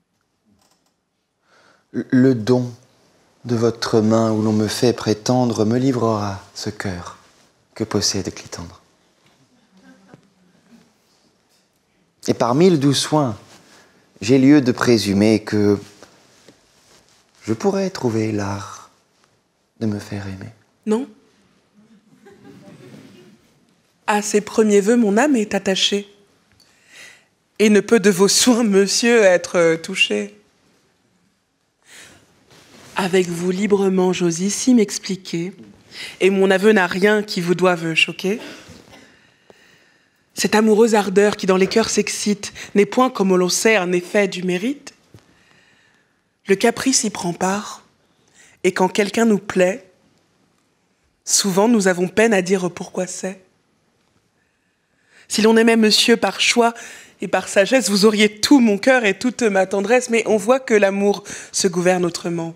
[SPEAKER 9] Le don de votre main où l'on me fait prétendre me livrera ce cœur que possède Clitandre. Et par mille doux soins, j'ai lieu de présumer que je pourrais trouver l'art de me faire aimer.
[SPEAKER 2] Non. À ces premiers vœux, mon âme est attachée. Et ne peut de vos soins, monsieur, être touchée. Avec vous librement, j'ose ici m'expliquer, et mon aveu n'a rien qui vous doive choquer. Cette amoureuse ardeur qui dans les cœurs s'excite n'est point, comme on le sait, un effet du mérite. Le caprice y prend part, et quand quelqu'un nous plaît, souvent nous avons peine à dire pourquoi c'est. Si l'on aimait monsieur par choix et par sagesse, vous auriez tout mon cœur et toute ma tendresse, mais on voit que l'amour se gouverne autrement.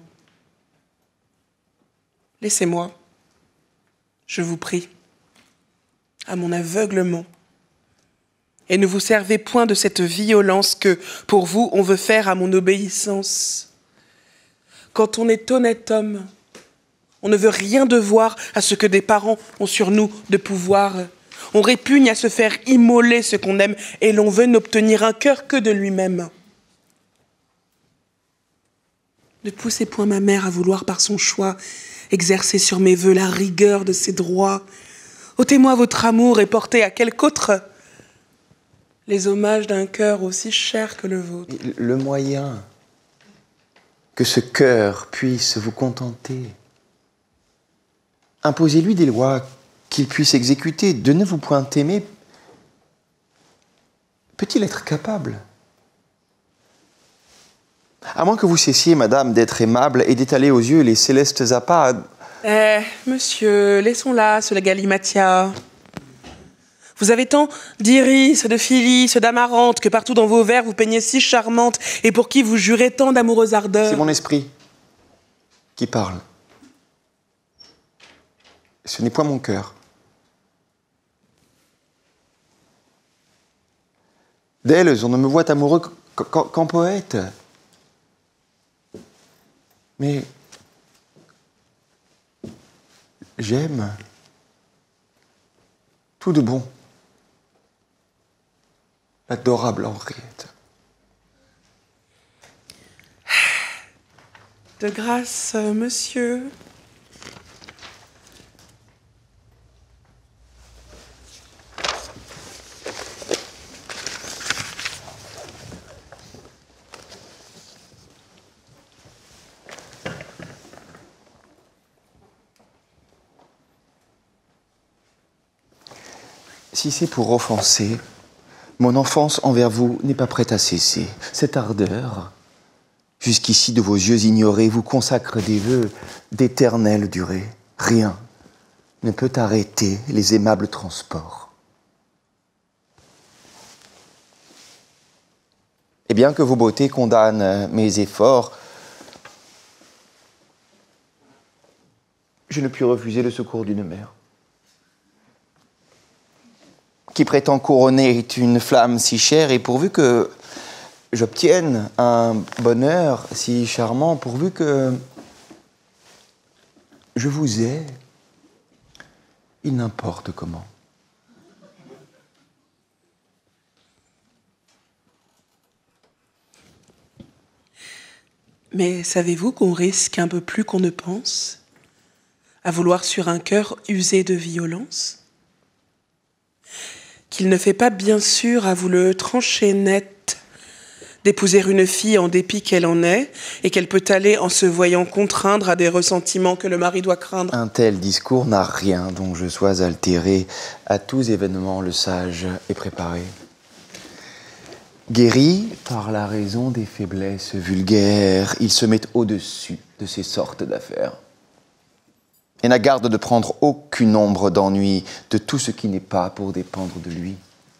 [SPEAKER 2] Laissez-moi, je vous prie, à mon aveuglement. Et ne vous servez point de cette violence que, pour vous, on veut faire à mon obéissance. Quand on est honnête homme, on ne veut rien devoir à ce que des parents ont sur nous de pouvoir. On répugne à se faire immoler ce qu'on aime et l'on veut n'obtenir un cœur que de lui-même. Ne poussez point ma mère à vouloir par son choix exercer sur mes vœux la rigueur de ses droits. Ôtez-moi votre amour et portez à quelque autre les hommages d'un cœur aussi cher que le vôtre.
[SPEAKER 9] Le moyen que ce cœur puisse vous contenter. Imposez-lui des lois qu'il puisse exécuter. De ne vous point aimer, peut-il être capable? À moins que vous cessiez, madame, d'être aimable et d'étaler aux yeux les célestes appas.
[SPEAKER 2] Eh, monsieur, laissons-la, ce galimatia. Vous avez tant d'iris, de phyllis, d'amarante, que partout dans vos vers vous peignez si charmante, et pour qui vous jurez tant d'amoureuses ardeurs.
[SPEAKER 9] C'est mon esprit qui parle. Ce n'est point mon cœur. D'elles, on ne me voit amoureux qu'en poète. Mais j'aime tout de bon l'adorable Henriette.
[SPEAKER 2] De grâce, monsieur.
[SPEAKER 9] Si c'est pour offenser, mon enfance envers vous n'est pas prête à cesser. Cette ardeur, jusqu'ici de vos yeux ignorés, vous consacre des vœux d'éternelle durée. Rien ne peut arrêter les aimables transports. Et bien que vos beautés condamnent mes efforts, je ne puis refuser le secours d'une mère qui prétend couronner une flamme si chère, et pourvu que j'obtienne un bonheur si charmant, pourvu que je vous ai, il n'importe comment.
[SPEAKER 2] Mais savez-vous qu'on risque un peu plus qu'on ne pense à vouloir sur un cœur usé de violence? Qu'il ne fait pas bien sûr à vous le trancher net d'épouser une fille en dépit qu'elle en est, et qu'elle peut aller en se voyant contraindre à des ressentiments que le mari doit craindre.
[SPEAKER 9] Un tel discours n'a rien dont je sois altéré. À tous événements, le sage est préparé. Guéri par la raison des faiblesses vulgaires, il se met au-dessus de ces sortes d'affaires et n'a garde de prendre aucune ombre d'ennui de tout ce qui n'est pas pour dépendre de lui.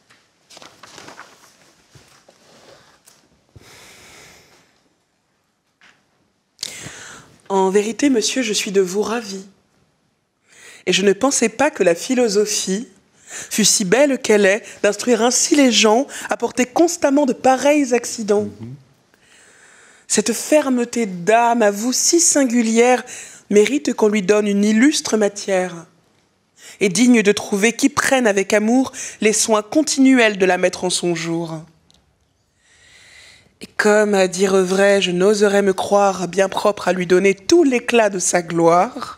[SPEAKER 2] En vérité, monsieur, je suis de vous ravi. Et je ne pensais pas que la philosophie fût si belle qu'elle est, d'instruire ainsi les gens à porter constamment de pareils accidents. Mm-hmm. Cette fermeté d'âme à vous si singulière mérite qu'on lui donne une illustre matière, et digne de trouver qui prenne avec amour les soins continuels de la mettre en son jour. Et comme, à dire vrai, je n'oserais me croire bien propre à lui donner tout l'éclat de sa gloire,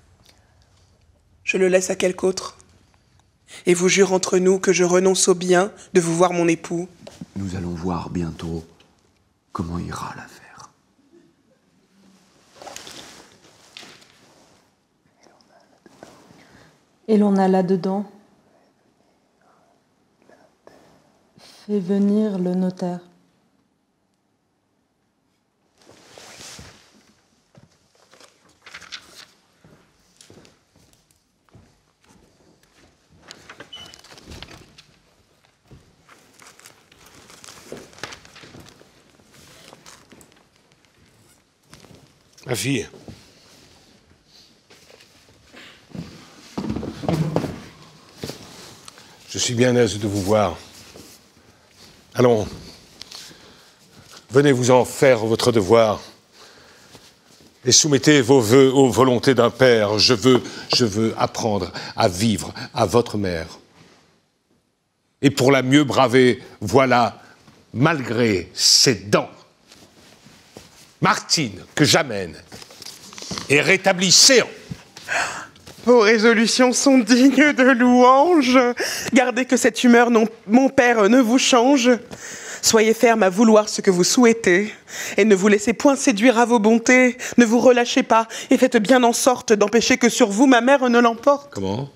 [SPEAKER 2] je le laisse à quelque autre, et vous jure entre nous que je renonce au bien de vous voir mon époux.
[SPEAKER 9] Nous allons voir bientôt comment ira l'affaire.
[SPEAKER 10] Et l'on a là-dedans fait venir le notaire.
[SPEAKER 6] Ma fille. Je suis bien aise de vous voir. Allons, venez vous en faire votre devoir et soumettez vos vœux aux volontés d'un père. Je veux, je veux apprendre à vivre à votre mère. Et pour la mieux braver, voilà, malgré ses dents, Martine, que j'amène, est rétablie séant.
[SPEAKER 2] Vos résolutions sont dignes de louange. Gardez que cette humeur, non, mon père, ne vous change. Soyez ferme à vouloir ce que vous souhaitez, et ne vous laissez point séduire à vos bontés. Ne vous relâchez pas, et faites bien en sorte d'empêcher que sur vous ma mère ne l'emporte.
[SPEAKER 6] Comment?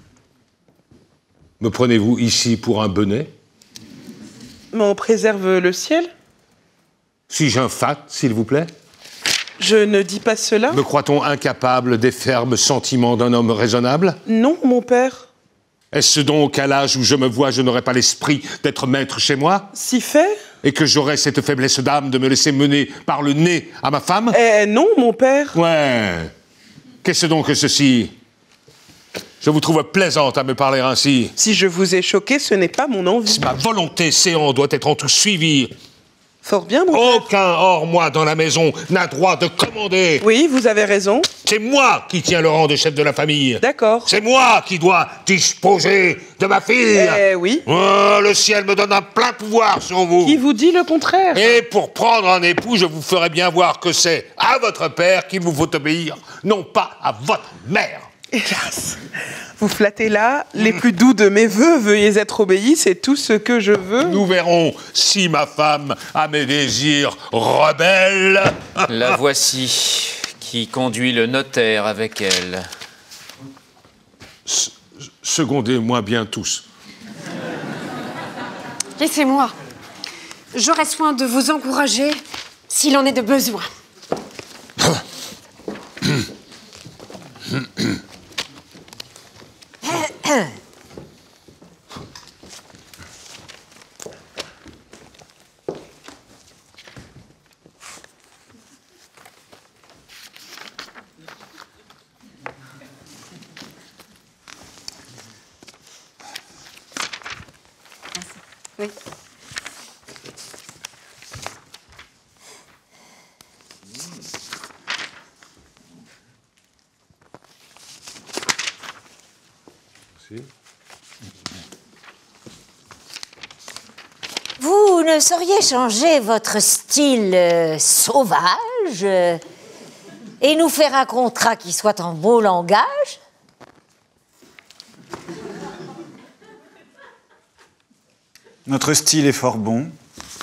[SPEAKER 6] Me prenez-vous ici pour un bonnet?
[SPEAKER 2] M'en préserve le ciel?
[SPEAKER 6] Suis-je un fat, s'il vous plaît?
[SPEAKER 2] Je ne dis pas cela.
[SPEAKER 6] Me croit-on incapable des fermes sentiments d'un homme raisonnable?
[SPEAKER 2] Non, mon père.
[SPEAKER 6] Est-ce donc qu'à l'âge où je me vois, je n'aurai pas l'esprit d'être maître chez moi?
[SPEAKER 2] Si fait.
[SPEAKER 6] Et que j'aurai cette faiblesse d'âme de me laisser mener par le nez à ma femme?
[SPEAKER 2] Eh non, mon père.
[SPEAKER 6] Ouais. Qu'est-ce donc que ceci? Je vous trouve plaisante à me parler ainsi.
[SPEAKER 2] Si je vous ai choqué, ce n'est pas mon envie.
[SPEAKER 6] Ma volonté, séant, doit être en tout suivie.
[SPEAKER 2] Fort bien, mon père.
[SPEAKER 6] Aucun hors moi dans la maison n'a droit de commander.
[SPEAKER 2] Oui, vous avez raison.
[SPEAKER 6] C'est moi qui tiens le rang de chef de la famille.
[SPEAKER 2] D'accord.
[SPEAKER 6] C'est moi qui dois disposer de ma fille.
[SPEAKER 2] Eh oui.
[SPEAKER 6] Oh, le ciel me donne un plein pouvoir sur vous.
[SPEAKER 2] Qui vous dit le contraire?
[SPEAKER 6] Et pour prendre un époux, je vous ferai bien voir que c'est à votre père qu'il vous faut obéir, non pas à votre mère.
[SPEAKER 2] Hélas, vous flattez là, les plus doux de mes vœux, veuillez être obéis, c'est tout ce que je veux.
[SPEAKER 6] Nous verrons si ma femme a mes désirs rebelles.
[SPEAKER 3] La voici, qui conduit le notaire avec elle.
[SPEAKER 6] Se- Secondez-moi bien tous.
[SPEAKER 7] Laissez-moi. J'aurai soin de vous encourager s'il en est de besoin.
[SPEAKER 4] Oui.
[SPEAKER 8] Vous ne sauriez changer votre style euh, sauvage euh, et nous faire un contrat qui soit en beau langage?
[SPEAKER 13] Notre style est fort bon.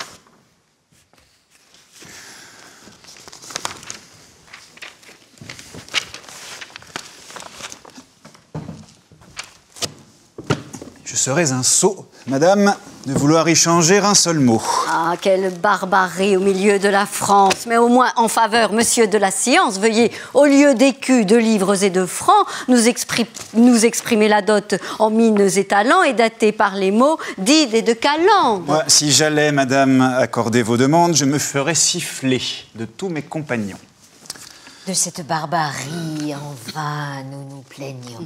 [SPEAKER 13] Je serais un sot, madame, de vouloir y changer un seul mot.
[SPEAKER 4] Ah, quelle barbarie au milieu de la France. Mais au moins, en faveur, monsieur de la science, veuillez, au lieu d'écus, de livres et de francs, nous, expri- nous exprimer la dot en mines et talents et dater par les mots d'Ide et de Calandre.
[SPEAKER 13] Moi, si j'allais, madame, accorder vos demandes, je me ferais siffler de tous mes compagnons.
[SPEAKER 8] De cette barbarie, en vain, nous nous plaignons.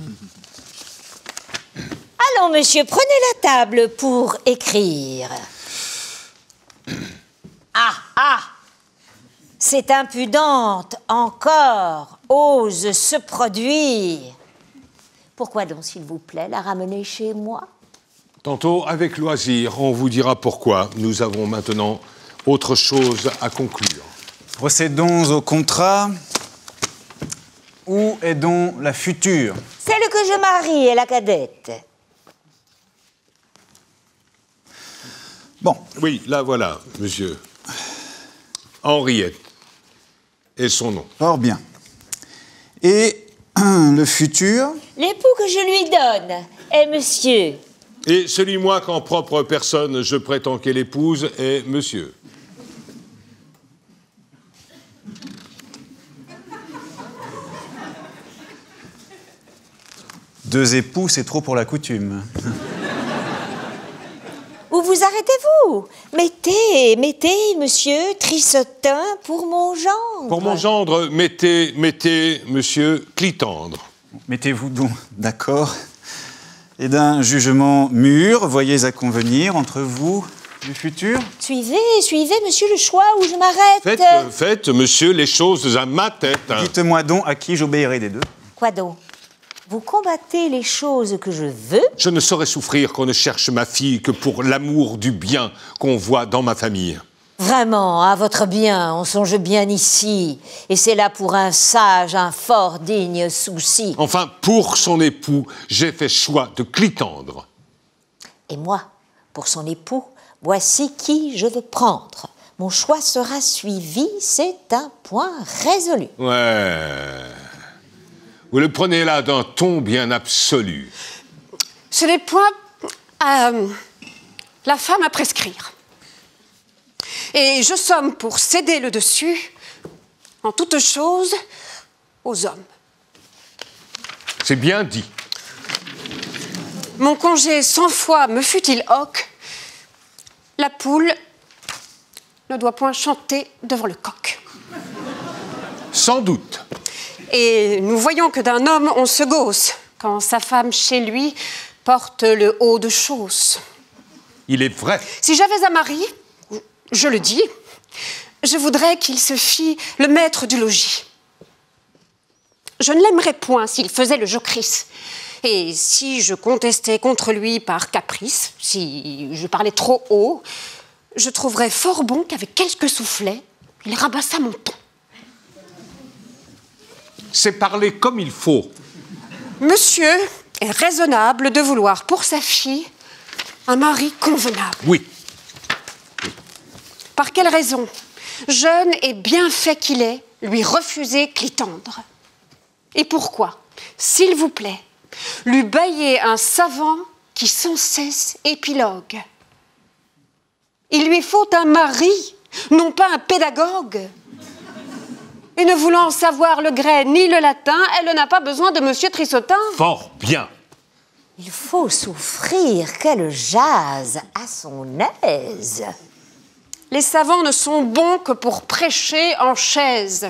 [SPEAKER 8] Allons, monsieur, prenez la table pour écrire. Ah, ah! Cette impudente, encore, ose se produire. Pourquoi donc, s'il vous plaît, la ramener chez moi?
[SPEAKER 6] Tantôt, avec loisir, on vous dira pourquoi. Nous avons maintenant autre chose à conclure.
[SPEAKER 13] Procédons au contrat. Où est donc la future?
[SPEAKER 8] Celle que je marie est la cadette.
[SPEAKER 13] Bon.
[SPEAKER 6] Oui, là voilà, monsieur. Henriette. Et son nom.
[SPEAKER 13] Fort bien. Et le futur?
[SPEAKER 8] L'époux que je lui donne est monsieur.
[SPEAKER 6] Et celui, moi, qu'en propre personne, je prétends qu'elle épouse, est monsieur.
[SPEAKER 13] Deux époux, c'est trop pour la coutume.
[SPEAKER 8] Où vous arrêtez-vous? Mettez, mettez, monsieur Trissotin, pour mon gendre.
[SPEAKER 6] Pour mon gendre, mettez, mettez, monsieur Clitandre.
[SPEAKER 13] Mettez-vous donc d'accord. Et d'un jugement mûr, voyez à convenir entre vous du futur.
[SPEAKER 8] Suivez, suivez, monsieur, le choix où je m'arrête.
[SPEAKER 6] Faites, euh, faites, monsieur, les choses à ma tête.
[SPEAKER 13] Dites-moi donc à qui j'obéirai des deux.
[SPEAKER 8] Quoi donc? Vous combattez les choses que je veux?
[SPEAKER 6] Je ne saurais souffrir qu'on ne cherche ma fille que pour l'amour du bien qu'on voit dans ma famille.
[SPEAKER 8] Vraiment, à votre bien, on songe bien ici, et c'est là pour un sage, un fort digne souci.
[SPEAKER 6] Enfin, pour son époux, j'ai fait choix de Clitandre.
[SPEAKER 8] Et moi, pour son époux, voici qui je veux prendre. Mon choix sera suivi, c'est un point résolu.
[SPEAKER 6] Ouais. Vous le prenez là d'un ton bien absolu.
[SPEAKER 7] Ce n'est point euh, la femme à prescrire. Et je somme pour céder le dessus, en toute chose, aux hommes.
[SPEAKER 6] C'est bien dit.
[SPEAKER 7] Mon congé cent fois me fût-il hoc, la poule ne doit point chanter devant le coq.
[SPEAKER 6] Sans doute.
[SPEAKER 7] Et nous voyons que d'un homme on se gausse, quand sa femme chez lui porte le haut de chausse.
[SPEAKER 6] Il est vrai.
[SPEAKER 7] Si j'avais un mari, je le dis, je voudrais qu'il se fît le maître du logis. Je ne l'aimerais point s'il faisait le jocrisse. Et si je contestais contre lui par caprice, si je parlais trop haut, je trouverais fort bon qu'avec quelques soufflets, il rabassât mon ton.
[SPEAKER 6] C'est parler comme il faut.
[SPEAKER 7] Monsieur est raisonnable de vouloir pour sa fille un mari convenable.
[SPEAKER 6] Oui.
[SPEAKER 7] Par quelle raison, jeune et bien fait qu'il est, lui refuser Clitandre? Et pourquoi, s'il vous plaît, lui bailler un savant qui sans cesse épilogue? Il lui faut un mari, non pas un pédagogue. Et ne voulant savoir le grec ni le latin, elle n'a pas besoin de monsieur Trissotin.
[SPEAKER 6] Fort bien.
[SPEAKER 8] Il faut souffrir qu'elle jase à son aise.
[SPEAKER 7] Les savants ne sont bons que pour prêcher en chaise.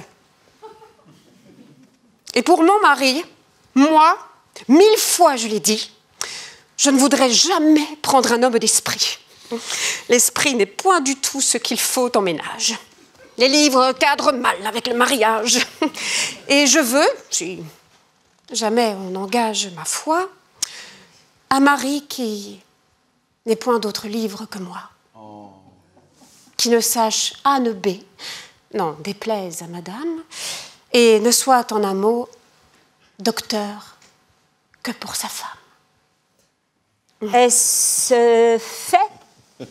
[SPEAKER 7] Et pour mon mari, moi, mille fois je l'ai dit, je ne voudrais jamais prendre un homme d'esprit. L'esprit n'est point du tout ce qu'il faut en ménage. Les livres cadrent mal avec le mariage. Et je veux, si jamais on engage ma foi, un mari qui n'ait point d'autres livres que moi. Oh. Qui ne sache A ne B, non, déplaise à madame, et ne soit en un mot docteur que pour sa femme.
[SPEAKER 8] Est-ce fait?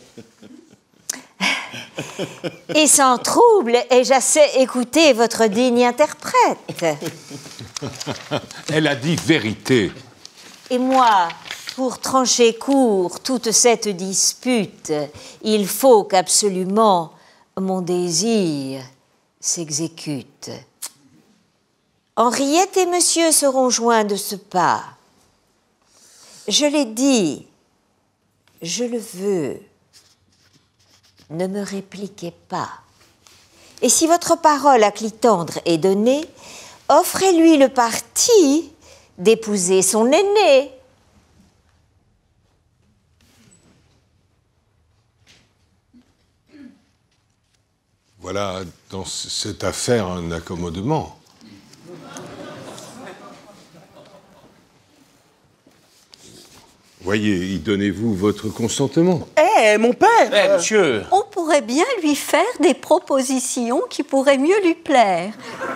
[SPEAKER 8] Et sans trouble, ai-je assez écouté votre digne interprète?
[SPEAKER 6] Elle a dit vérité.
[SPEAKER 8] Et moi, pour trancher court toute cette dispute, il faut qu'absolument mon désir s'exécute. Henriette et monsieur seront joints de ce pas. Je l'ai dit, je le veux. Ne me répliquez pas. Et si votre parole à Clitandre est donnée, offrez-lui le parti d'épouser son aîné.
[SPEAKER 6] Voilà dans cette affaire un accommodement. Voyez, y donnez-vous votre consentement.
[SPEAKER 2] Eh, mon père
[SPEAKER 3] Eh, monsieur
[SPEAKER 4] On pourrait bien lui faire des propositions qui pourraient mieux lui plaire.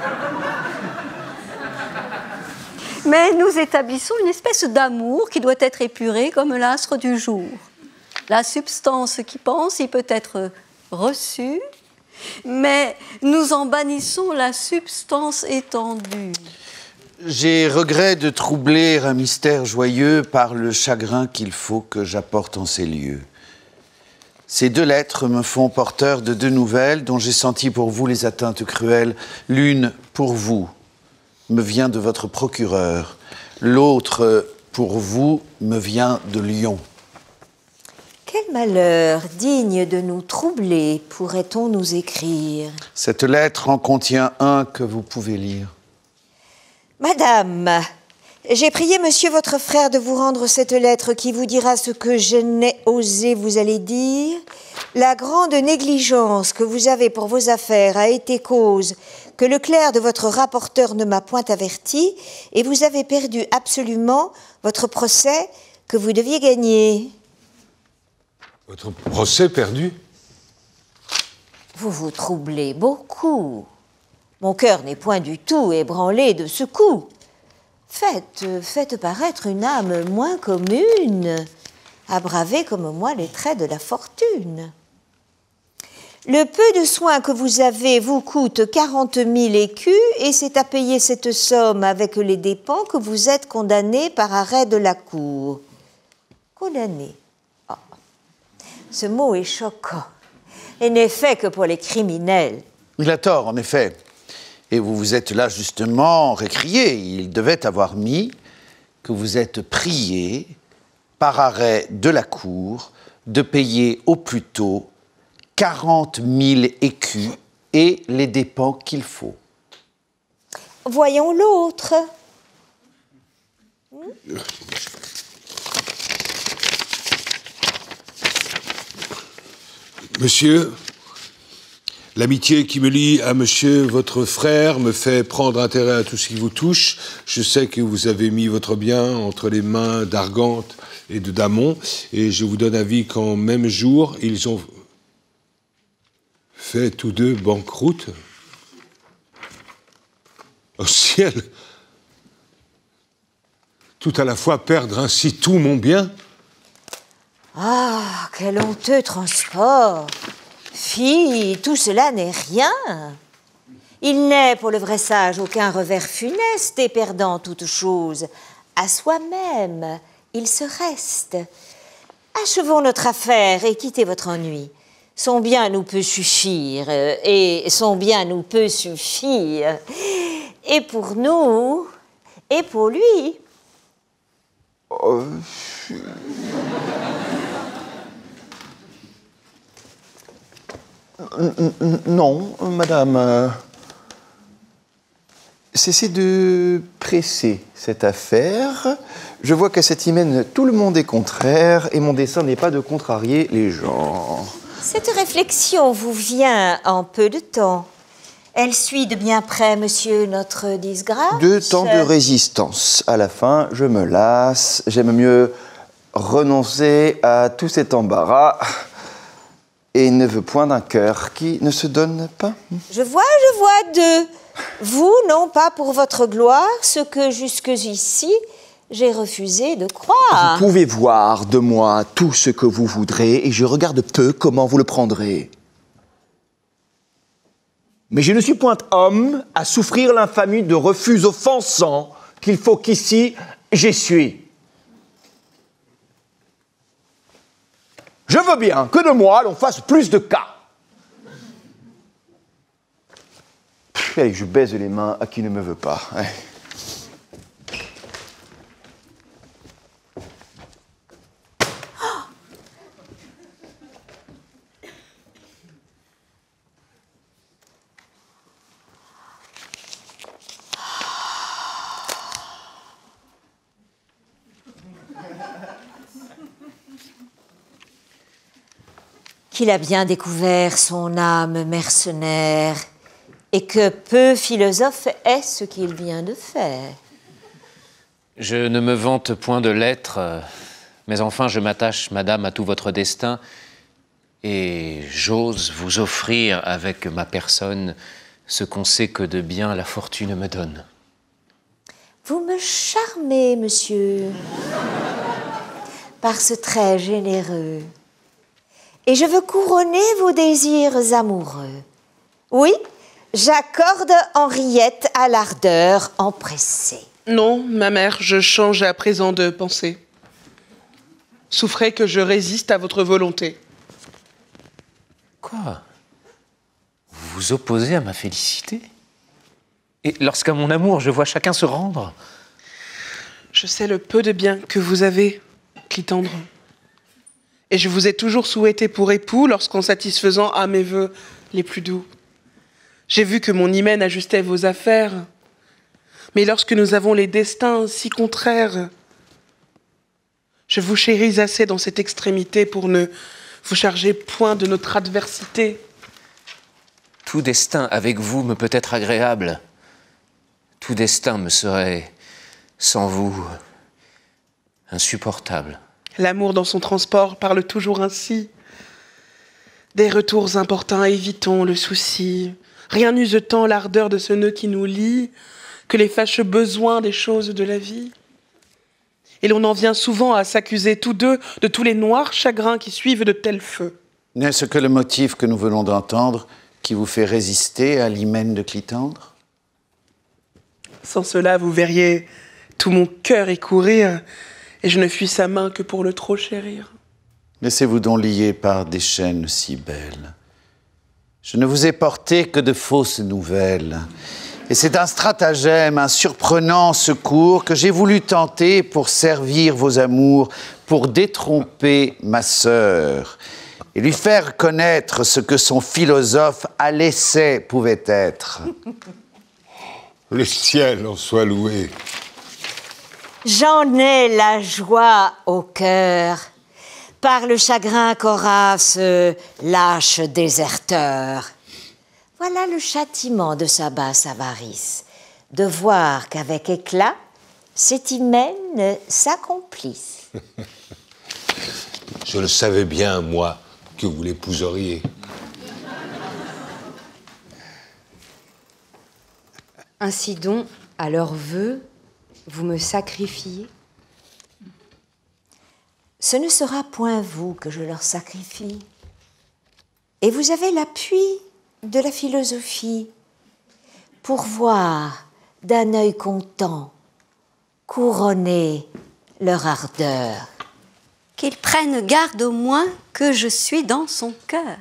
[SPEAKER 4] Mais nous établissons une espèce d'amour qui doit être épuré comme l'astre du jour. La substance qui pense y peut être reçue, mais nous en bannissons la substance étendue.
[SPEAKER 5] J'ai regret de troubler un mystère joyeux par le chagrin qu'il faut que j'apporte en ces lieux. Ces deux lettres me font porteur de deux nouvelles dont j'ai senti pour vous les atteintes cruelles. L'une, pour vous, me vient de votre procureur. L'autre, pour vous, me vient de Lyon.
[SPEAKER 8] Quel malheur digne de nous troubler pourrait-on nous écrire?
[SPEAKER 5] Cette lettre en contient un que vous pouvez lire.
[SPEAKER 8] Madame, j'ai prié monsieur votre frère de vous rendre cette lettre qui vous dira ce que je n'ai osé vous aller dire. La grande négligence que vous avez pour vos affaires a été cause que le clerc de votre rapporteur ne m'a point averti et vous avez perdu absolument votre procès que vous deviez gagner.
[SPEAKER 6] Votre procès perdu?
[SPEAKER 8] Vous vous troublez beaucoup. Mon cœur n'est point du tout ébranlé de ce coup. Faites, faites paraître une âme moins commune, à braver comme moi les traits de la fortune. Le peu de soins que vous avez vous coûte quarante mille écus, et c'est à payer cette somme avec les dépens que vous êtes condamné par arrêt de la cour. Condamné. Oh. Ce mot est choquant, et n'est fait que pour les criminels.
[SPEAKER 5] Il a tort, en effet. Et vous vous êtes là justement récrié. Il devait avoir mis que vous êtes prié, par arrêt de la cour, de payer au plus tôt quarante mille écus et les dépens qu'il faut.
[SPEAKER 8] Voyons l'autre.
[SPEAKER 6] Monsieur, l'amitié qui me lie à monsieur, votre frère, me fait prendre intérêt à tout ce qui vous touche. Je sais que vous avez mis votre bien entre les mains d'Argante et de Damon, et je vous donne avis qu'en même jour, ils ont fait tous deux banqueroute. Au ciel! Tout à la fois perdre ainsi tout mon bien.
[SPEAKER 8] Ah, quel honteux transport! Fille, tout cela n'est rien. Il n'est, pour le vrai sage, aucun revers funeste, et perdant toute chose à soi-même, il se reste. Achevons notre affaire et quittez votre ennui. Son bien nous peut suffire, et son bien nous peut suffire, et pour nous, et pour lui.
[SPEAKER 9] Oh, non, madame. Euh, Cessez de presser cette affaire. Je vois qu'à cette hymen, tout le monde est contraire, et mon dessein n'est pas de contrarier les gens.
[SPEAKER 8] Cette réflexion vous vient en peu de temps. Elle suit de bien près, monsieur, notre disgrâce.
[SPEAKER 9] Deux temps de résistance. À la fin, je me lasse. J'aime mieux renoncer à tout cet embarras et ne veux point d'un cœur qui ne se donne pas.
[SPEAKER 8] Je vois, je vois deux. Vous, non pas pour votre gloire, ce que jusqu'ici j'ai refusé de croire.
[SPEAKER 9] Vous pouvez voir de moi tout ce que vous voudrez, et je regarde peu comment vous le prendrez. Mais je ne suis point homme à souffrir l'infamie de refus offensants qu'il faut qu'ici j'essuie. Je veux bien que de moi l'on fasse plus de cas. Allez, je baise les mains à qui ne me veut pas. Allez.
[SPEAKER 8] Qu'il a bien découvert son âme mercenaire, et que peu philosophe est ce qu'il vient de faire.
[SPEAKER 3] Je ne me vante point de l'être, mais enfin je m'attache, madame, à tout votre destin, et j'ose vous offrir avec ma personne ce qu'on sait que de bien la fortune me donne.
[SPEAKER 8] Vous me charmez, monsieur, par ce trait généreux. Et je veux couronner vos désirs amoureux. Oui, j'accorde Henriette à l'ardeur empressée.
[SPEAKER 2] Non, ma mère, je change à présent de pensée. Souffrez que je résiste à votre volonté.
[SPEAKER 3] Quoi? Vous vous opposez à ma félicité? Et lorsqu'à mon amour, je vois chacun se rendre?
[SPEAKER 2] Je sais le peu de bien que vous avez, Clitandre. Et je vous ai toujours souhaité pour époux lorsqu'en satisfaisant à mes vœux les plus doux. J'ai vu que mon hymen ajustait vos affaires. Mais lorsque nous avons les destins si contraires, je vous chéris assez dans cette extrémité pour ne vous charger point de notre adversité.
[SPEAKER 3] Tout destin avec vous me peut être agréable. Tout destin me serait, sans vous, insupportable.
[SPEAKER 2] L'amour dans son transport parle toujours ainsi. Des retours importuns, évitons le souci. Rien n'use tant l'ardeur de ce nœud qui nous lie que les fâcheux besoins des choses de la vie. Et l'on en vient souvent à s'accuser tous deux de tous les noirs chagrins qui suivent de tels feux.
[SPEAKER 5] N'est-ce que le motif que nous venons d'entendre qui vous fait résister à l'hymen de Clitandre?
[SPEAKER 2] Sans cela, vous verriez tout mon cœur y courir, et je ne fuis sa main que pour le trop chérir.
[SPEAKER 5] Laissez-vous donc lier par des chaînes si belles. Je ne vous ai porté que de fausses nouvelles. Et c'est un stratagème, un surprenant secours que j'ai voulu tenter pour servir vos amours, pour détromper ma sœur et lui faire connaître ce que son philosophe à l'essai pouvait être.
[SPEAKER 6] Le ciel en soit loué.
[SPEAKER 8] J'en ai la joie au cœur, par le chagrin qu'aura ce lâche déserteur. Voilà le châtiment de sa basse avarice, de voir qu'avec éclat, cet hymen s'accomplisse.
[SPEAKER 6] Je le savais bien, moi, que vous l'épouseriez.
[SPEAKER 1] Ainsi donc, à leur vœu, vous me sacrifiez?
[SPEAKER 8] Ce ne sera point vous que je leur sacrifie. Et vous avez l'appui de la philosophie pour voir d'un œil content couronner leur ardeur.
[SPEAKER 4] Qu'ils prennent garde au moins que je suis dans son cœur.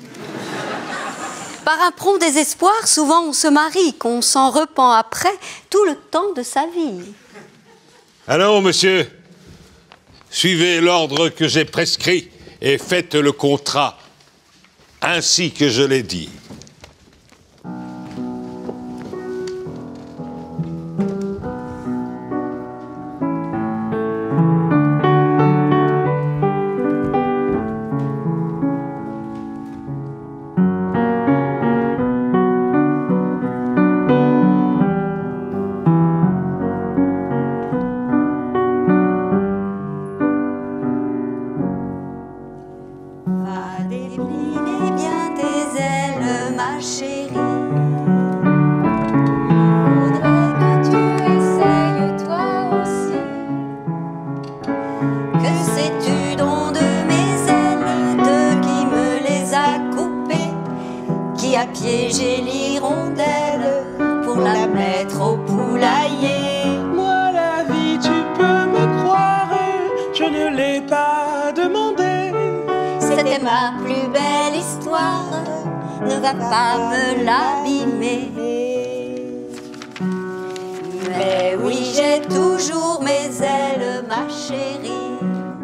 [SPEAKER 4] Par un prompt désespoir, souvent on se marie, qu'on s'en repent après tout le temps de sa vie.
[SPEAKER 6] Alors, monsieur, suivez l'ordre que j'ai prescrit et faites le contrat, ainsi que je l'ai dit.
[SPEAKER 4] Piéger l'hirondelle pour la mettre au poulailler.
[SPEAKER 2] Moi, la vie, tu peux me croire, je ne l'ai pas demandé.
[SPEAKER 4] C'était ma plus belle histoire, ne va pas me l'abîmer. Mais oui, j'ai toujours mes ailes, ma chérie.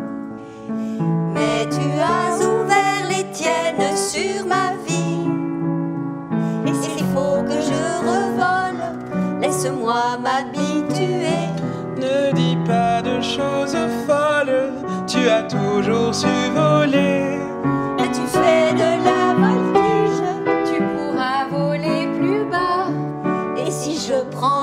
[SPEAKER 4] Mais tu as ouvert les tiennes sur ma vie. Et s'il faut que je revole, laisse-moi m'habituer.
[SPEAKER 2] Ne dis pas de choses folles, tu as toujours su voler.
[SPEAKER 4] Et tu fais de la voltige, tu pourras voler plus bas. Et si je prends